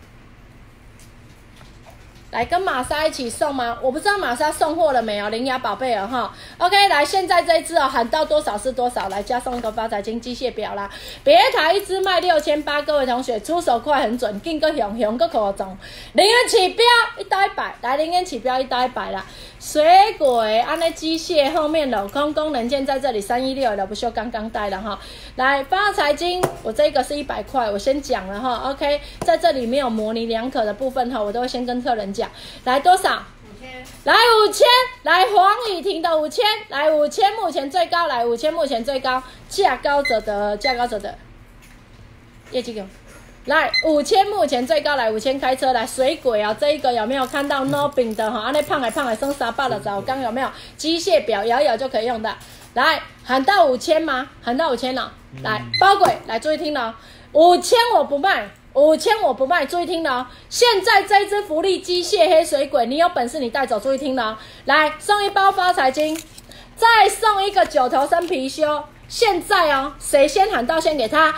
来跟玛莎一起送吗？我不知道玛莎送货了没有，林雅宝贝儿哈。OK， 来，现在这一支哦，喊到多少是多少，来加送一个发财金机械表啦。别台一支卖6800，各位同学出手快很准，劲个熊个可中，0元起标1到100，来0元起标1到100啦。水鬼安内机械后面镂空功能键在这里316的不锈钢钢带了哈。来发财金，我这个是100块，我先讲了哈。OK， 在这里没有模棱两可的部分哈，我都会先跟客人讲。来多少？5000，来5000，来黄以婷的5000，来5000目前最高，来5000目前最高，价高者得，价高者得，业绩给我。来5000目前最高，来5000开车，来水鬼啊，这一个有没有看到 Nobin 的哈？那胖的生沙巴的早刚有没有？机械表摇一摇就可以用的。来喊到5000吗？喊到5000了，来包鬼，来注意听了，5000我不卖。5000我不卖，注意听了哦！现在这一支福利机械黑水鬼，你有本事你带走，注意听了哦！来送一包发财金，再送一个9头身貔貅。现在哦，谁先喊到先给他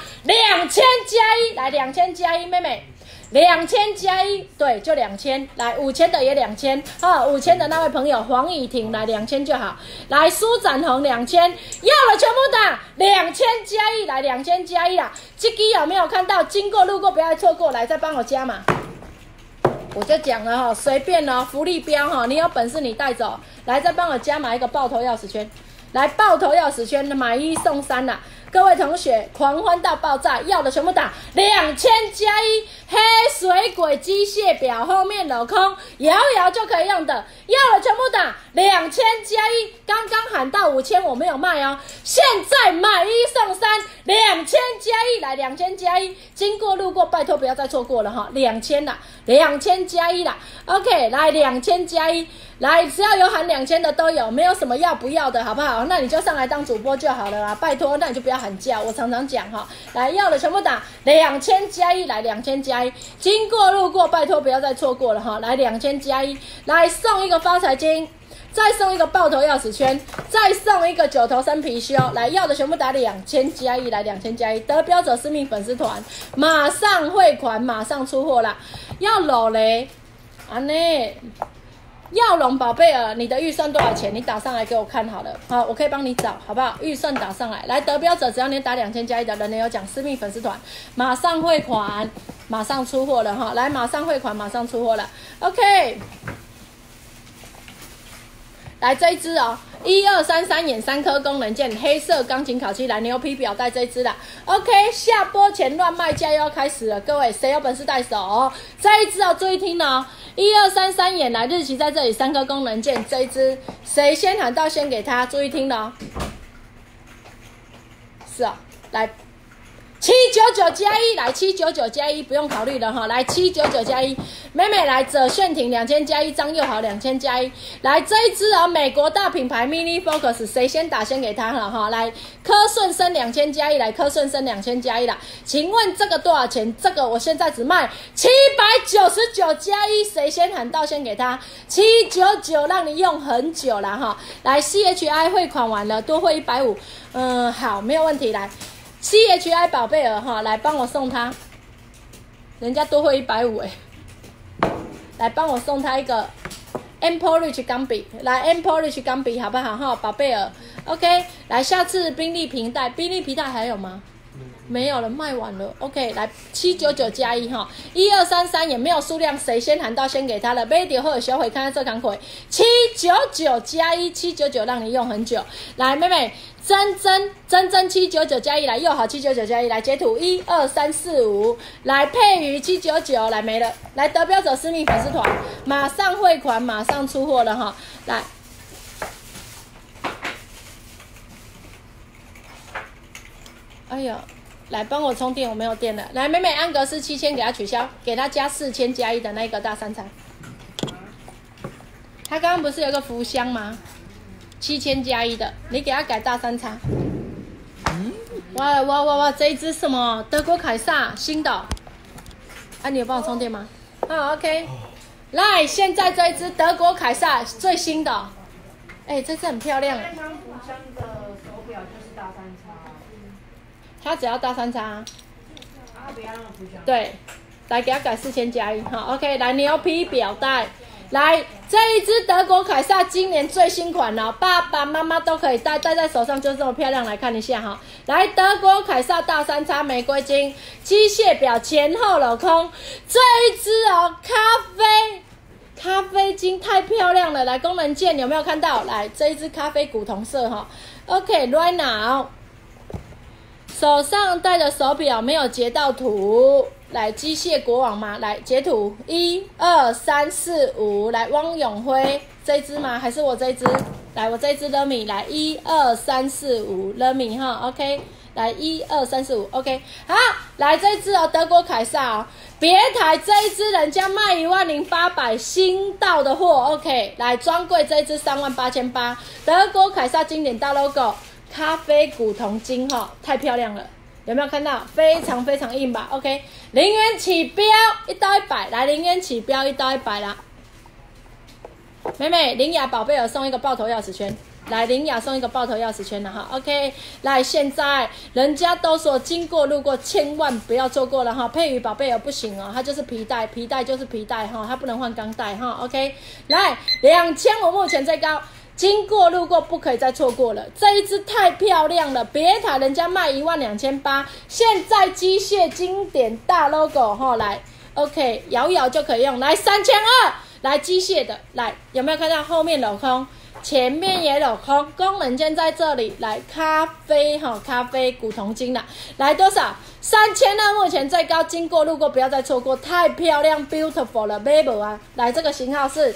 2000+1，来2000+1，妹妹2000+1，对，就2000，来5000的也2000，啊，5000的那位朋友黄以婷来2000就好，来苏展宏2000，要了全部打2000+1，来2000+1啦，这支有没有看到？经过路过不要错过，来再帮我加嘛。我就讲了哈，随便哦，福利标哈，你有本事你带走，来再帮我加码一个爆头钥匙圈，来爆头钥匙圈买1送3啦。各位同学，狂欢到爆炸，要的全部打2000+1，黑水鬼机械表后面镂空，摇摇就可以用的，要的全部打2000+1。刚刚喊到5000，我没有卖哦，现在买1送3，2000+1，来2000+1，经过路过拜托不要再错过了哈，2000啦，2000+1啦 ，OK， 来2000+1。来，只要有喊2000的都有，没有什么要不要的，好不好？那你就上来当主播就好了啦，拜托，那你就不要喊价，我常常讲哈。来，要的全部打2000+1，来2000+1，经过路过拜托不要再错过了哈。来2000+1，来送一个发财金，再送一个爆头钥匙圈，再送一个9头身貔貅，来要的全部打2000+1，来2000+1，得标者私密粉丝团，马上汇款，马上出货啦，要搂嘞，安内。耀龙宝贝儿，你的预算多少钱？你打上来给我看好了，好，我可以帮你找，好不好？预算打上来，来得标者，只要你打2000+1的人，你有奖私密粉丝团，马上汇款，马上出货了哈！来，马上汇款，马上出货了 ，OK。来这一支哦，1233眼3颗功能键，黑色钢琴烤漆，来牛皮表带这一支啦。OK， 下播前乱卖价又要开始了，各位谁有本事带手哦？这一支哦，注意听哦，1233眼来日期在这里，3颗功能键，这一支谁先喊到先给他，注意听了哦。是啊，来 799加1，来799加1，不用考虑了哈，来799加1，妹妹来者炫婷2000加1，张佑豪2000加1，来这一支美国大品牌 Mini Focus， 谁先打先给他了哈，来柯顺生2000加1，来柯顺生2000加1啦，请问这个多少钱？这个我现在只卖799加1，谁先喊到先给他799，让你用很久啦哈，来 CHI 汇款完了，多汇150，好，没有问题，来。CHI 宝贝儿哈，来帮我送他，人家多汇150来帮我送他一个 Emporio 钢笔，来 Emporio 钢笔好不好哈，宝贝儿 ，OK， 来下次宾利皮带还有吗？没有了，卖完了。OK， 来799加1哈，1233也没有数量，谁先喊到先给他了。买到后小伙看看这港口，799加1，799让你用很久。来，妹妹，真799加1，来又好799加1，来截图12345，来配鱼799，来没了，来得标者私密粉丝团，马上汇款，马上出货了哈，来。哎呦，来帮我充电，我没有电了。来，美美安格斯7000给他取消，给他加4000加1的那个大三餐。他刚刚不是有个福箱吗？7000加1的，你给他改大三餐。哇，这一支什么德国凯撒新的？啊，你有帮我充电吗？啊 ，OK。来，现在这一支德国凯撒最新的，哎，这支很漂亮。
健康福箱的手表就是大三叉。
他只要大三叉啊，
不要让我福箱。
对，来给他改4000加1，好 ，OK， 来牛皮表带，来这一支德国凯撒今年最新款了，爸爸妈妈都可以戴在手上，就这么漂亮，来看一下哈，来德国凯撒大三叉玫瑰金机械表前后镂空，这一支咖啡金太漂亮了，来功能键有没有看到？来这一支咖啡古铜色哈 ，OK，right now。手上戴的手表没有截到图，来机械国王吗？来截图1、2、3、4、5，来汪永辉这一只吗？还是我这一只？来我这一只 Lemi， 来1、2、3、4、5 Lemi 哈 ，OK， 来1、2、3、4、5 OK， 好，来这一只德国凯撒别台这一只人家卖10800新到的货 ，OK， 来专柜这一只38800，德国凯撒经典大 logo。咖啡古铜金哈，太漂亮了，有没有看到？非常非常硬吧 ？OK， 0元起标1到100，来0元起标1到100啦。妹妹，林雅宝贝儿送一个爆头钥匙圈，来林雅送一个爆头钥匙圈了哈。OK， 来现在人家都说经过路过千万不要错过了哈。佩瑜宝贝儿不行哦，它就是皮带，皮带就是皮带哈，它不能换钢带哈。OK， 来2500目前最高。经过路过不可以再错过了，这一支太漂亮了，别台人家卖12800，现在机械经典大 logo 哈，来 OK 摇一摇就可以用，来3200，来机械的，来有没有看到后面镂空，前面也镂空，功能键在这里，来咖啡哈，咖啡古铜金啦，来多少？3200目前最高，经过路过不要再错过，太漂亮 beautiful 了 baby 啊，来这个型号是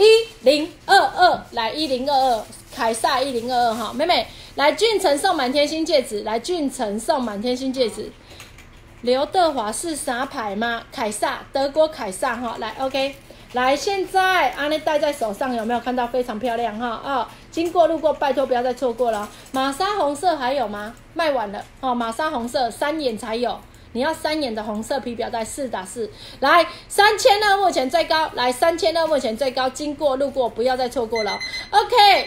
1022，来1022，凯撒1022哈，妹妹来俊成送满天星戒指，来俊成送满天星戒指，刘德华是啥牌吗？凯撒，德国凯撒哈，来 OK， 来现在安利戴在手上有没有看到？非常漂亮哈哦，经过路过拜托不要再错过了。玛莎红色还有吗？卖完了哦，玛莎红色3眼才有。你要3眼的红色皮表带4打4，来3200目前最高，来3200目前最高，经过路过不要再错过了 ，OK。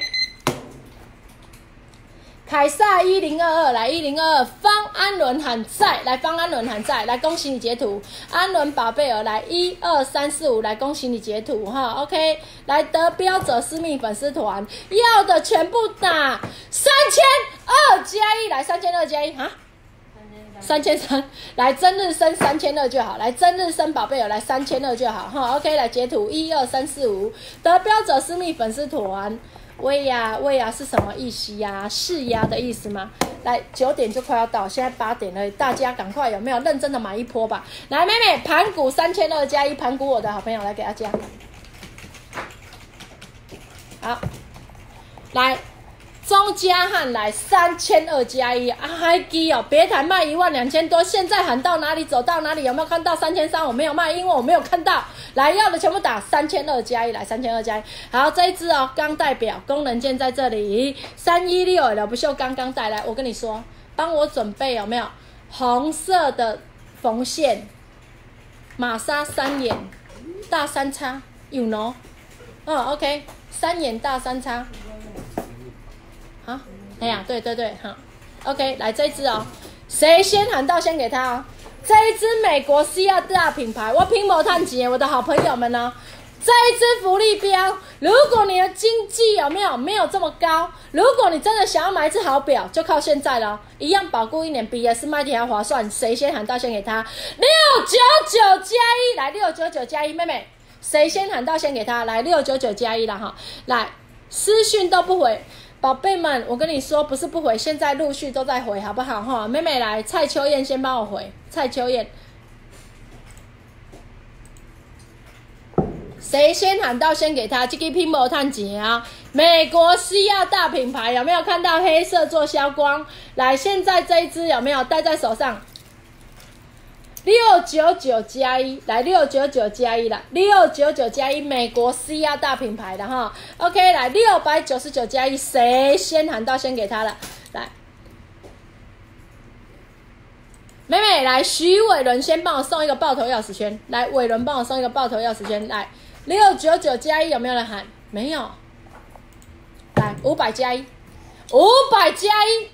凯撒1022，来1022，方安伦喊在，来方安伦喊在，来恭喜你截图，安伦宝贝儿，来1、2、3、4、5，来恭喜你截图哈 ，OK， 来得标者私密粉丝团，要的全部打3200加1，来3200加1哈。3300，来真日升3200就好，来真日升宝贝儿来3200就好哈 ，OK， 来截图1、2、3、4、5，得标者私密粉丝团，喂呀是什么意思呀？是呀的意思吗？来9点就快要到，现在8点了，大家赶快有没有认真的买一波吧？来妹妹，盘股3200加1，盘股我的好朋友来给他加，好，来。 钟嘉汉来3200加1，还记哦，别谈卖12000多，现在喊到哪里走到哪里，有没有看到3300？我没有卖，因为我没有看到。来要的全部打3200加1，来3200加1。好，这一支哦，钢代表功能键在这里，316了不锈钢钢带来，我跟你说，帮我准备有没有红色的缝线，马莎3眼大3叉，有喏，OK， 3眼大3叉。啊，哎呀，对对对，好 ，OK， 来这一支哦，谁先喊到先给他哦。这一支美国西亚大品牌，我拼搏探钱，我的好朋友们呢、哦，这一支福利标，如果你的经济有没有这么高，如果你真的想要买一只好表，就靠现在了，一样保固1年，比 Smarty 还划算，谁先喊到先给他699加1，来699加1，妹妹，谁先喊到先给他，来699加1了哈，来私讯都不回。宝贝们，我跟你说，不是不回，现在陆续都在回，好不好哈？妹妹来，蔡秋燕先帮我回，蔡秋燕，谁先喊到先给他，这个拼搏探钱啊！美国西亚大品牌有没有看到黑色做消光？来，现在这一支有没有戴在手上？699加1，来699加1啦，699加1，美国西亚大品牌的哈 ，OK， 来699加1，谁先喊到先给他了，来，妹妹来，徐伟伦先帮我送一个爆头钥匙圈，来，伟伦帮我送一个爆头钥匙圈，来699加1，有没有人喊？没有，来500加1。500加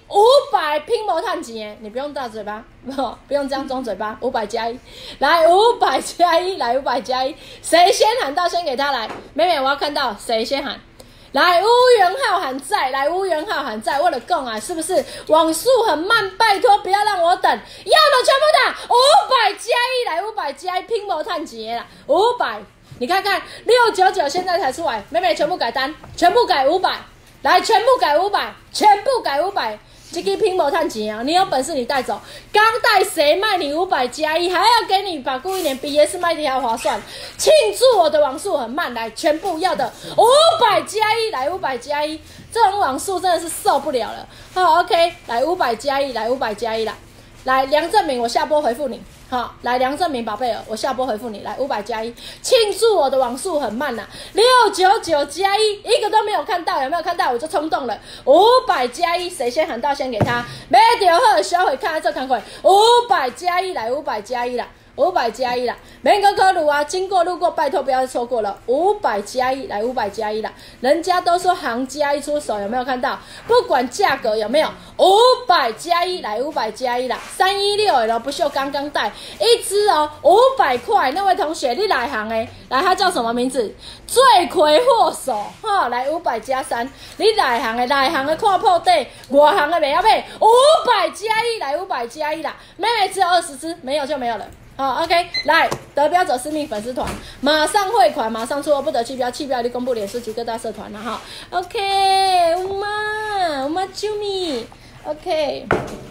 1，500拼搏探钱，你不用大嘴巴，不用这样装嘴巴。500加1，来500加1，来500加1，谁先喊到先给他来。妹妹，我要看到谁先喊。来，乌元浩喊在，来乌元浩喊在，我的供啊，是不是网速很慢？拜托不要让我等，要的全部打500加1，来500加1，拼搏探钱啦，500，你看看699现在才出来，妹妹全部改单，全部改500。来，全部改500，全部改500，这个拼搏探钱啊！你有本事你带走，刚带谁卖你500加1，还要给你保固1年，比 Smarty 还划算。庆祝我的网速很慢，来，全部要的500加1，来500加1，这种网速真的是受不了了。好 ，OK， 来500加1，来500加1啦。来，梁正明，我下播回复你。好，来梁正明宝贝儿，我下播回复你，来500加1，庆祝我的网速很慢呐、699加1，一个都没有看到，有没有看到？我就冲动了，500加1，谁先喊到先给他，没掉好，小会看这看会500加1，来500加1啦。500加1啦，免个考虑啊！经过路过，拜托不要错过了。500加1，来500加1啦！人家都说行家一出手，有没有看到？不管价格有没有，500加1，来500加1啦！316L 不锈钢钢带，一支哦，500块。那位同学，你哪行的？来，他叫什么名字？罪魁祸首哈！来500加3，你哪行的？哪行的看破底，外行的袂晓买。500加1，来500加1啦！妹妹只有20支，没有就没有了。好 ，OK， 来得标者私密粉丝团，马上汇款，马上出货，不得弃标，弃标已公布脸书及各大社团了哈。OK， 我妈救命 ，OK。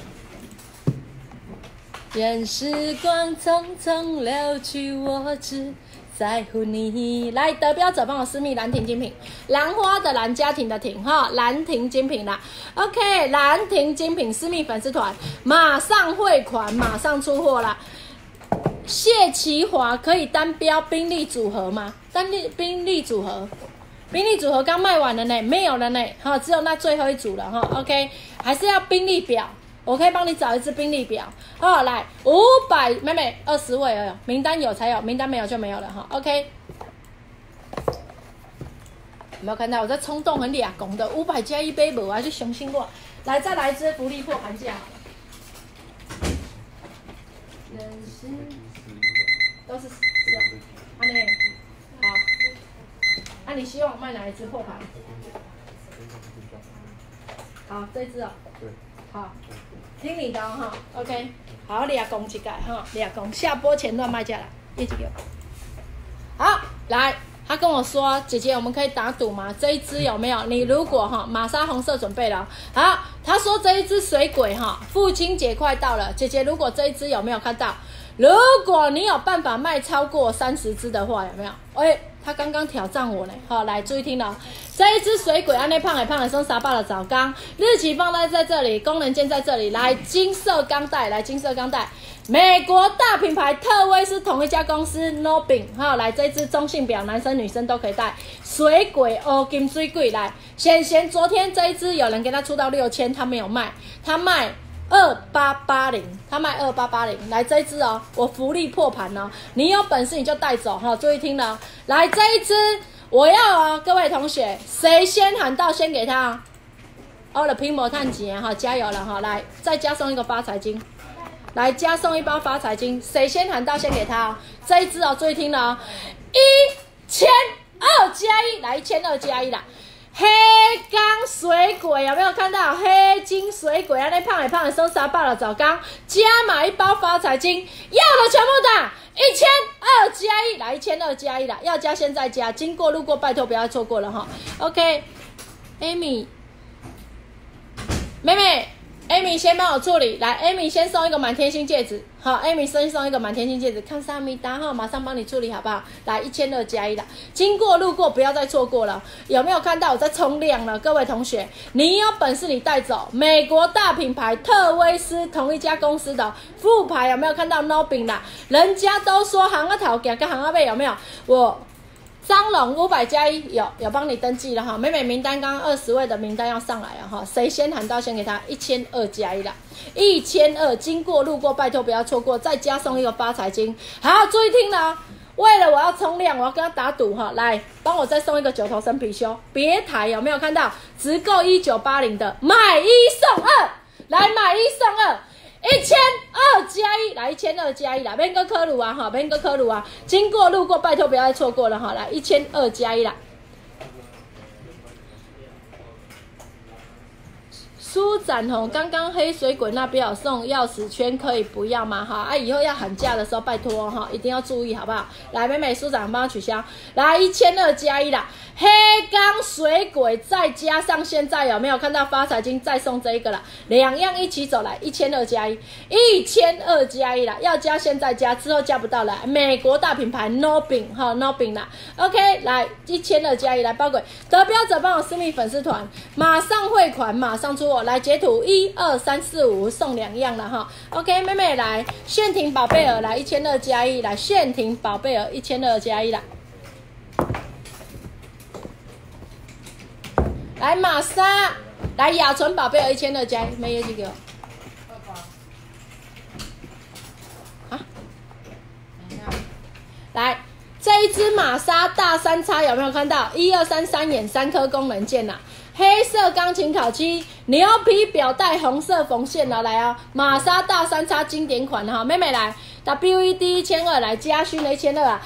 任时光匆匆流去，我只在乎你。来，得标者帮我私密兰亭精品，兰花的兰，家庭的庭哈，兰亭精品啦。OK， 兰亭精品私密粉丝团，马上汇款，马上出货啦。谢奇华可以单标宾利组合吗？宾利组合刚卖完了呢，没有了呢，哈，只有那最后一组了哈。OK， 还是要宾利表，我可以帮你找一支宾利表。好，来500，妹妹20位而已，名单有才有，名单没有就没有了哈。OK， 有没有看到我在冲动很俩拱的500加1杯无啊，就相信我。来，再来一支福利破盘价。都是安尼，好，你希望卖哪一支破盘？好，这支哦，好，听你的哈 ，OK， 好，俩公一盖哈，俩公下播前段卖价啦，业绩给我。好，来，他跟我说，姐姐，我们可以打赌吗？这一支有没有？你如果哈，玛莎红色准备了，好，他说这一支水鬼哈，父亲节快到了，姐姐，如果这一支有没有看到？如果你有办法卖超过30支的话，有没有？ 他刚刚挑战我呢，好，来注意听了，这一只水鬼，安内胖的送300的早钢，日期放在这里，功能键在这里，来金色钢带，来金色钢带，美国大品牌特威斯同一家公司 Nobin， 好，来这一只中性表，男生女生都可以戴，水鬼哦金水鬼，来，贤昨天这一只有人给他出到6000，他没有卖，他卖2880，他卖2880，来这一支哦，我福利破盘哦，你有本事你就带走哈，注意听了，来这一支我要哦，各位同学，谁先喊到先给他哦，我的拼搏探钱哈，加油了哈，来再加送一个发财金，来加送一包发财金，谁先喊到先给他哦，这一支哦，注意听了哦，1200+1，来1200+1啦。黑钢水鬼有没有看到？黑金水鬼，那胖的送300的早钢，加码一包发财金，要的全部打1200+1，来1200+1啦，要加现在加，经过路过拜托不要错过了哈。OK，Amy， 妹妹 ，Amy 先帮我处理，来 ，Amy 先送一个满天星戒指，好 ，Amy 先送一个满天星戒指，看萨米达哈，马上帮你处理好不好？来1200+1啦，经过路过不要再错过了，有没有看到我在冲量了？各位同学，你有本事你带走，美国大品牌特威斯同一家公司的副牌有没有看到 Nobin 啦？人家都说行啊头行跟行啊尾有没有？我。张龙500+1有帮你登记了哈，美美名单刚刚20位的名单要上来了哈，谁先喊到先给他1200+1啦，1200，经过路过拜托不要错过，再加送一个发财金。好，注意听了，为了我要冲量，我要跟他打赌哈，来帮我再送一个9头身貔貅，别台有没有看到？只够1980的，买1送2，来买1送2。1200+1，来1200+1啦，免个科鲁啊哈，免个科鲁啊，经过路过拜托不要再错过了哈，来1200+1啦。舒展红，刚刚黑水鬼那边有送钥匙圈，可以不要吗？哈，以后要喊价的时候拜托哈，一定要注意好不好？来，美美舒展帮我取消，来1200+1啦。黑钢水鬼再加上现在有没有看到发财金再送这一个啦，2样一起走来1200+1啦，要加现在加，之后加不到了。美国大品牌 Nobin 哈 Nobin 啦 ，OK 来1200+1来包鬼，得标者帮我私密粉丝团，马上汇款马上出货，来截图1、2、3、4、5送2样了哈 ，OK 妹妹来炫婷宝贝儿来1200+1来炫婷宝贝儿1200+1啦。来玛莎，来雅纯宝贝儿1200+1，没业绩给我。啊？来，这一只玛莎大3叉有没有看到？1、2、3、3眼3颗功能键呐、黑色钢琴烤漆，牛皮表带红色缝线了，来哦，玛莎大3叉经典款哈，妹妹来。WED 1200来加勋的1200啊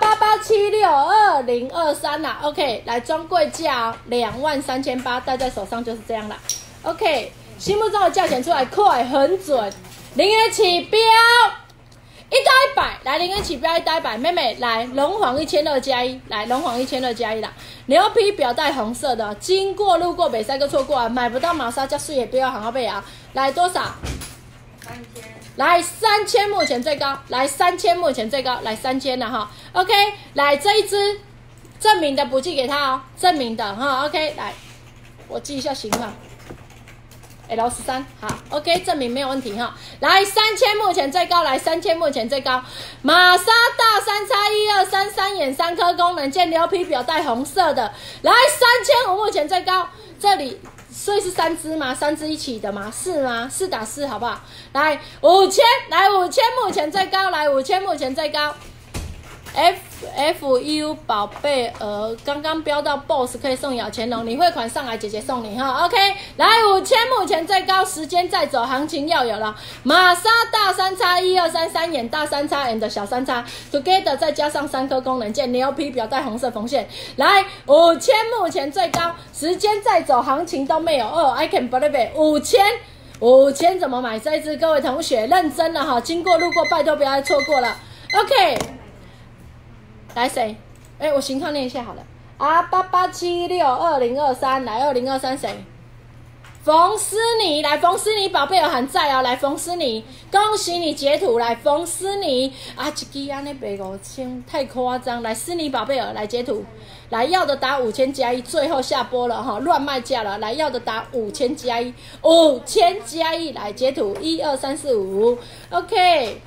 ，88762023啦 ，OK， 来专柜价哦，23800戴在手上就是这样啦 ，OK， 心目中的价钱出来快很准，0元起标，1到100，来0元起标1到100，妹妹来龙黄1200+1，来龙黄1200+1啦，牛皮表带红色的，经过路过北塞个错过啊，买不到玛莎加税也不要行到背啊，来多少？3000。来3000目前最高，来3000目前最高，来3000了哈 ，OK， 来这一支证明的补寄给他哦，证明的哈 ，OK， 来我记一下型号 ，L13， 好 ，OK， 证明没有问题哈，来3000目前最高，来3000目前最高，玛莎大3叉1、2、3 3眼3颗功能键牛皮表带红色的，来3500目前最高，这里。所以是3支吗？3支一起的吗？是吗？4打4好不好？来5000，来5000目前最高，来5000目前最高。FU 宝贝儿刚刚标到 BOSS 可以送咬钱龙，你汇款上来姐姐送你哈 ，OK， 来5000目前最高，时间再走，行情要有了。玛莎大3叉1、2、3 3眼大3叉 and 小3叉 together 再加上3颗功能键，牛皮表带红色缝线，来5000目前最高，时间再走，行情都没有哦 ，I can believe it， 5000怎么买这一支？各位同学认真了哈，经过路过拜托不要再错过了 ，OK。来谁？我型号念一下好了。88762023，来2023谁？ 冯思妮，来，冯思妮宝贝有很在哦，来，冯思妮，恭喜你截图，来，冯思妮啊，一支安尼卖5000，太夸张，来，思妮宝贝儿来截图，来要的打5000加1，最后下播了哈，乱卖价了，来要的打5000加1，5000加1，来截图，1、2、3、4、5 ，OK。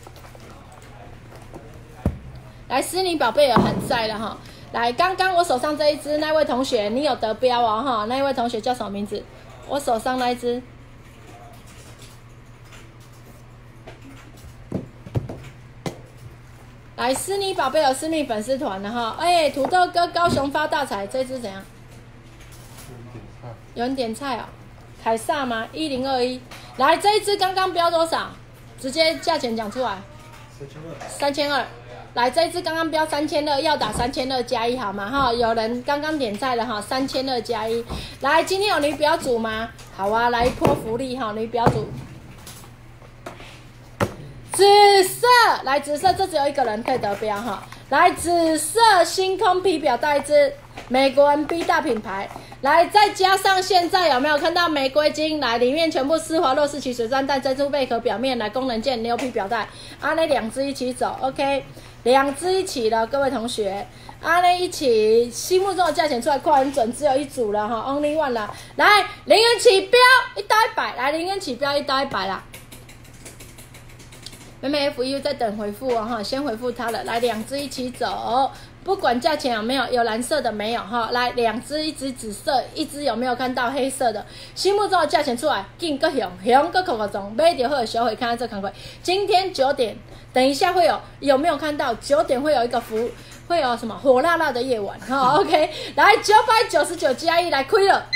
来，思妮宝贝儿很在了哈。来，刚刚我手上这一只那位同学，你有得标哦哈。那一位同学叫什么名字？我手上那一只。来，思妮宝贝儿，思妮粉丝团的哈。哎，土豆哥高雄发大财，这只怎样？有人点菜哦。凯撒吗？1021。来，这一只刚刚标多少？直接价钱讲出来。3200。来，这一支刚刚标3200，要打3200加1好吗？哈，有人刚刚点菜了哈，3200加1。来，今天有女表组吗？好啊，来一波福利哈，女表组。紫色，来紫色，这只有一个人可以得标哈。来，紫色星空皮表带一支，美国 NB 大品牌。来，再加上现在有没有看到玫瑰金？来，里面全部丝滑洛士奇水钻带珍珠贝壳表面，来功能件牛皮表带，啊，那2只一起走 ，OK。2只一起了，各位同学，那一起，心目中的价钱出来快很准，只有一组了哈 ，Only One 了。来，0元起标，1到100，来0元起标1到100啦。妹妹 FU 在等回复哦哈，先回复他了。来，2只一起走，不管价钱有没有，有蓝色的没有哈。来，2只，一只紫色，一只有没有看到黑色的？心目中的价钱出来，紧个熊个口口中，买就好小会看到这赶快。今天9点。等一下会有没有看到9点会有一个会有什么火辣辣的夜晚哈 ，OK， 来999加1来亏了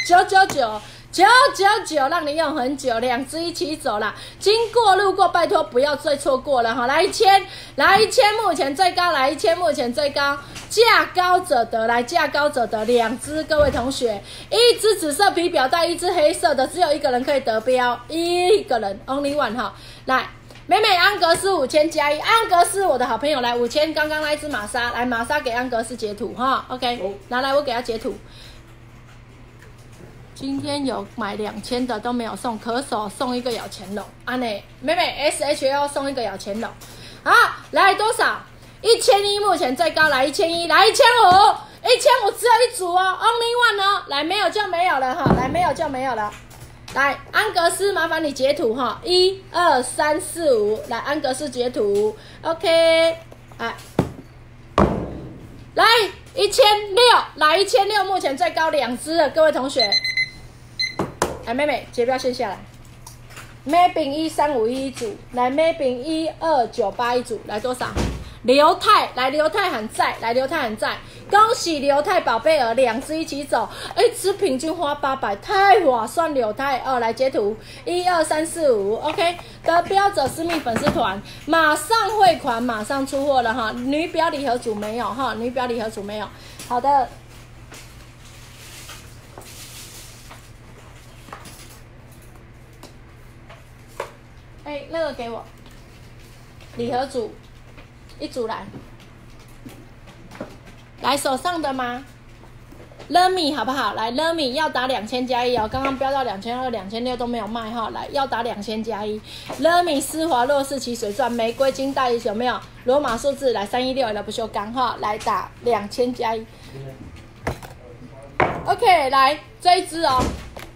999，让你用很久，2只一起走啦。经过路过拜托不要再错过了哈，来1000，来1000目前最高，来1000目前最高，价高者得，来价高者得，2只各位同学，一只紫色皮表带，一只黑色的，只有一个人可以得标，一个人 Only One 哈，来。美美安格斯5000加1，安格斯我的好朋友来5000，刚刚那一只玛莎，来玛莎给安格斯截图哈 ，OK， 拿来我给他截图。今天有买2000的都没有送，可手送一个咬钱龙，安内美美 SHL 送一个咬钱龙，好，来多少？1001目前最高，来1001，来1500，1500只有一组哦 ，Only One 哦，来没有就没有了哈，来没有就没有了。来，安格斯，麻烦你截图哈，1、2、3、4、5，来，安格斯截图 ，OK， 来1600，来1600，目前最高2只了，各位同学，来，妹妹截标线下来 ，Maybe 13511一组，来 Maybe 12981一组，来多少？刘泰，来刘泰很在，来刘泰很在，恭喜刘泰宝贝儿，2只一起走，一只平均花800，太划算，刘泰哦，来截图，1、2、3、4、5 ，OK， 得标者私密粉丝团，马上汇款，马上出货了哈，女表礼盒组没有哈，女表礼盒组没有，好的。哎，那个给我，礼盒组。一组来手上的吗 ？Lemi 好不好？来 Lemi 要打2000加1哦，刚刚标到2200、2600都没有卖哈，来要打2000加1。Lemi 丝滑洛士奇水钻玫瑰金带有没有？罗马数字来316的不锈钢哈，来打2000加1。OK， 来这一只哦，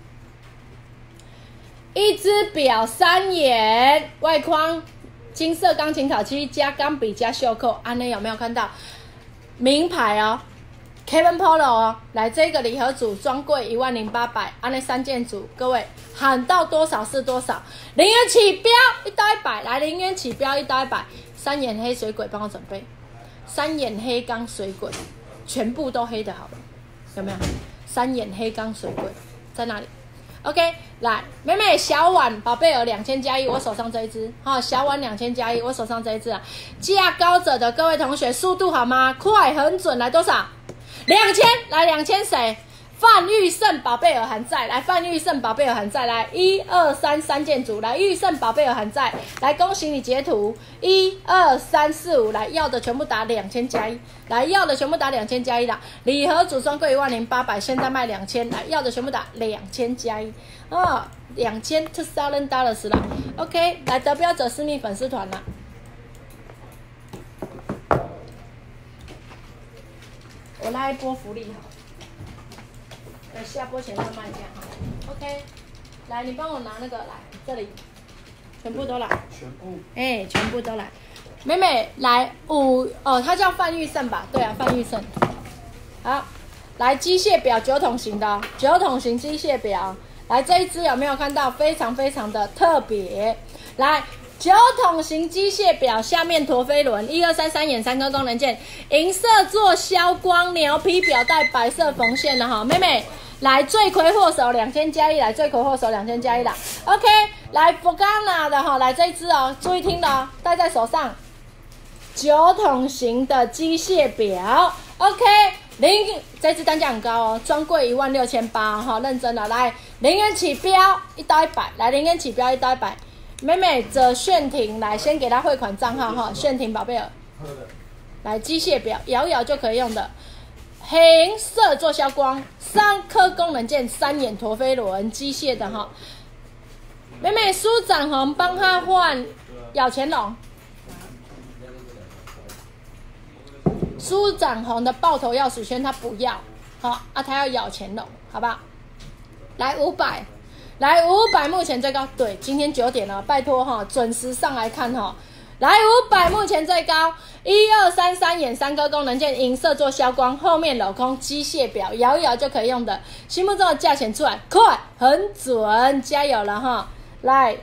一只表3眼外框。金色钢琴烤漆加钢笔加袖扣，安内有没有看到？名牌哦 ，Kevin Polo 哦，来这个礼盒组专柜10800，安内3件组，各位喊到多少是多少，0元起标1到100，来0元起标1到100，3眼黑水鬼帮我准备，3眼黑钢水鬼，全部都黑的好了，有没有？3眼黑钢水鬼在哪里？ OK， 来，妹妹小碗宝贝儿2000加1，我手上这一只，好，小碗2000加1，我手上这一只啊，价高者的各位同学，速度好吗？快，很准，来多少？2000，来2000谁？ 范玉胜宝贝儿还在，来范玉胜宝贝儿还在，来1、2、3，三件组，来玉胜宝贝儿还在，来恭喜你截图1、2、3、4、5，来要的全部打2000加1，来要的全部打2000加1啦，礼盒组双柜10800，现在卖2000，来要的全部打2000加1啊，$2000啦 ，OK， 来得标者私密粉丝团啦。我拉一波福利好。下播前再卖价哈 ，OK， 来，你帮我拿那个来，这里，全部都来，
全部，
全部都来，美美来它叫范玉胜吧？对啊，范玉胜，好，来机械表9筒型的，9筒型机械表，来这一支有没有看到？非常非常的特别，来。9筒型机械表下面陀飞轮，1、2、3，三眼3颗功能键，银色做消光，牛皮表带白色缝线的哈，妹妹来罪魁祸首2000加1，来罪魁祸首2000加1啦 ，OK， 来福冈拿的哈，来这一支哦，注意听的哦，戴在手上，9筒型的机械表 ，OK， 这支单价很高哦，专柜16800哈，认真的来0元起标1到100，来0元起标1到100。美美泽炫婷来，先给他汇款账号哈，炫婷宝贝儿，来机械表摇一摇就可以用的，黑银色做消光，3颗功能键，3眼陀飞轮，机械的哈。美美舒展红帮他换咬钱龙，舒展红的爆头钥匙圈他不要，好啊，他要咬钱龙，好不好？来500。来500，目前最高，对，今天9点了，拜托哈，准时上来看哈。来500，目前最高，1、2、3，三眼3颗功能键，银色做消光，后面镂空机械表，摇一摇就可以用的。心目中的价钱出来，快，很准，加油了哈！来，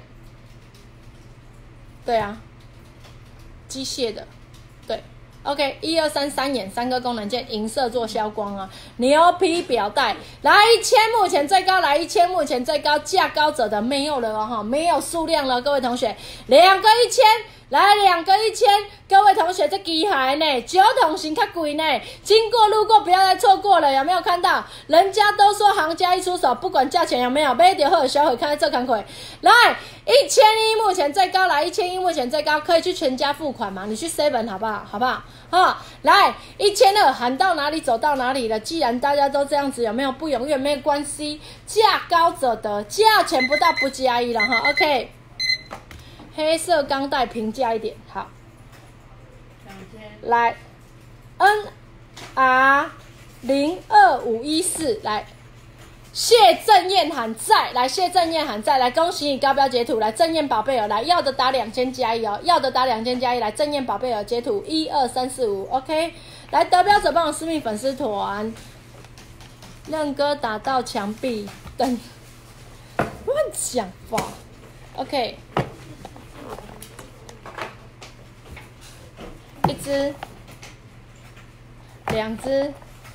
对啊，机械的，对。OK， 1、2、3，三眼3颗功能键，银色做消光啊，牛皮表带，来1000，目前最高，来1000，目前最高，价高者的没有了哦哈，没有数量了，各位同学，2个1000，来2个1000，各位同学这机海呢，9筒型较贵呢，经过路过不要再错过了，有没有看到？人家都说行家一出手，不管价钱有没有，买到好小伙看这看亏，来1001，目前最高，来1001，目前最高，可以去全家付款嘛？你去 7 好不好？好不好？来1200，喊到哪里走到哪里了。既然大家都这样子，有没有不永远没有关系？价高者得，价钱不到不加1了哈。OK， 黑色钢带平价一点，好。来 NR02514，来。谢正燕还在，来谢正燕还在，来恭喜你高标截图，来正燕宝贝儿，来要的打2000加1哦，要的打2000加1，来正燕宝贝儿截图1、2、3、4、5 ，OK， 来得标者帮我私密粉丝团，任哥打到墙壁，等乱讲话 ，OK， 1只，2只。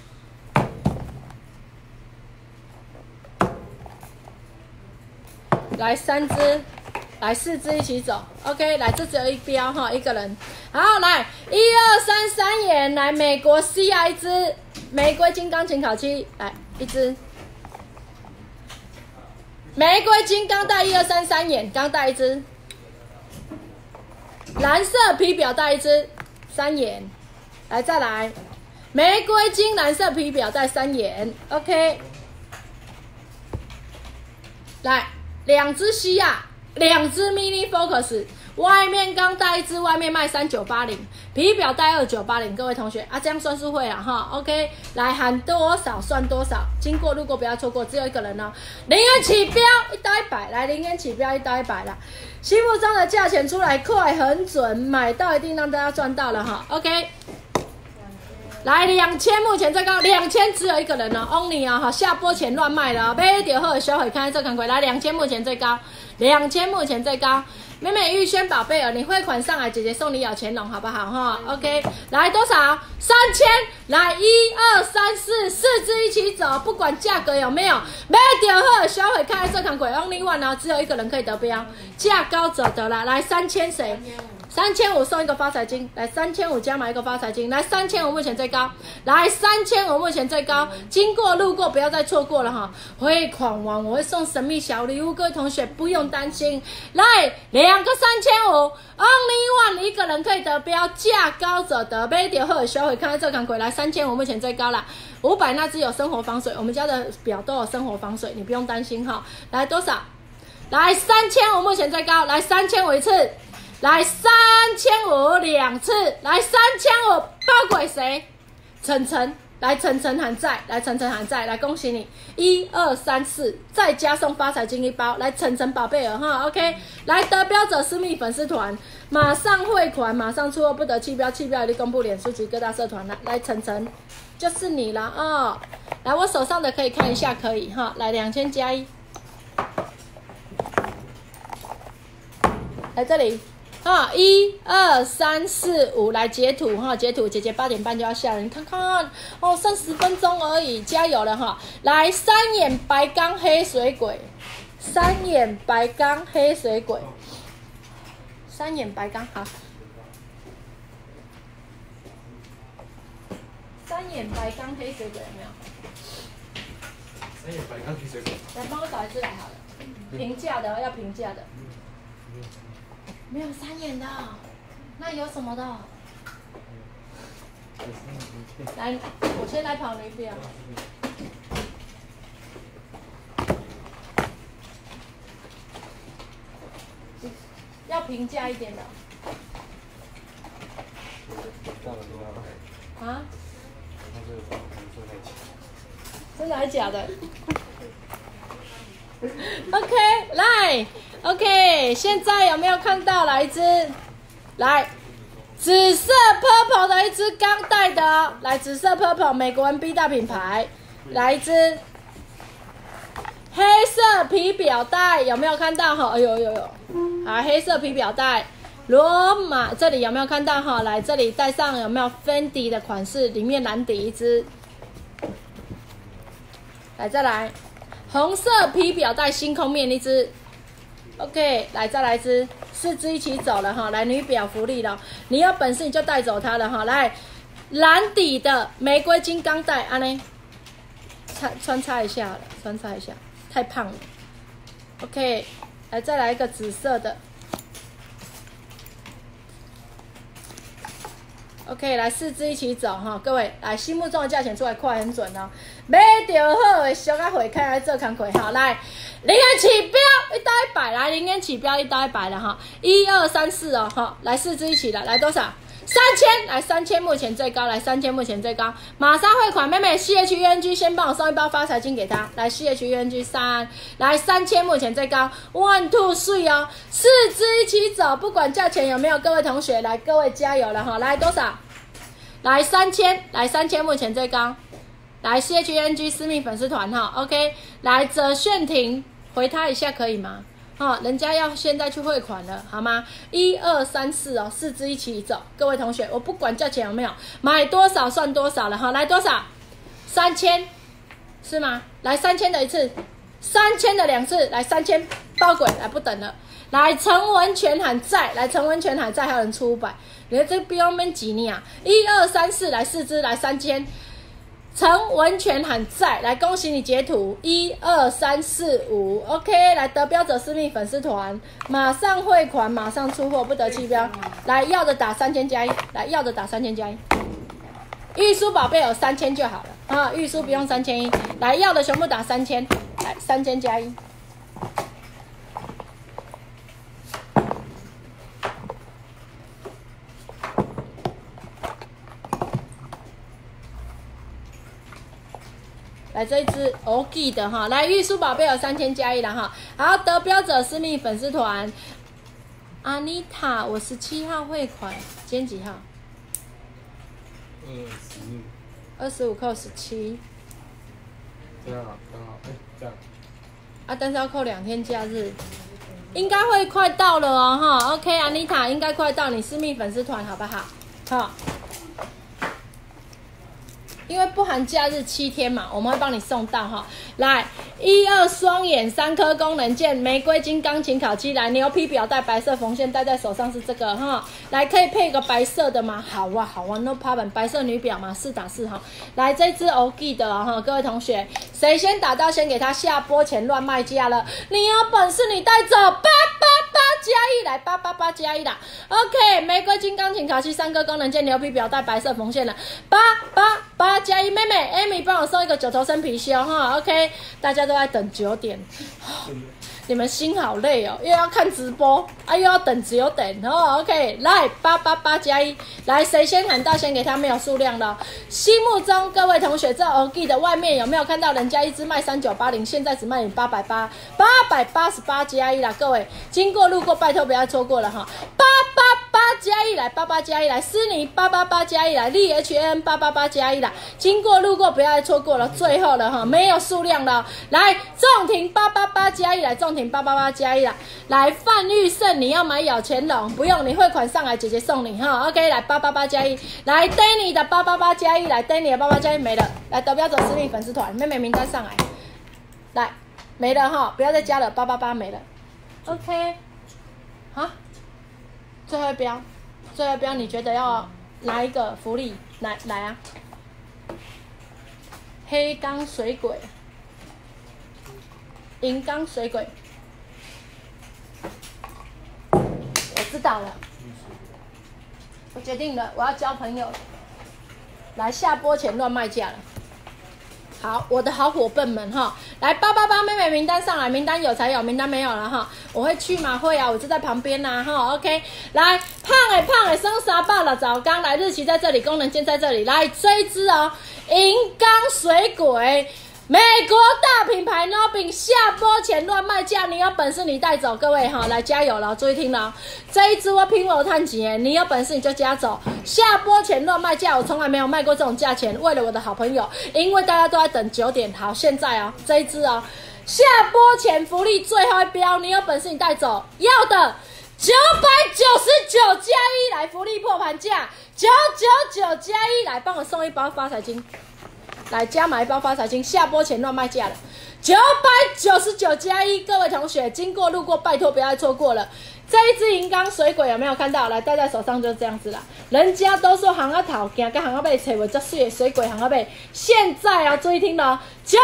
来3只，来4只一起走 ，OK， 来这只有一标哈，一个人，好，来1、2、3，三眼，来美国 CR 1只，玫瑰金刚琴烤漆，来1只，玫瑰金刚带1、2、3，三眼钢带1只，蓝色皮表带1只，3眼，来再来，玫瑰金蓝色皮表带3眼 ，OK， 来。2只西亚，2只 mini focus， 外面刚带1只，外面卖3980，皮表带2980，各位同学啊，这样算数会啊哈 ，OK， 来喊多少算多少，经过路过不要错过，只有一个人哦，0元起标1到100，来0元起标1到100啦，心目中的价钱出来快很准，买到一定让大家赚到了哈 ，OK。来2000，目前最高2000，只有一个人了 ，only 啊哈，下播前乱卖了，买到好小伙看这看亏，来2000，目前最高，2000，目前最高，美美玉轩宝贝儿，你汇款上来，姐姐送你咬钱龙好不好哈 ？OK， 来多少？3000，来1、2、3、4只一起走，不管价格有没有，买到好小伙看这看亏 ，only one 啊，只有一个人可以得标，价高者得了，来3000谁 3500送一个发财金，来3500加码一个发财金，来3500目前最高，来3500目前最高，经过路过不要再错过了哈！汇款完我会送神秘小礼物，各位同学不用担心。来2个3500 ，Only One 一个人可以得标，价高者得，买到好销毁，看看这款鬼来3500目前最高啦，500那只有生活防水，我们家的表都有生活防水，你不用担心哈。来多少？来3500目前最高，来3500一次。来3500 2次，来3500包给谁？晨晨，来晨晨还在，来晨晨还在，来恭喜你，1、2、3、4，再加送发财金1包，来晨晨宝贝儿哈 ，OK， 来得标者私密粉丝团，马上汇款，马上出货不得弃标，弃标一律公布脸书及各大社团来晨晨，就是你了哦，来我手上的可以看一下，可以哈，来2000加1，来这里。1、2、3、4、5，来截图哈，截图，姐姐8点半就要下了，你看看哦，剩10分钟而已，加油了哈！来3眼白钢黑水鬼，3眼白钢黑水鬼，3眼白钢好，3眼白钢黑水鬼有没有？3眼白钢黑水鬼，来帮我找一只来好了，平价的要平价的。没有3眼的，那有什么的？来，我先来跑女表。要平价一点的。啊？真的还是假的 ？OK， 来。OK， 现在有没有看到来一只？来，紫色 purple 的一只钢带的哦，来紫色 purple 美国 NB 大品牌，来一只黑色皮表带，有没有看到哈？哎呦呦呦，好，黑色皮表带，罗马这里有没有看到哈？来这里带上有没有 Fendi 的款式？里面蓝底一只，来再来，红色皮表带星空面一只。OK， 来再来一只，4只一起走了哈，来女表福利了，你有本事你就带走它了哈，来蓝底的玫瑰金刚带，安呢，穿插一下好了，穿插一下，太胖了。OK， 来再来一个紫色的。OK， 来4只一起走哈，各位来心目中的价钱出来快很准哦，买到好的小啊回开来做工课哈，来0元起标1到100，来0元起标1到100了哈，1、2、3、4哦哈，来4只一起来多少？3000，来3000目前最高，来3000目前最高，马上汇款，妹妹 CHUNG 先帮我送1包发财金给她，来 CHUNG 3，来3000目前最高 ，1、2、3哦，4只一起走，不管价钱有没有，各位同学来，各位加油了哈，来多少？来3000，来3000目前最高，来 CHNG 私密粉丝团哈 ，OK， 来泽炫婷回他一下可以吗？哦，人家要现在去汇款了，好吗？1、2、3、4哦，4只一起走，各位同学，我不管价钱有没有，买多少算多少了哈，来多少？3000是吗？来3000的一次，3000的2次，来3000包鬼，来不等了。来陈文全还在，来陈文全还在，还有人出500，你看这不用免几呢啊！1、2、3、4，来4只，来3000。陈文全还在，来恭喜你截图1、2、3、4、5 ，OK， 来得标者私密粉丝团，马上汇款，马上出货，不得弃标。来要的打3000加1，来要的打3000加1。玉书宝贝有3000就好了啊，玉书不用3100，来要的全部打3000，来3000加1。来这一支 OK 的哈，来玉书宝贝有3000加1了哈，好，得标者私密粉丝团，阿妮塔，我17号汇款，今天几号？25扣17，
这样刚好，这样。
啊，但是要扣2天假日，应该会快到了哦哈。OK， 阿妮塔应该快到你私密粉丝团好不好？好。 因为不含假日7天嘛，我们会帮你送到哈。来，1、2双眼3颗功能键，玫瑰金钢琴烤漆，来牛皮表带白色缝线，戴在手上是这个哈。来，可以配个白色的吗？好啊好啊 ，No problem， 白色女表嘛，4打4哈。来，这支 OG 的哈，各位同学，谁先打到先给他下播前乱卖价了，你有本事你带走888加1来888加1啦 ，OK， 玫瑰金钢琴烤漆3颗功能键，牛皮表带白色缝线了，888加1，妹妹 Amy 帮我送一个9头身貔貅哈 ，OK， 大家都在等9点。你们心好累哦，又要看直播，又要等9点哦。OK， 来888加1，来谁先喊到先给他，没有数量了。心目中各位同学，这 OG 的外面有没有看到人家一支卖3980，现在只卖你888，888加1啦，各位经过路过拜托不要错过了哈。888加1来，88加1来，思妮888加1来，力 HN 888加1啦，经过路过不要再错过了，最后了哈，没有数量了，来仲庭888加1来，仲庭888加1啦，来范玉胜你要买咬钱龙，不用你汇款上来，姐姐送你哈 ，OK 来888加1，来 Danny 的888加1来 ，Danny 的888加1没了，来得标走私密粉丝团，妹妹名单上来，来没了哈，不要再加了，888没了 ，OK， 好。最后一标，最后一标，你觉得要哪一个福利？来啊！黑钢水鬼，银钢水鬼，我知道了，我决定了，我要交朋友了。来，下播前乱卖价了。好，我的好伙伴们哈，来888妹妹名单上来，名单有才有，名单没有了哈，我会去吗？会啊，我就在旁边呐哈 ，OK， 来胖的生沙霸了，早刚来日期在这里，功能键在这里，来这一支哦，银钢水鬼。美国大品牌 Nobin 下播前乱卖价，你有本事你带走，各位哈，来加油了，注意听了，这一支我拼我探钱，你有本事你就加走。下播前乱卖价，我从来没有卖过这种价钱，为了我的好朋友，因为大家都在等9点。好，现在哦，这一支哦，下播前福利最后一标，你有本事你带走，要的999加1来，福利破盘价999加1来，帮我送一包发财金。来加买一包发财金，下播前乱卖价了，999加1，各位同学经过路过拜托不要再错过了。这一支银钢水鬼有没有看到？来戴在手上就是这样子啦。人家都说行啊头，行跟行啊尾，找不这水的水鬼行啊尾。现在啊，注意听了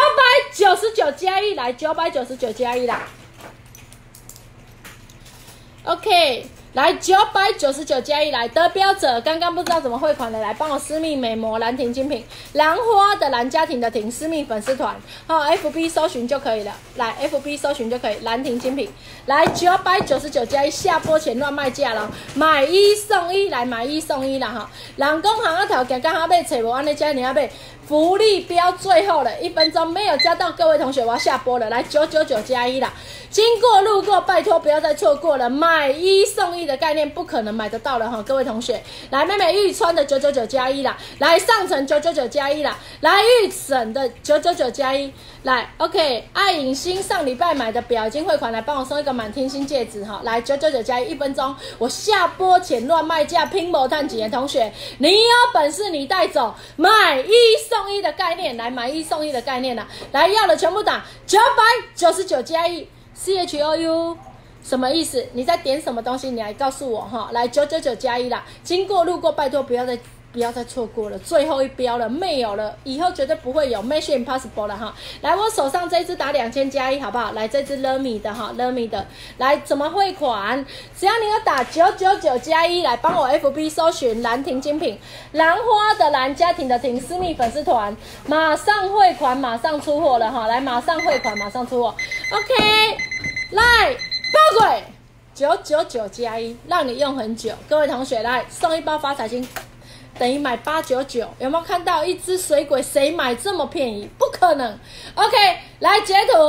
，999加1来，999加1啦。OK。来999加1来，得标者刚刚不知道怎么汇款的，来帮我私密美模兰亭精品，兰花的兰，家庭的庭，私密粉丝团，FB 搜寻就可以了，来 FB 搜寻就可以，兰亭精品，来999加1，下播前乱卖价了，买1送1，来买1送1啦哈，人讲行啊头，行到行尾，找无安尼才尔买。福利标最后了，1分钟没有加到，各位同学我要下播了，来999加1啦，经过路过拜托不要再错过了，买1送1的概念不可能买得到了哈，各位同学，来妹妹玉川的999加1啦，来上城999加1啦，来玉省的999加1，来 OK， 爱影星上礼拜买的表已经汇款，来帮我送一个满天星戒指哈，来999加1，1分钟我下播前乱卖价拼谋探几的同学，你有本事你带走，买1送1的概念，来买1送1的概念啦，来要的全部打999加1 CHOU 什么意思？你在点什么东西？你来告诉我哈，来999加1啦，经过路过拜托不要再错过了，最后一标了，没有了，以后绝对不会有 Mission Impossible 了哈。来，我手上这一支打2000加1好不好？来，这支 Lemi 的哈 ，Lemi 的，来怎么汇款？只要你有打999加1来帮我 FB 搜寻兰亭精品，兰花的兰，家庭的庭，私密粉丝团，马上汇款，马上出货了哈，来马上汇款，马上出货 ，OK， 来包鬼999加1，让你用很久，各位同学来送一包发财金。等于买899，有没有看到一只水鬼？谁买这么便宜？不可能。OK， 来截图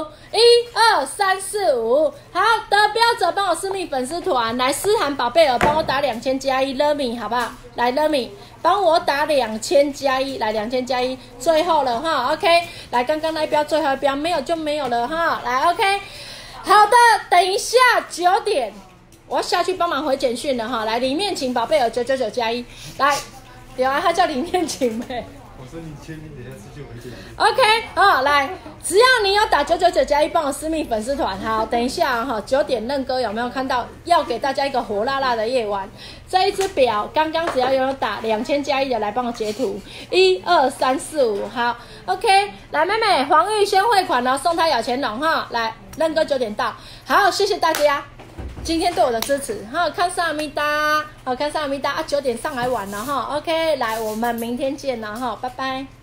，1、2、3、4、5，好，得标者帮我私密粉丝团，来思涵宝贝儿帮我打2000加1 ，Lemi 好不好？来 Lemi 帮我打2000加1，来2000加1，最后了哈 ，OK， 来刚刚那一标最后一标没有就没有了哈，来 OK， 好的，等一下9点我要下去帮忙回简讯了哈，来里面请宝贝儿999加1，来。对啊，他叫李念琴呗。
我说你确定等下出去危险。
OK， 来，只要你有打999+1帮我私密粉丝团，好，等一下哈，9点任哥有没有看到？要给大家一个火辣辣的夜晚。这一只表刚刚只要有打2000+1的来帮我截图，1、2、3、4、5，好 ，OK， 来妹妹，黄玉轩汇款哦，送她咬钱龙哈，来，任哥9点到，好，谢谢大家。今天对我的支持，哈，看萨米达，好看萨米达啊，9点上来玩了哈 ，OK， 来，我们明天见了哈，拜拜。